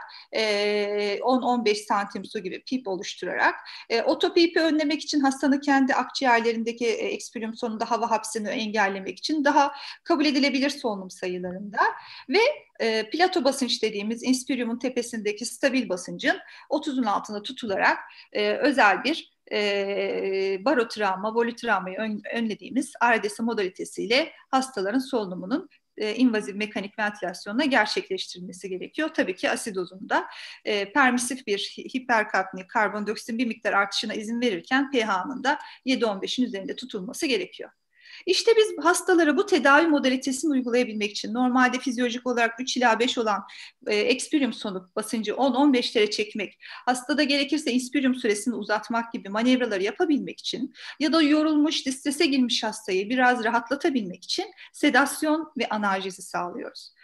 10-15 santim su gibi pip oluşturarak otopipi önlemek için hastanın kendi akciğerlerindeki ekspirüm sonunda hava hapsini engellemek için daha kabul edilebilir solunum sayılarında ve plato basınç dediğimiz inspiriumun tepesindeki stabil basıncın 30'un altında tutularak özel bir barotravma, volitravmayı önlediğimiz ARDS modalitesiyle hastaların solunumunun invaziv mekanik ventilasyonla gerçekleştirilmesi gerekiyor. Tabii ki asidozunda permisif bir hiperkapni, karbondioksitin bir miktar artışına izin verirken pH'nın da 7-15'in üzerinde tutulması gerekiyor. İşte biz hastalara bu tedavi modalitesini uygulayabilmek için normalde fizyolojik olarak 3 ila 5 olan ekspirium sonu basıncı 10-15'lere çekmek, hastada gerekirse inspirium süresini uzatmak gibi manevraları yapabilmek için ya da yorulmuş, distrese girmiş hastayı biraz rahatlatabilmek için sedasyon ve analjezi sağlıyoruz.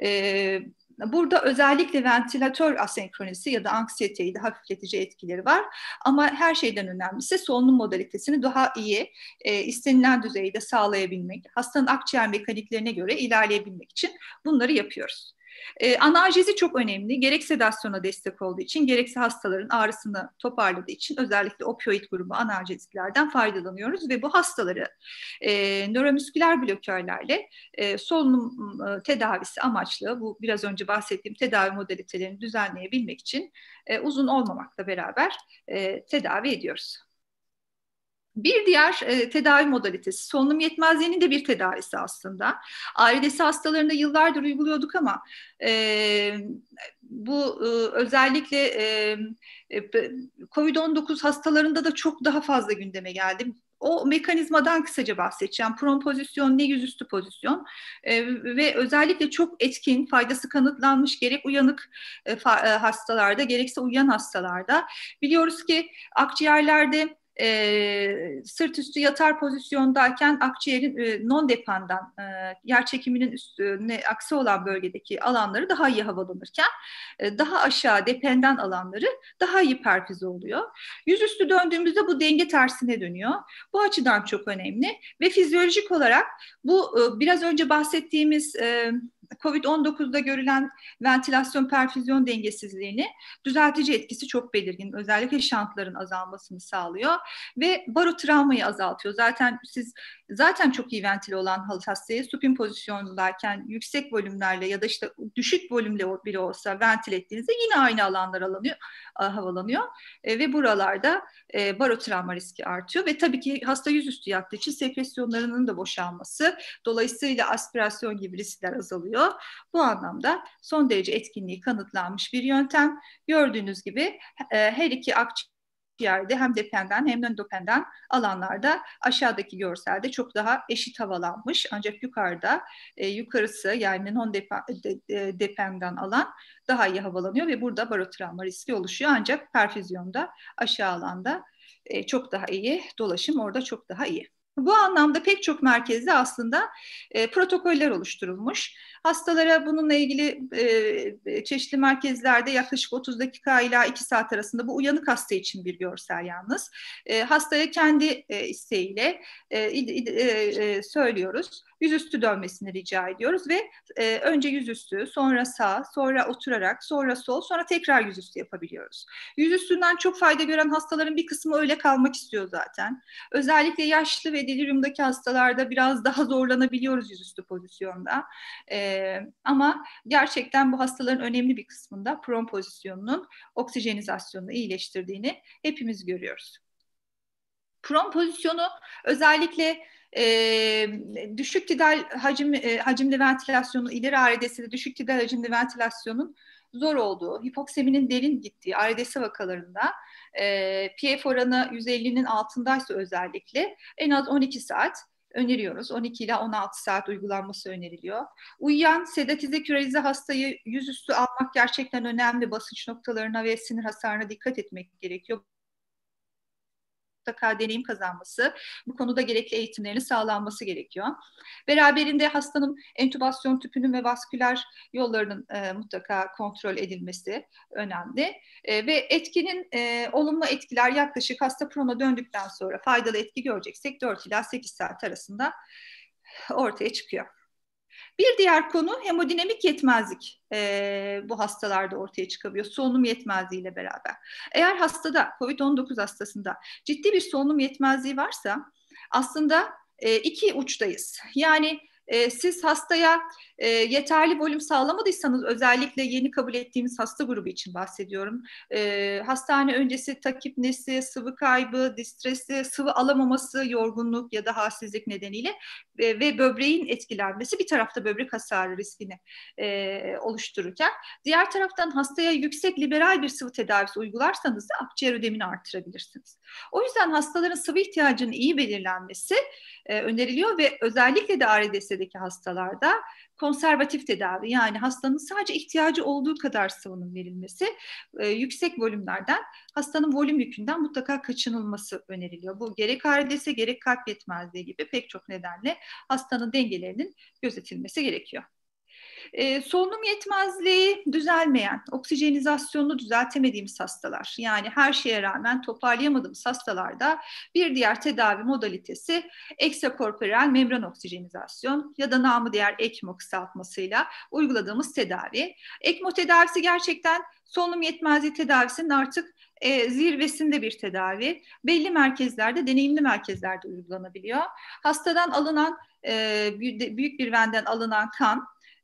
Burada özellikle ventilatör asenkronisi ya da anksiyeteyi de hafifletici etkileri var. Ama her şeyden önemlisi solunum modalitesini daha iyi istenilen düzeyde sağlayabilmek, hastanın akciğer mekaniklerine göre ilerleyebilmek için bunları yapıyoruz. Analjezi çok önemli. Gerek sedasyona destek olduğu için, gerekse hastaların ağrısını toparladığı için özellikle opioid grubu analjeziklerden faydalanıyoruz ve bu hastaları nöromüsküler blokörlerle solunum tedavisi amaçlı bu biraz önce bahsettiğim tedavi modalitelerini düzenleyebilmek için uzun olmamakla beraber tedavi ediyoruz. Bir diğer tedavi modalitesi solunum yetmezliğinin de bir tedavisi aslında. ARDS hastalarında yıllardır uyguluyorduk ama bu özellikle COVID-19 hastalarında da çok daha fazla gündeme geldi. O mekanizmadan kısaca bahsedeceğim. Prone pozisyon ne yüzüstü pozisyon ve özellikle çok etkin, faydası kanıtlanmış gerek uyanık hastalarda gerekse uyuyan hastalarda. Biliyoruz ki akciğerlerde sırt üstü yatar pozisyondayken akciğerin non-dependan yer çekiminin üstüne aksi olan bölgedeki alanları daha iyi havalanırken daha aşağı dependan alanları daha iyi perfüze oluyor. Yüzüstü döndüğümüzde bu denge tersine dönüyor. Bu açıdan çok önemli ve fizyolojik olarak bu biraz önce bahsettiğimiz COVID-19'da görülen ventilasyon perfüzyon dengesizliğini düzeltici etkisi çok belirgin. Özellikle şantların azalmasını sağlıyor ve barotravmayı azaltıyor. Zaten çok iyi ventile olan hastayı supin pozisyondayken yüksek volümlerle ya da işte düşük volümle bile olsa ventil ettiğinizde yine aynı alanlar havalanıyor ve buralarda barotravma riski artıyor ve tabii ki hasta yüzüstü yattığı için sekresyonlarının da boşalması, dolayısıyla aspirasyon gibi riskler azalıyor. Bu anlamda son derece etkinliği kanıtlanmış bir yöntem. Gördüğünüz gibi her iki akciğerde hem dependan hem non-dependan alanlarda aşağıdaki görselde çok daha eşit havalanmış. Ancak yukarısı yani non-dependan alan daha iyi havalanıyor ve burada barotravma riski oluşuyor. Ancak perfüzyonda aşağı alanda çok daha iyi, dolaşım orada çok daha iyi. Bu anlamda pek çok merkezde aslında protokoller oluşturulmuş. Hastalara bununla ilgili çeşitli merkezlerde yaklaşık 30 dakika ila 2 saat arasında bu uyanık hasta için bir görsel yalnız. Hastaya kendi isteğiyle söylüyoruz. Yüzüstü dönmesini rica ediyoruz ve önce yüzüstü, sonra sağ, sonra oturarak, sonra sol, sonra tekrar yüzüstü yapabiliyoruz. Yüzüstünden çok fayda gören hastaların bir kısmı öyle kalmak istiyor zaten. Özellikle yaşlı ve deliriumdaki hastalarda biraz daha zorlanabiliyoruz yüzüstü pozisyonda. Ama gerçekten bu hastaların önemli bir kısmında prone pozisyonunun oksijenizasyonunu iyileştirdiğini hepimiz görüyoruz. Pron pozisyonu özellikle düşük tidal hacimli ventilasyonu, ileri ARDS'de düşük tidal hacimli ventilasyonun zor olduğu, hipokseminin derin gittiği ARDS vakalarında PF oranı 150'nin altındaysa özellikle en az 12 saat öneriyoruz. 12 ila 16 saat uygulanması öneriliyor. Uyuyan sedatize kürelize hastayı yüzüstü almak gerçekten önemli. Basınç noktalarına ve sinir hasarına dikkat etmek gerekiyor. Mutlaka deneyim kazanması, bu konuda gerekli eğitimlerin sağlanması gerekiyor. Beraberinde hastanın entübasyon tüpünün ve vasküler yollarının mutlaka kontrol edilmesi önemli. Ve etkinin olumlu etkiler yaklaşık hasta prona döndükten sonra faydalı etki göreceksek 4 ila 8 saat arasında ortaya çıkıyor. Bir diğer konu hemodinamik yetmezlik bu hastalarda ortaya çıkabiliyor. Solunum yetmezliğiyle beraber. Eğer hastada, COVID-19 hastasında ciddi bir solunum yetmezliği varsa aslında iki uçtayız. Yani siz hastaya yeterli volüm sağlamadıysanız, özellikle yeni kabul ettiğimiz hasta grubu için bahsediyorum. Hastane öncesi takipnesi, sıvı kaybı, distresi, sıvı alamaması, yorgunluk ya da halsizlik nedeniyle ve böbreğin etkilenmesi bir tarafta böbrek hasarı riskini oluştururken, diğer taraftan hastaya yüksek liberal bir sıvı tedavisi uygularsanız da akciğer ödemini artırabilirsiniz. O yüzden hastaların sıvı ihtiyacının iyi belirlenmesi öneriliyor ve özellikle de ARDS'deki hastalarda konservatif tedavi, yani hastanın sadece ihtiyacı olduğu kadar sıvının verilmesi, yüksek volümlerden, hastanın volüm yükünden mutlaka kaçınılması öneriliyor. Bu gerek ARDS gerek kalp yetmezliği gibi pek çok nedenle hastanın dengelerinin gözetilmesi gerekiyor. Solunum yetmezliği düzelmeyen, oksijenizasyonunu düzeltemediğimiz hastalar, yani her şeye rağmen toparlayamadığımız hastalarda bir diğer tedavi modalitesi ekstrakorporeal membran oksijenizasyon ya da namı diğer ECMO kısaltmasıyla uyguladığımız tedavi. ECMO tedavisi gerçekten solunum yetmezliği tedavisinin artık zirvesinde bir tedavi. Belli merkezlerde, deneyimli merkezlerde uygulanabiliyor. Hastadan alınan, büyük bir venden alınan kan,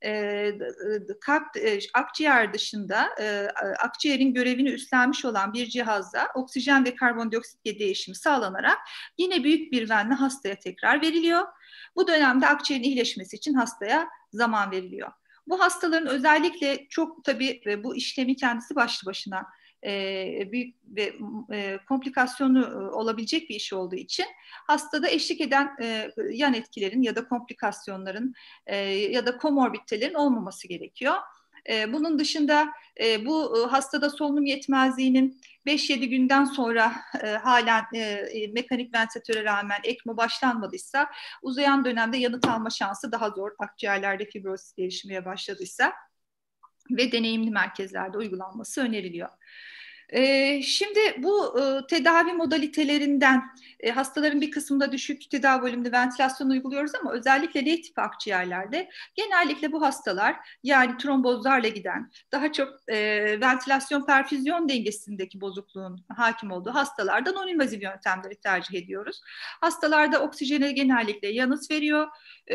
akciğer dışında akciğerin görevini üstlenmiş olan bir cihazda oksijen ve karbondioksit değişimi sağlanarak yine büyük bir venle hastaya tekrar veriliyor. Bu dönemde akciğerin iyileşmesi için hastaya zaman veriliyor. Bu hastaların özellikle çok tabii bu işlemi kendisi başlı başına büyük ve komplikasyonu olabilecek bir iş olduğu için hastada eşlik eden yan etkilerin ya da komplikasyonların ya da komorbiditelerin olmaması gerekiyor. Bunun dışında bu hastada solunum yetmezliğinin 5-7 günden sonra halen mekanik ventilatöre rağmen ECMO başlanmadıysa, uzayan dönemde yanıt alma şansı daha zor. Akciğerlerde fibrozis gelişmeye başladıysa ve deneyimli merkezlerde uygulanması öneriliyor. Şimdi bu tedavi modalitelerinden hastaların bir kısmında düşük tedavi volümlü ventilasyon uyguluyoruz ama özellikle L tipi akciğerlerde genellikle bu hastalar, yani trombozlarla giden, daha çok ventilasyon perfüzyon dengesindeki bozukluğun hakim olduğu hastalarda non-invazif yöntemleri tercih ediyoruz. Hastalarda oksijene genellikle yanıt veriyor.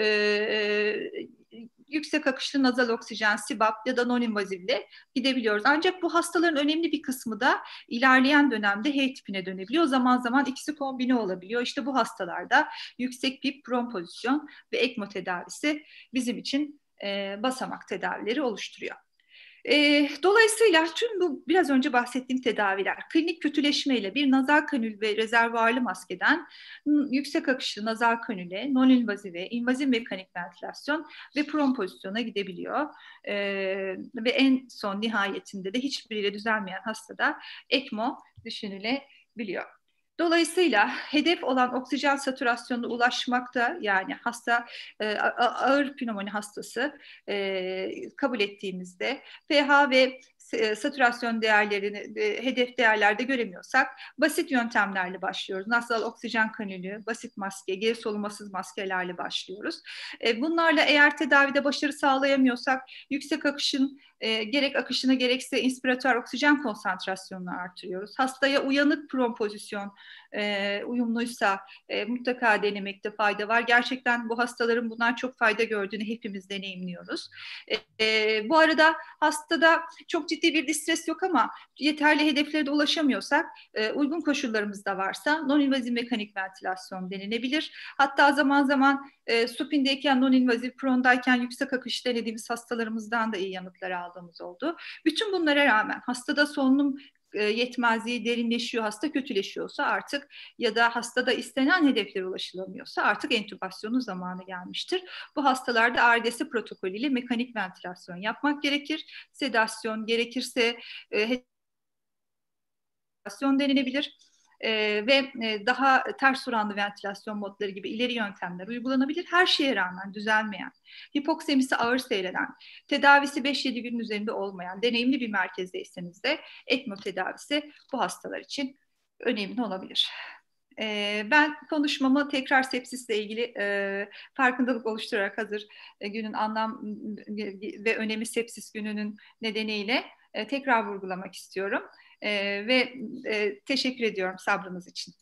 Yüksek akışlı nazal oksijen, CPAP ya da non-invazivle gidebiliyoruz. Ancak bu hastaların önemli bir kısmı da ilerleyen dönemde H tipine dönebiliyor. Zaman zaman ikisi kombine olabiliyor. İşte bu hastalarda yüksek PIP, pron pozisyon ve ECMO tedavisi bizim için basamak tedavileri oluşturuyor. Dolayısıyla tüm bu biraz önce bahsettiğim tedaviler, klinik kötüleşmeyle bir nazal kanül ve rezervuarlı maskeden yüksek akışlı nazal kanüle, non-invazive, invaziv mekanik ventilasyon ve pron pozisyona gidebiliyor. Ve en son nihayetinde de hiçbiriyle düzelmeyen hastada ECMO düşünülebiliyor. Dolayısıyla hedef olan oksijen satürasyonuna ulaşmakta, yani hasta ağır pnömoni hastası kabul ettiğimizde pH ve satürasyon değerlerini hedef değerlerde göremiyorsak basit yöntemlerle başlıyoruz. Nasal oksijen kanülü, basit maske, geri solumasız maskelerle başlıyoruz. Bunlarla eğer tedavide başarı sağlayamıyorsak yüksek akışın gerek akışına gerekse inspiratör oksijen konsantrasyonunu artırıyoruz. Hastaya uyanık pron pozisyon uyumluysa mutlaka denemekte fayda var. Gerçekten bu hastaların bundan çok fayda gördüğünü hepimiz deneyimliyoruz. Bu arada hastada çok ciddi ciddi bir distres yok ama yeterli hedeflere de ulaşamıyorsak uygun koşullarımız da varsa non-invazif mekanik ventilasyon denilebilir. Hatta zaman zaman supin'deyken, non-invazif, prondayken yüksek akış denediğimiz hastalarımızdan da iyi yanıtlar aldığımız oldu. Bütün bunlara rağmen hastada solunum yetmezliği derinleşiyor, hasta kötüleşiyorsa artık ya da hastada istenen hedeflere ulaşılamıyorsa artık entübasyonun zamanı gelmiştir. Bu hastalarda ARDS protokolüyle mekanik ventilasyon yapmak gerekir. Sedasyon, gerekirse ventilasyon denilebilir. Ve daha ters oranlı ventilasyon modları gibi ileri yöntemler uygulanabilir. Her şeye rağmen düzelmeyen, hipoksemisi ağır seyreden, tedavisi 5-7 günün üzerinde olmayan, deneyimli bir merkezdeyseniz de ECMO tedavisi bu hastalar için önemli olabilir. Ben konuşmamı tekrar sepsisle ilgili farkındalık oluşturarak hazır günün anlam ve önemi sepsis gününün nedeniyle tekrar vurgulamak istiyorum. Ve teşekkür ediyorum sabrınız için.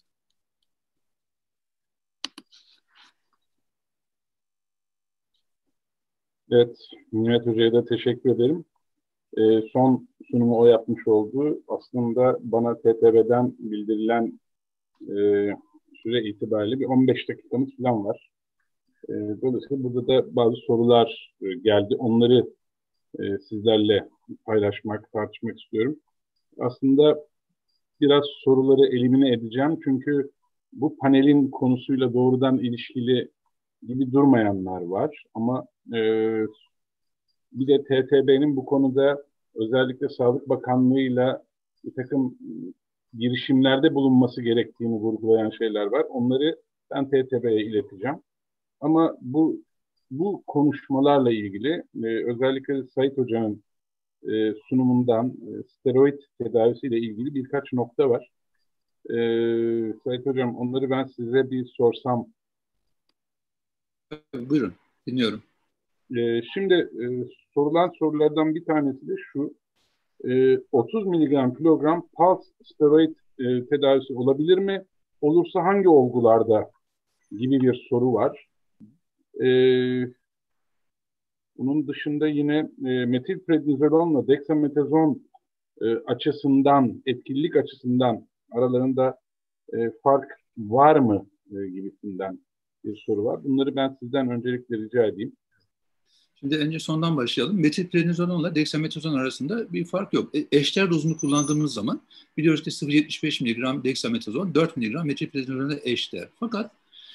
Evet, Nihat Hoca'ya da teşekkür ederim. Son sunumu o yapmış oldu. Aslında bana TTV'den bildirilen süre itibariyle bir 15 dakikamız falan var. Dolayısıyla burada da bazı sorular geldi. Onları sizlerle paylaşmak, tartışmak istiyorum. Aslında biraz soruları elimine edeceğim. Çünkü bu panelin konusuyla doğrudan ilişkili gibi durmayanlar var. Ama bir de TTB'nin bu konuda özellikle Sağlık Bakanlığı'yla bir takım girişimlerde bulunması gerektiğini vurgulayan şeyler var. Onları ben TTB'ye ileteceğim. Ama bu konuşmalarla ilgili özellikle Sait Hoca'nın sunumundan steroid tedavisiyle ilgili birkaç nokta var. Sait Hocam, onları ben size bir sorsam.
Buyurun, dinliyorum.
Şimdi sorulan sorulardan bir tanesi de şu. 30 mg kilogram pulse steroid tedavisi olabilir mi? Olursa hangi olgularda gibi bir soru var. Bunun dışında yine metilprednizolonla dexametazon açısından, etkililik açısından aralarında fark var mı gibisinden bir soru var. Bunları ben sizden öncelikle rica edeyim.
Şimdi önce sondan başlayalım. Metilprednizolonla dexametazon arasında bir fark yok. Eşdeğer dozunu kullandığımız zaman biliyoruz ki 0,75 mg dexametazon 4 mg metilprednizolonla eşdeğer. Fakat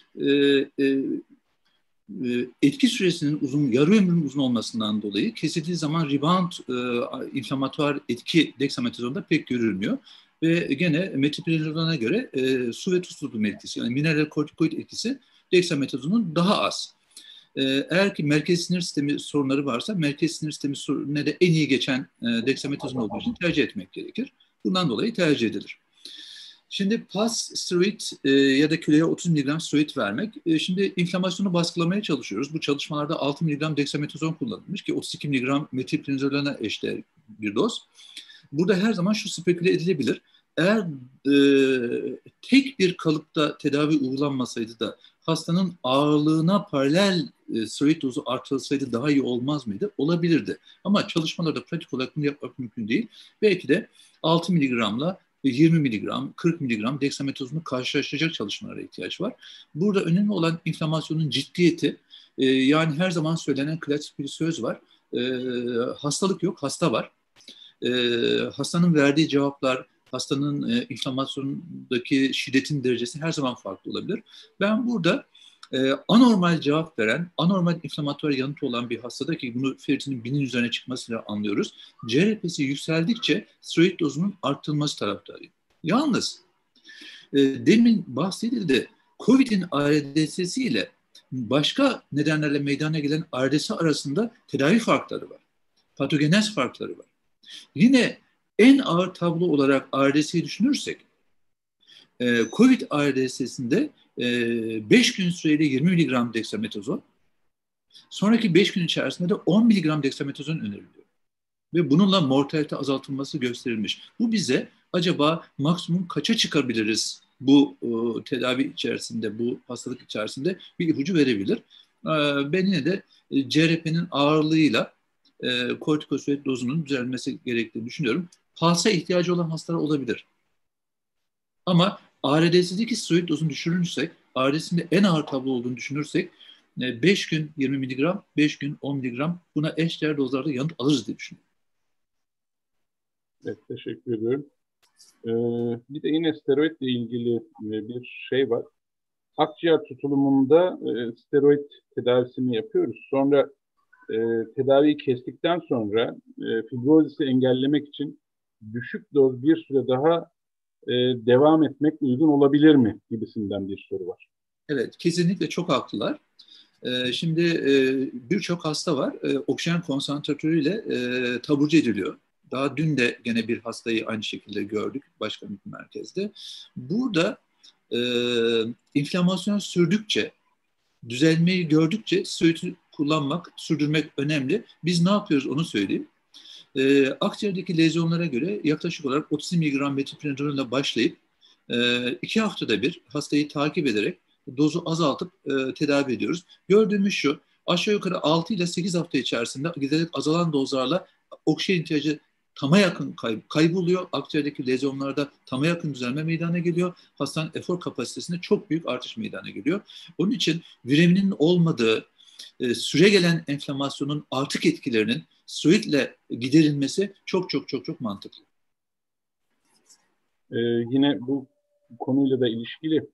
etki süresinin uzun, yarı ömrünün uzun olmasından dolayı kesildiği zaman rebound inflamatuar etki dexametazonda pek görülmüyor. Ve gene metilprednizolona göre su ve tuz tutumu etkisi, yani mineral kortikoid etkisi dexametazonun daha az. Eğer ki merkez sinir sistemi sorunları varsa merkez sinir sistemi sorununa da en iyi geçen dexametazon olduğu için tercih etmek gerekir. Bundan dolayı tercih edilir. Şimdi pulse steroid ya da kiloya 30 mg steroid vermek. Şimdi inflamasyonu baskılamaya çalışıyoruz. Bu çalışmalarda 6 mg dexametazon kullanılmış ki 32 mg metilprednizolona eşdeğer bir doz. Burada her zaman şu speküle edilebilir. Eğer tek bir kalıpta tedavi uygulanmasaydı da hastanın ağırlığına paralel steroid dozu artırılsaydı daha iyi olmaz mıydı? Olabilirdi. Ama çalışmalarda pratik olarak bunu yapmak mümkün değil. Belki de 6 mg'la 20 mg, 40 mg dexametazonu karşılaştıracak çalışmalara ihtiyaç var. Burada önemli olan inflamasyonun ciddiyeti. Yani her zaman söylenen klasik bir söz var. Hastalık yok, hasta var. Hastanın verdiği cevaplar, hastanın inflamasyondaki şiddetin derecesi her zaman farklı olabilir. Ben burada anormal cevap veren, anormal inflamatuar yanıtı olan bir hastada ki bunu ferritinin 1000'in üzerine çıkmasıyla anlıyoruz. CRP'si yükseldikçe steroid dozunun arttırılması taraftarıyım. Yalnız demin bahsedildi, COVID'in ARDS'si ile başka nedenlerle meydana gelen ARDS arasında tedavi farkları var. Patogenez farkları var. Yine en ağır tablo olarak ARDS'yi düşünürsek, COVID ARDS'sinde 5 gün süreyle 20 mg dexametazon, sonraki 5 gün içerisinde de 10 mg dexametazon öneriliyor. Ve bununla mortalite azaltılması gösterilmiş. Bu bize acaba maksimum kaça çıkabiliriz bu tedavi içerisinde, bu hastalık içerisinde bir ipucu verebilir. Ben yine de CRP'nin ağırlığıyla kortikosteroid dozunun düzelmesi gerektiğini düşünüyorum. Pulse'a ihtiyacı olan hastalar olabilir. Ama ARDS'deki steroid dozunu düşürürsek, ARDS'inde en ağır tablo olduğunu düşünürsek 5 gün 20 miligram, 5 gün 10 miligram buna eşdeğer dozlarda yanıt alırız diye düşünüyorum.
Evet, teşekkür ediyorum. Bir de yine steroidle ilgili bir şey var. Akciğer tutulumunda steroid tedavisini yapıyoruz. Sonra tedaviyi kestikten sonra fibrozisi engellemek için düşük doz bir süre daha devam etmek uygun olabilir mi gibisinden bir soru var.
Evet, kesinlikle çok haklılar. Şimdi birçok hasta var, oksijen konsantratörüyle taburcu ediliyor. Daha dün de gene bir hastayı aynı şekilde gördük başka bir merkezde. Burada inflamasyon sürdükçe, düzelmeyi gördükçe steroidi kullanmak, sürdürmek önemli. Biz ne yapıyoruz onu söyleyeyim. Akciğerdeki lezyonlara göre yaklaşık olarak 30 mg metiprenidolle başlayıp 2 haftada bir hastayı takip ederek dozu azaltıp tedavi ediyoruz. Gördüğümüz şu, aşağı yukarı 6 ile 8 hafta içerisinde giderek azalan dozlarla oksijen ihtiyacı tama yakın kayboluyor. Akciğerdeki lezyonlarda tama yakın düzelme meydana geliyor. Hastanın efor kapasitesinde çok büyük artış meydana geliyor. Onun için vireminin olmadığı, süre gelen enflamasyonun artık etkilerinin steroidle giderilmesi çok çok çok çok mantıklı.
Yine bu konuyla da ilişkili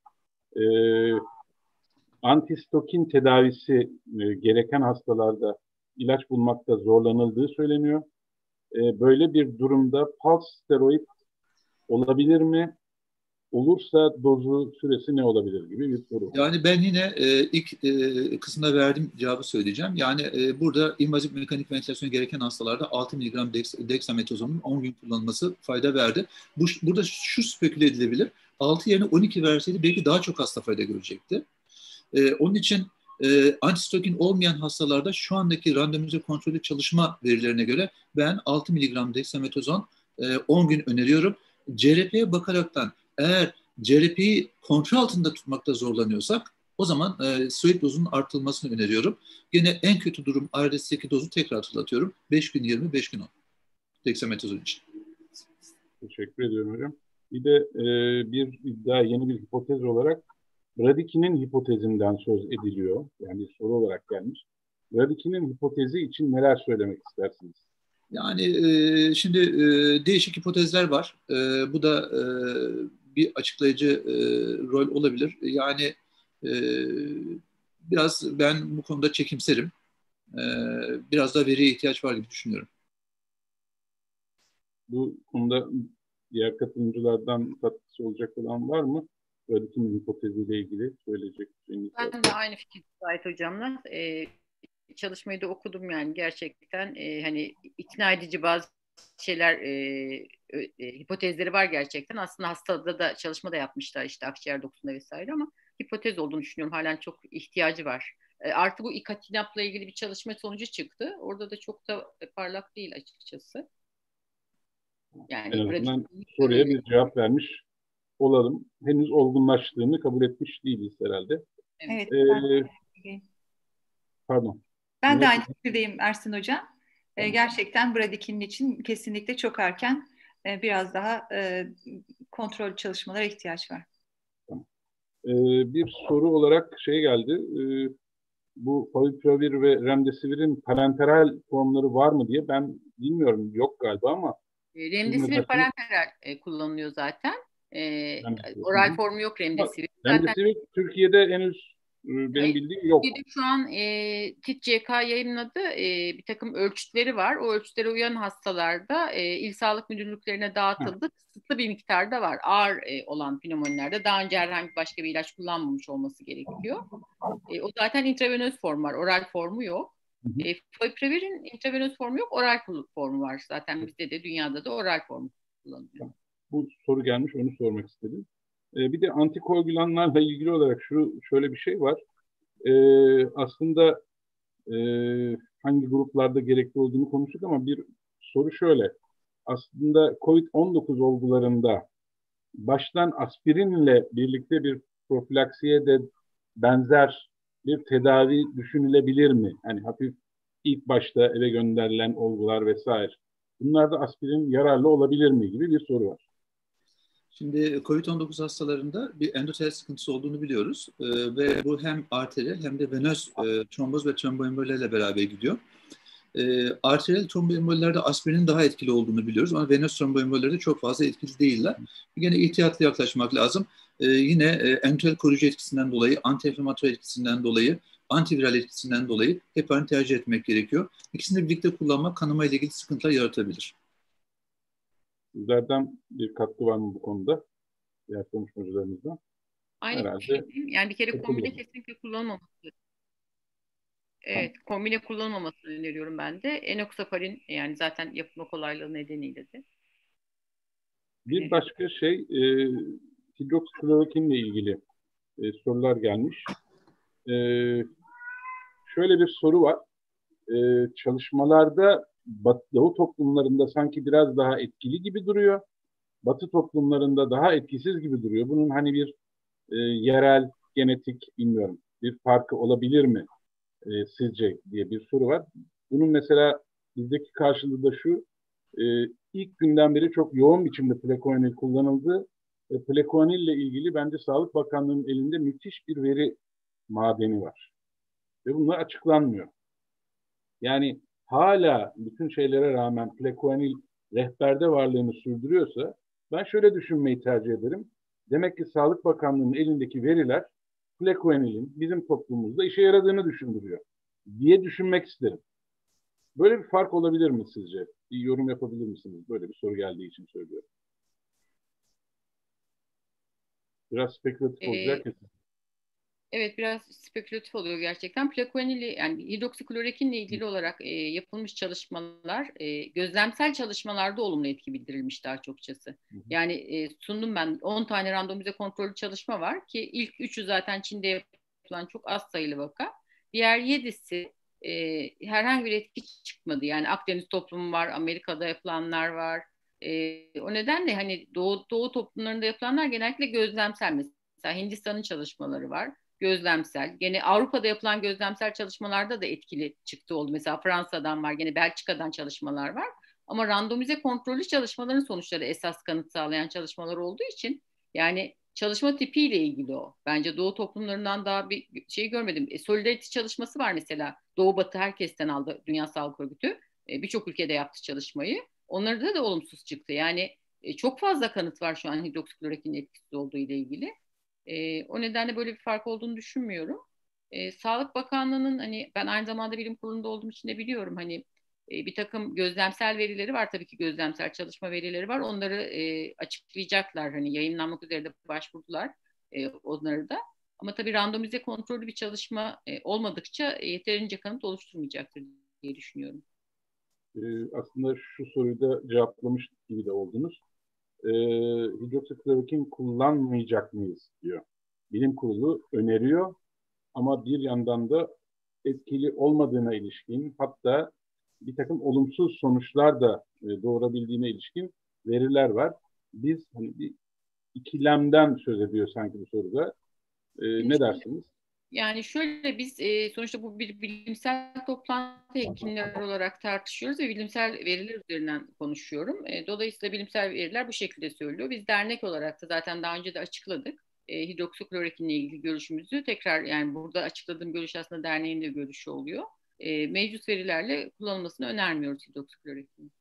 antistokin tedavisi gereken hastalarda ilaç bulmakta zorlanıldığı söyleniyor. Böyle bir durumda pulse steroid olabilir mi? Olursa dozu, süresi ne olabilir gibi bir soru.
Yani ben yine ilk kısımda verdiğim cevabı söyleyeceğim. Yani burada invazif mekanik ventilasyon gereken hastalarda 6 mg dexametazonun 10 gün kullanılması fayda verdi. Burada şu speküle edilebilir. 6 yerine 12 verseydi belki daha çok hasta fayda görecekti. Onun için antistokin olmayan hastalarda şu andaki randomize kontrollü çalışma verilerine göre ben 6 mg dexametazon 10 gün öneriyorum. CRP'ye bakaraktan eğer CRP'yi kontrol altında tutmakta zorlanıyorsak o zaman steroid dozunun artırılmasını öneriyorum. Yine en kötü durum ARDS'deki dozu tekrar hatırlatıyorum. 5 gün 20, 5 gün 10. Dexametazon için.
Teşekkür ediyorum hocam. Bir de bir iddia, yeni bir hipotez olarak Bradykinin hipotezinden söz ediliyor. Yani bir soru olarak gelmiş. Bradykinin hipotezi için neler söylemek istersiniz?
Yani şimdi değişik hipotezler var. Bu da bir açıklayıcı rol olabilir. Yani biraz ben bu konuda çekimserim. Biraz da veriye ihtiyaç var gibi düşünüyorum.
Bu konuda diğer katılımcılardan katkısı olacak olan var mı? Bradykinin hipoteziyle ilgili söyleyecek şeyiniz var.
Ben de aynı fikirde Zahit hocamla. Çalışmayı da okudum yani gerçekten hani ikna edici bazı şeyler hipotezleri var gerçekten. Aslında hastada da çalışma da yapmışlar işte akciğer dokusunda vesaire ama hipotez olduğunu düşünüyorum. Halen çok ihtiyacı var. Artı bu ikatinapla ilgili bir çalışma sonucu çıktı. Orada da çok da parlak değil açıkçası. Yani
En azından soruya bir cevap vermiş olalım. Henüz olgunlaştığını kabul etmiş değiliz herhalde.
Evet.
Pardon.
Ben de aynı fikirdeyim Ersin Hocam. Gerçekten Bradykinin için kesinlikle çok erken biraz daha kontrol çalışmalara ihtiyaç var.
Bir soru olarak şey geldi. Bu favipiravir ve remdesivirin parenteral formları var mı diye ben bilmiyorum. Yok galiba ama.
Remdesivir parenteral kullanılıyor zaten. Oral formu yok remdesivir.
Remdesivir Türkiye'de henüz benim bildiğim yok.
Şu an TİT-CK yayınladı. Bir takım ölçütleri var. O ölçütlere uyan hastalarda İl Sağlık Müdürlüklerine dağıtıldı. Kısıtlı bir miktarda var. Ağır olan pneumonilerde daha önce herhangi başka bir ilaç kullanmamış olması gerekiyor. O zaten intravenöz formu var. Oral formu yok. Favipiravir'in intravenöz formu yok. Oral formu var. Zaten bizde de dünyada da oral formu kullanılıyor.
Bu soru gelmiş, onu sormak istedim. Bir de antikoagülanlarla ilgili olarak şöyle bir şey var. Aslında hangi gruplarda gerekli olduğunu konuştuk ama bir soru şöyle. Aslında COVID-19 olgularında baştan aspirinle birlikte bir profilaksiye de benzer bir tedavi düşünülebilir mi? Yani hafif ilk başta eve gönderilen olgular vesaire. Bunlarda aspirin yararlı olabilir mi gibi bir soru var.
Şimdi COVID-19 hastalarında bir endotel sıkıntısı olduğunu biliyoruz ve bu hem arteriyel hem de venöz tromboz ve tromboembolilerle beraber gidiyor. Arteriyel tromboembolilerde aspirinin daha etkili olduğunu biliyoruz ama venöz tromboembolilerde çok fazla etkili değiller. Yine ihtiyatlı yaklaşmak lazım. Yine endotel koruyucu etkisinden dolayı, anti-inflamatuar etkisinden dolayı, antiviral etkisinden dolayı heparin tercih etmek gerekiyor. İkisini birlikte kullanmak kanama ile ilgili sıkıntılar yaratabilir.
Sizlerden bir katkı var mı bu konuda? Diğer konuşmacılarımızdan.
Aynı
Herhalde
fikirdeyim. Yani bir kere kombine
katılıyorum.
kesinlikle kullanılmaması.
Tamam.
Evet, kombine kullanılmamasını öneriyorum ben de. Enoxaparin yani zaten yapma kolaylığı nedeniyle de.
Bir başka şey, hidroksiklorokinle ilgili sorular gelmiş. E, Şöyle bir soru var. Çalışmalarda Doğu toplumlarında sanki biraz daha etkili gibi duruyor. Batı toplumlarında daha etkisiz gibi duruyor. Bunun hani bir yerel, genetik bilmiyorum bir farkı olabilir mi sizce diye bir soru var. Bunun mesela bizdeki karşılığı da şu. e, ilk günden beri çok yoğun biçimde plekoanil kullanıldı. Plekoanil ile ilgili bence Sağlık Bakanlığı'nın elinde müthiş bir veri madeni var. Ve bunlar açıklanmıyor. Yani hala bütün şeylere rağmen plekoanil rehberde varlığını sürdürüyorsa ben şöyle düşünmeyi tercih ederim. Demek ki Sağlık Bakanlığı'nın elindeki veriler plekoanilin bizim toplumumuzda işe yaradığını düşündürüyor diye düşünmek isterim. Böyle bir fark olabilir mi sizce? Bir yorum yapabilir misiniz? Böyle bir soru geldiği için söylüyorum. Biraz spekülatif olacak.
Evet, biraz spekülatif oluyor gerçekten. Plaquenil yani hidroksiklorokinle ilgili olarak yapılmış çalışmalar, gözlemsel çalışmalarda olumlu etki bildirilmiş daha çokçası. Yani sundum ben 10 tane randomize kontrollü çalışma var ki ilk 3'ü zaten Çin'de yapılan çok az sayılı vaka. Diğer 7'si herhangi bir etki çıkmadı. Yani Akdeniz toplumu var, Amerika'da yapılanlar var. O nedenle hani doğu toplumlarında yapılanlar genellikle gözlemsel. Mesela Hindistan'ın çalışmaları var, gözlemsel. Gene Avrupa'da yapılan gözlemsel çalışmalarda da etkili çıktı oldu. Mesela Fransa'dan var, gene Belçika'dan çalışmalar var. Ama randomize kontrollü çalışmaların sonuçları esas kanıt sağlayan çalışmalar olduğu için yani çalışma tipiyle ilgili o. Bence Doğu toplumlarından daha bir şey görmedim. Solidarity çalışması var mesela. Doğu Batı herkesten aldı Dünya Sağlık Örgütü. Birçok ülkede yaptı çalışmayı. Onlarda da olumsuz çıktı. Yani çok fazla kanıt var şu an hidroksiklorokin etkisiz olduğu ile ilgili. O nedenle böyle bir fark olduğunu düşünmüyorum. Sağlık Bakanlığı'nın hani ben aynı zamanda bilim kurulunda olduğum için de biliyorum hani bir takım gözlemsel verileri var, tabii ki gözlemsel çalışma verileri var. Onları açıklayacaklar, hani yayınlanmak üzere de başvurdular onları da. Ama tabii randomize kontrollü bir çalışma olmadıkça yeterince kanıt oluşturmayacaktır diye düşünüyorum.
Aslında şu soruyu da cevaplamış gibi de oldunuz. Hidroksiklorokin kullanmayacak mıyız diyor. Bilim kurulu öneriyor ama bir yandan da etkili olmadığına ilişkin, hatta bir takım olumsuz sonuçlar da doğurabildiğine ilişkin veriler var. Biz hani bir ikilemden söz ediyor sanki bu soruda. Ne dersiniz?
Yani şöyle biz sonuçta bu bir bilimsel toplantı, hekimler olarak tartışıyoruz ve bilimsel veriler üzerinden konuşuyorum. Dolayısıyla bilimsel veriler bu şekilde söylüyor. Biz dernek olarak da zaten daha önce de açıkladık. Hidroksiklorokinle ilgili görüşümüzü tekrar, yani burada açıkladığım görüş aslında derneğin de görüşü oluyor. Mevcut verilerle kullanılmasını önermiyoruz hidroksiklorokin.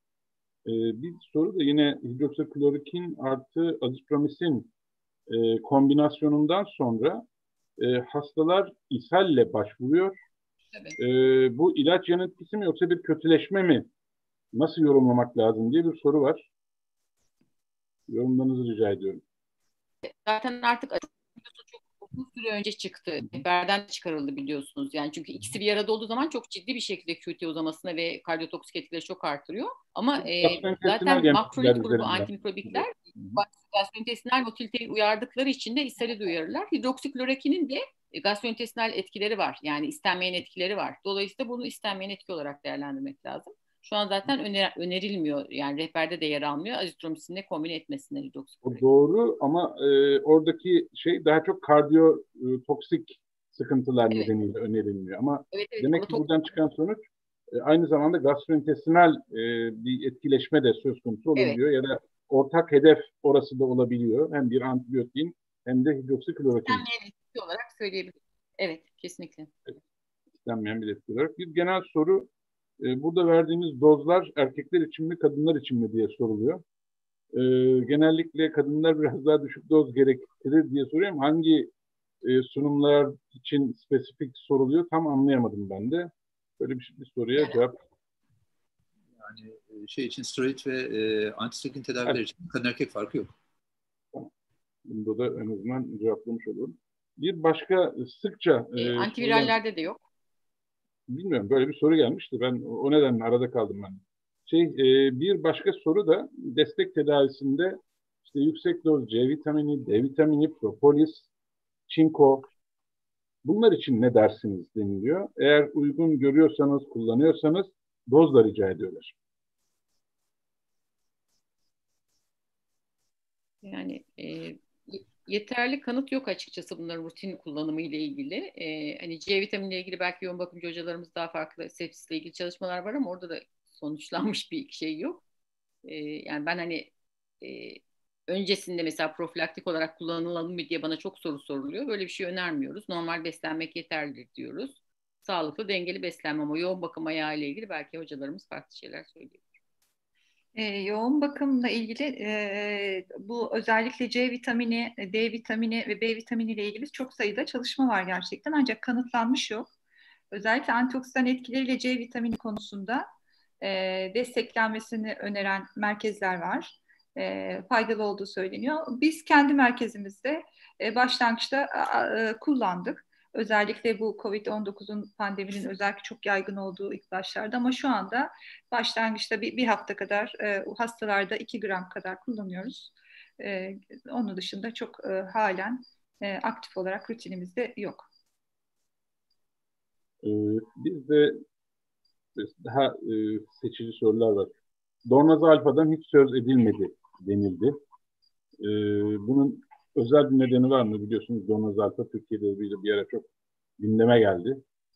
Bir soru da yine hidroksiklorokin artı azitromisin kombinasyonundan sonra hastalar ishalle başvuruyor.
Evet.
Bu ilaç yan etkisi mi yoksa bir kötüleşme mi? Nasıl yorumlamak lazım diye bir soru var. Yorumlarınızı rica ediyorum.
Zaten artık çok uzun süre önce çıktı. Rehberden çıkarıldı biliyorsunuz. Yani çünkü ikisi bir arada olduğu zaman çok ciddi bir şekilde QT uzamasına ve kardiyotoksik etkileri çok artırıyor. Ama zaten makrolit grubu antimikrobikler gastrointestinal motiliteyi uyardıkları için de ishali uyarırlar. Hidroksiklorokinin de gastrointestinal etkileri var. Yani istenmeyen etkileri var. Dolayısıyla bunu istenmeyen etki olarak değerlendirmek lazım. Şu an zaten önerilmiyor. Yani rehberde de yer almıyor. Azitromisinle kombine etmesinden hidroksiklorokin.
O doğru ama oradaki şey daha çok kardiyotoksik sıkıntılar
Evet.
nedeniyle önerilmiyor. Ama
Evet,
demek ki buradan çıkan sonuç aynı zamanda gastrointestinal bir etkileşme de söz konusu
evet.
olabiliyor ya da ortak hedef orası da olabiliyor. Hem bir antibiyotiğin hem de hidroksiklorokin.
İstenmeyen etki olarak söyleyebilirim. Evet, kesinlikle.
İstenmeyen bir etki olarak. Bir genel soru, burada verdiğiniz dozlar erkekler için mi, kadınlar için mi diye soruluyor. Genellikle kadınlar biraz daha düşük doz gerektirir diye soruyorum. Hangi sunumlar için spesifik soruluyor tam anlayamadım ben de. Böyle bir soruya
Yani,
cevap.
Yani şey için steroid ve antistatin tedaviler için kadın erkek farkı yok.
Bunda da en azından cevaplamış olurum. Bir başka sıkça
antivirallerde de yok.
bilmiyorum, böyle bir soru gelmişti. Ben o nedenle arada kaldım ben. Bir başka soru da destek tedavisinde işte yüksek doz C vitamini, D vitamini, propolis, çinko, bunlar için ne dersiniz deniliyor. Eğer uygun görüyorsanız, kullanıyorsanız doz da rica ediyorlar.
Yani yeterli kanıt yok açıkçası bunların rutin kullanımı ile ilgili. Hani C vitamini ile ilgili belki yoğun bakımcı hocalarımız daha farklı sepsisle ilgili çalışmalar var ama orada da sonuçlanmış bir şey yok. Yani ben hani öncesinde mesela profilaktik olarak kullanılalım mı diye bana çok soru soruluyor. Böyle bir şey önermiyoruz. Normal beslenmek yeterlidir diyoruz. Sağlıklı, dengeli beslenme ama yoğun bakım ayağı ile ilgili belki hocalarımız farklı şeyler söylüyor.
Yoğun bakımla ilgili bu özellikle C vitamini, D vitamini ve B vitamini ile ilgili çok sayıda çalışma var gerçekten ancak kanıtlanmış yok. Özellikle antioksidan etkileriyle C vitamini konusunda desteklenmesini öneren merkezler var. Faydalı olduğu söyleniyor. Biz kendi merkezimizde başlangıçta kullandık. Özellikle bu COVID-19'un pandeminin özellikle çok yaygın olduğu ilk başlarda ama şu anda başlangıçta bir hafta kadar hastalarda 2 gram kadar kullanıyoruz. Onun dışında çok halen aktif olarak rutinimizde yok.
Biz de daha seçici sorular var. Dornaz alfadan hiç söz edilmedi denildi. Bunun özel bir nedeni var mı? Biliyorsunuz Dornaz alfa Türkiye'de bir ara çok gündeme geldi.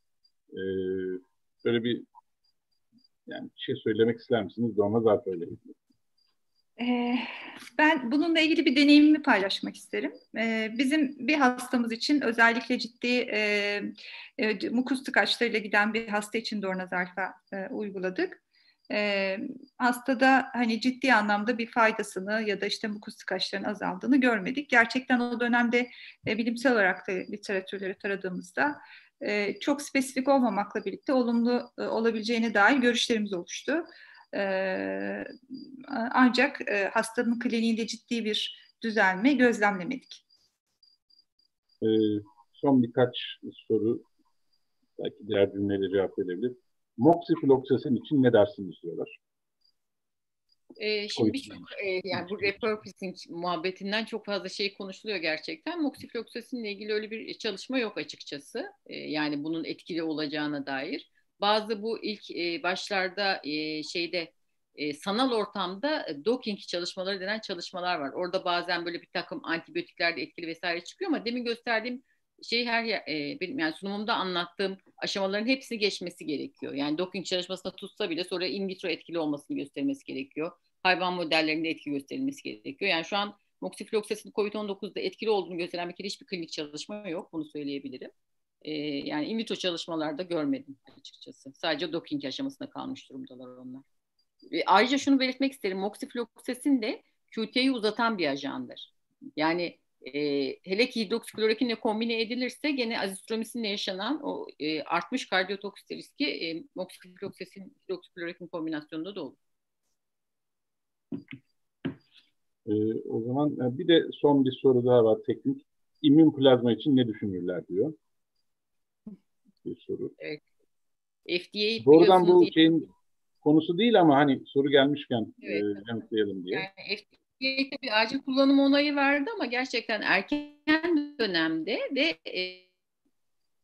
Böyle bir şey söylemek ister misiniz Dornaz alfa ile ilgili?
Ben bununla ilgili bir deneyimimi paylaşmak isterim. Bizim bir hastamız için özellikle ciddi mukus tıkaçlarıyla giden bir hasta için Dornaz alfa uyguladık. Hastada hani ciddi anlamda bir faydasını ya da işte mukus tıkaçlarının azaldığını görmedik. Gerçekten o dönemde bilimsel olarak da literatürleri taradığımızda çok spesifik olmamakla birlikte olumlu olabileceğine dair görüşlerimiz oluştu. Ancak hastanın kliniğinde ciddi bir düzelme gözlemlemedik.
Son birkaç soru, belki diğer cümleyle cevap verebilir. Moxifloxacin için ne dersiniz diyorlar.
Şimdi birçok yani bu repurposing muhabbetinden çok fazla şey konuşuluyor gerçekten. Moxifloxacin ile ilgili öyle bir çalışma yok açıkçası. Yani bunun etkili olacağına dair. Bazı bu ilk başlarda sanal ortamda docking çalışmaları denen çalışmalar var. Orada bazen böyle bir takım antibiyotikler de etkili vesaire çıkıyor ama demin gösterdiğim şey benim yani sunumumda anlattığım aşamaların hepsini geçmesi gerekiyor. Yani docking çalışmasında tutsa bile sonra in vitro etkili olmasını göstermesi gerekiyor. Hayvan modellerinde etki gösterilmesi gerekiyor. Yani şu an moxifloxacin COVID-19'da etkili olduğunu gösteren bir kere hiçbir klinik çalışma yok. Bunu söyleyebilirim. Yani in vitro çalışmalarda görmedim açıkçası. Sadece docking aşamasında kalmış durumdalar onlar. Ayrıca şunu belirtmek isterim. Moxifloxacin de QT'yi uzatan bir ajandır. Yani hele ki hidroksiklorokinle kombine edilirse gene azitromisinle yaşanan o artmış kardiyotoksik riski moxifloxacin hidroksiklorokin kombinasyonunda da olur.
O zaman bir de son bir soru daha var teknik. İmmün plazma için ne düşünürler diyor. Bir soru.
Evet. FDA
doğrudan bu şeyin konusu değil ama hani soru gelmişken yanıtlayalım diye.
Yani FDA tabii acil kullanım onayı verdi ama gerçekten erken dönemde ve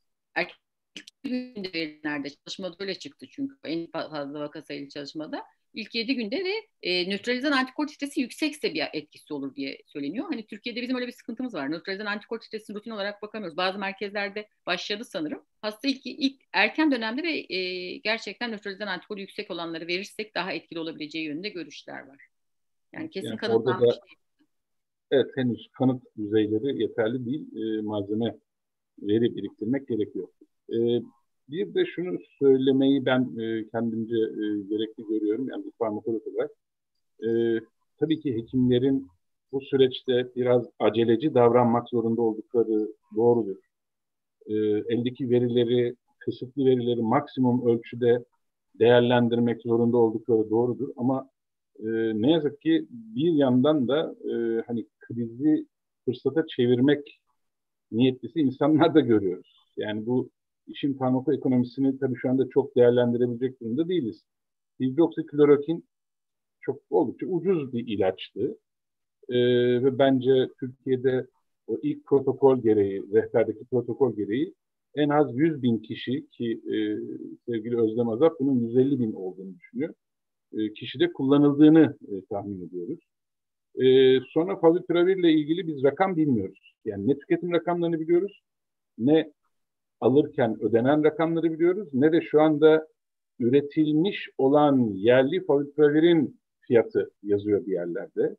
erken günde verilenlerde çalışmada öyle çıktı çünkü en fazla vaka sayılı çalışmada İlk 7 günde ve nötralizan antikor titresi yüksekse bir etkisi olur diye söyleniyor. Hani Türkiye'de bizim öyle bir sıkıntımız var. Nötralizan antikor titresini rutin olarak bakamıyoruz. Bazı merkezlerde başladı sanırım. Hasta ilk erken dönemde ve gerçekten nötralizan antikoru yüksek olanları verirsek daha etkili olabileceği yönünde görüşler var. Yani kesin
Yani
kanıtlanmış
orada da, evet, henüz kanıt düzeyleri yeterli değil. Malzeme, veri biriktirmek gerekiyor. Bir de şunu söylemeyi ben kendimce gerekli görüyorum. Yani bir farmakolog olarak. Tabii ki hekimlerin bu süreçte biraz aceleci davranmak zorunda oldukları doğrudur. Eldeki verileri, kısıtlı verileri maksimum ölçüde değerlendirmek zorunda oldukları doğrudur. Ama ne yazık ki bir yandan da hani krizi fırsata çevirmek niyetlisi insanlar da görüyoruz. Yani bu işin farmakoekonomisini tabii şu anda çok değerlendirebilecek durumda değiliz. Hidroksiklorokin çok oldukça ucuz bir ilaçtı. Ve bence Türkiye'de o ilk protokol gereği, rehberdeki protokol gereği en az 100 bin kişi ki sevgili Özlem Azap bunun 150 bin olduğunu düşünüyor. Kişide kullanıldığını tahmin ediyoruz. Sonra favipiravir ile ilgili biz rakam bilmiyoruz. Yani ne tüketim rakamlarını biliyoruz, ne alırken ödenen rakamları biliyoruz, ne de şu anda üretilmiş olan yerli favipiravir fiyatı yazıyor bir yerlerde.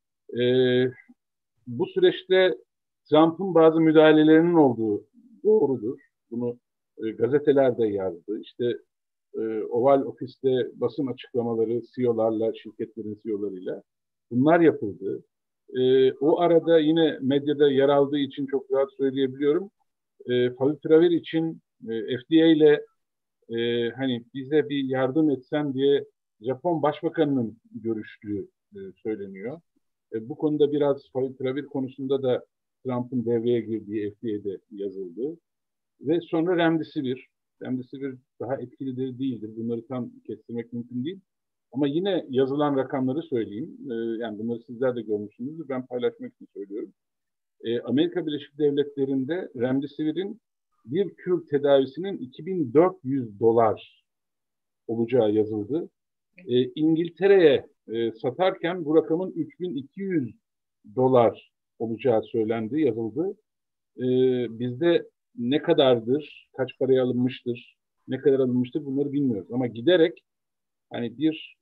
Bu süreçte Trump'ın bazı müdahalelerinin olduğu doğrudur. Bunu gazetelerde yazdı. İşte Oval Ofis'te basın açıklamaları CEO'larla, şirketlerin CEO'larıyla bunlar yapıldı. O arada yine medyada yer aldığı için çok rahat söyleyebiliyorum. Favipiravir için FDA ile hani bize bir yardım etsen diye Japon Başbakanı'nın görüştüğü söyleniyor. Bu konuda biraz favipiravir konusunda da Trump'ın devreye girdiği FDA'de yazıldı. Ve sonra Remdesivir. Remdesivir daha etkilidir, değildir. Bunları tam kestirmek mümkün değil. Ama yine yazılan rakamları söyleyeyim. Yani bunları sizler de görmüşsünüzdür. Ben paylaşmak için söylüyorum. Amerika Birleşik Devletleri'nde Remdesivir'in bir kür tedavisinin $2.400 olacağı yazıldı. İngiltere'ye satarken bu rakamın $3.200 olacağı söylendi, yazıldı. Bizde ne kadardır, kaç paraya alınmıştır, ne kadar alınmıştır bunları bilmiyoruz. Ama giderek hani bir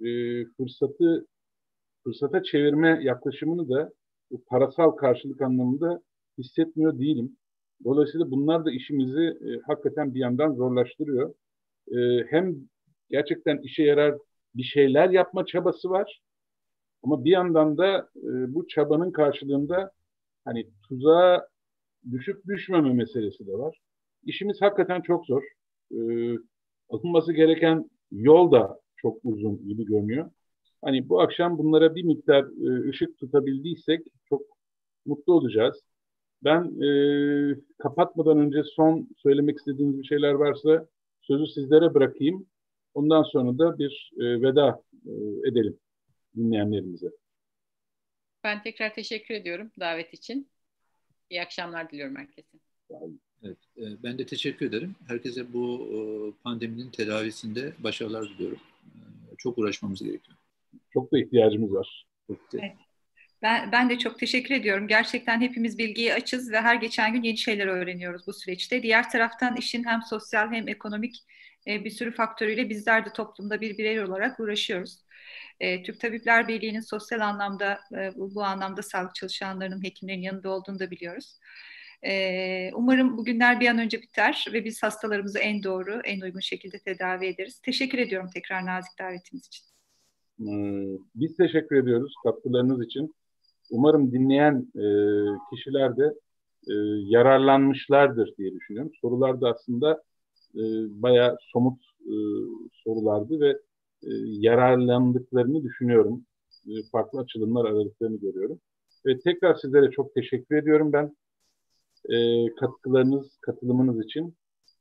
fırsata çevirme yaklaşımını da parasal karşılık anlamında hissetmiyor değilim. Dolayısıyla bunlar da işimizi hakikaten bir yandan zorlaştırıyor. Hem gerçekten işe yarar bir şeyler yapma çabası var. Ama bir yandan da bu çabanın karşılığında hani tuzağa düşüp düşmeme meselesi de var. İşimiz hakikaten çok zor. Alınması gereken yol da çok uzun gibi görünüyor. Hani bu akşam bunlara bir miktar ışık tutabildiysek çok mutlu olacağız. Ben kapatmadan önce son söylemek istediğiniz bir şeyler varsa sözü sizlere bırakayım. Ondan sonra da bir veda edelim dinleyenlerimize.
Ben tekrar teşekkür ediyorum davet için. İyi akşamlar diliyorum herkese.
Evet, ben de teşekkür ederim. Herkese bu pandeminin tedavisinde başarılar diliyorum. Çok uğraşmamız gerekiyor.
Çok da ihtiyacımız var.
Evet. Ben de çok teşekkür ediyorum. Gerçekten hepimiz bilgiye açız ve her geçen gün yeni şeyler öğreniyoruz bu süreçte. Diğer taraftan işin hem sosyal hem ekonomik bir sürü faktörüyle bizler de toplumda bir birey olarak uğraşıyoruz. Türk Tabipler Birliği'nin sosyal anlamda, bu anlamda sağlık çalışanlarının, hekimlerin yanında olduğunu da biliyoruz. Umarım bugünler bir an önce biter ve biz hastalarımızı en doğru, en uygun şekilde tedavi ederiz. Teşekkür ediyorum tekrar nazik davetiniz için.
Biz teşekkür ediyoruz katkılarınız için. Umarım dinleyen kişiler de yararlanmışlardır diye düşünüyorum. Sorular da aslında bayağı somut sorulardı ve yararlandıklarını düşünüyorum. Farklı açılımlar aradıklarını görüyorum. Ve tekrar sizlere çok teşekkür ediyorum ben. Katkılarınız, katılımınız için.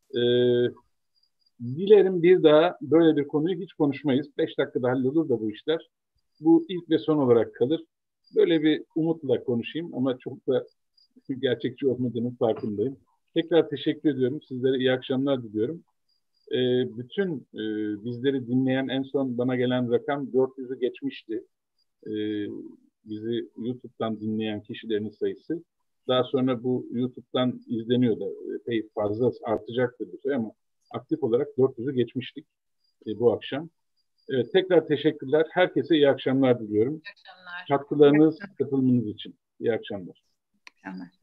Dilerim bir daha böyle bir konuyu hiç konuşmayız. 5 dakikada hallolur da bu işler. Bu ilk ve son olarak kalır. Böyle bir umutla konuşayım ama çok da gerçekçi olmadığının farkındayım. Tekrar teşekkür ediyorum. Sizlere iyi akşamlar diliyorum. Bütün bizleri dinleyen en son bana gelen rakam 400'ü geçmişti. E, Bizi YouTube'dan dinleyen kişilerin sayısı. Daha sonra bu YouTube'dan izleniyor da epey fazla artacaktır bu sayı ama aktif olarak 400'ü geçmiştik bu akşam. Evet, tekrar teşekkürler. Herkese iyi akşamlar diliyorum.
İyi akşamlar.
Katkılarınız, katılımınız için. İyi akşamlar.
Tamam.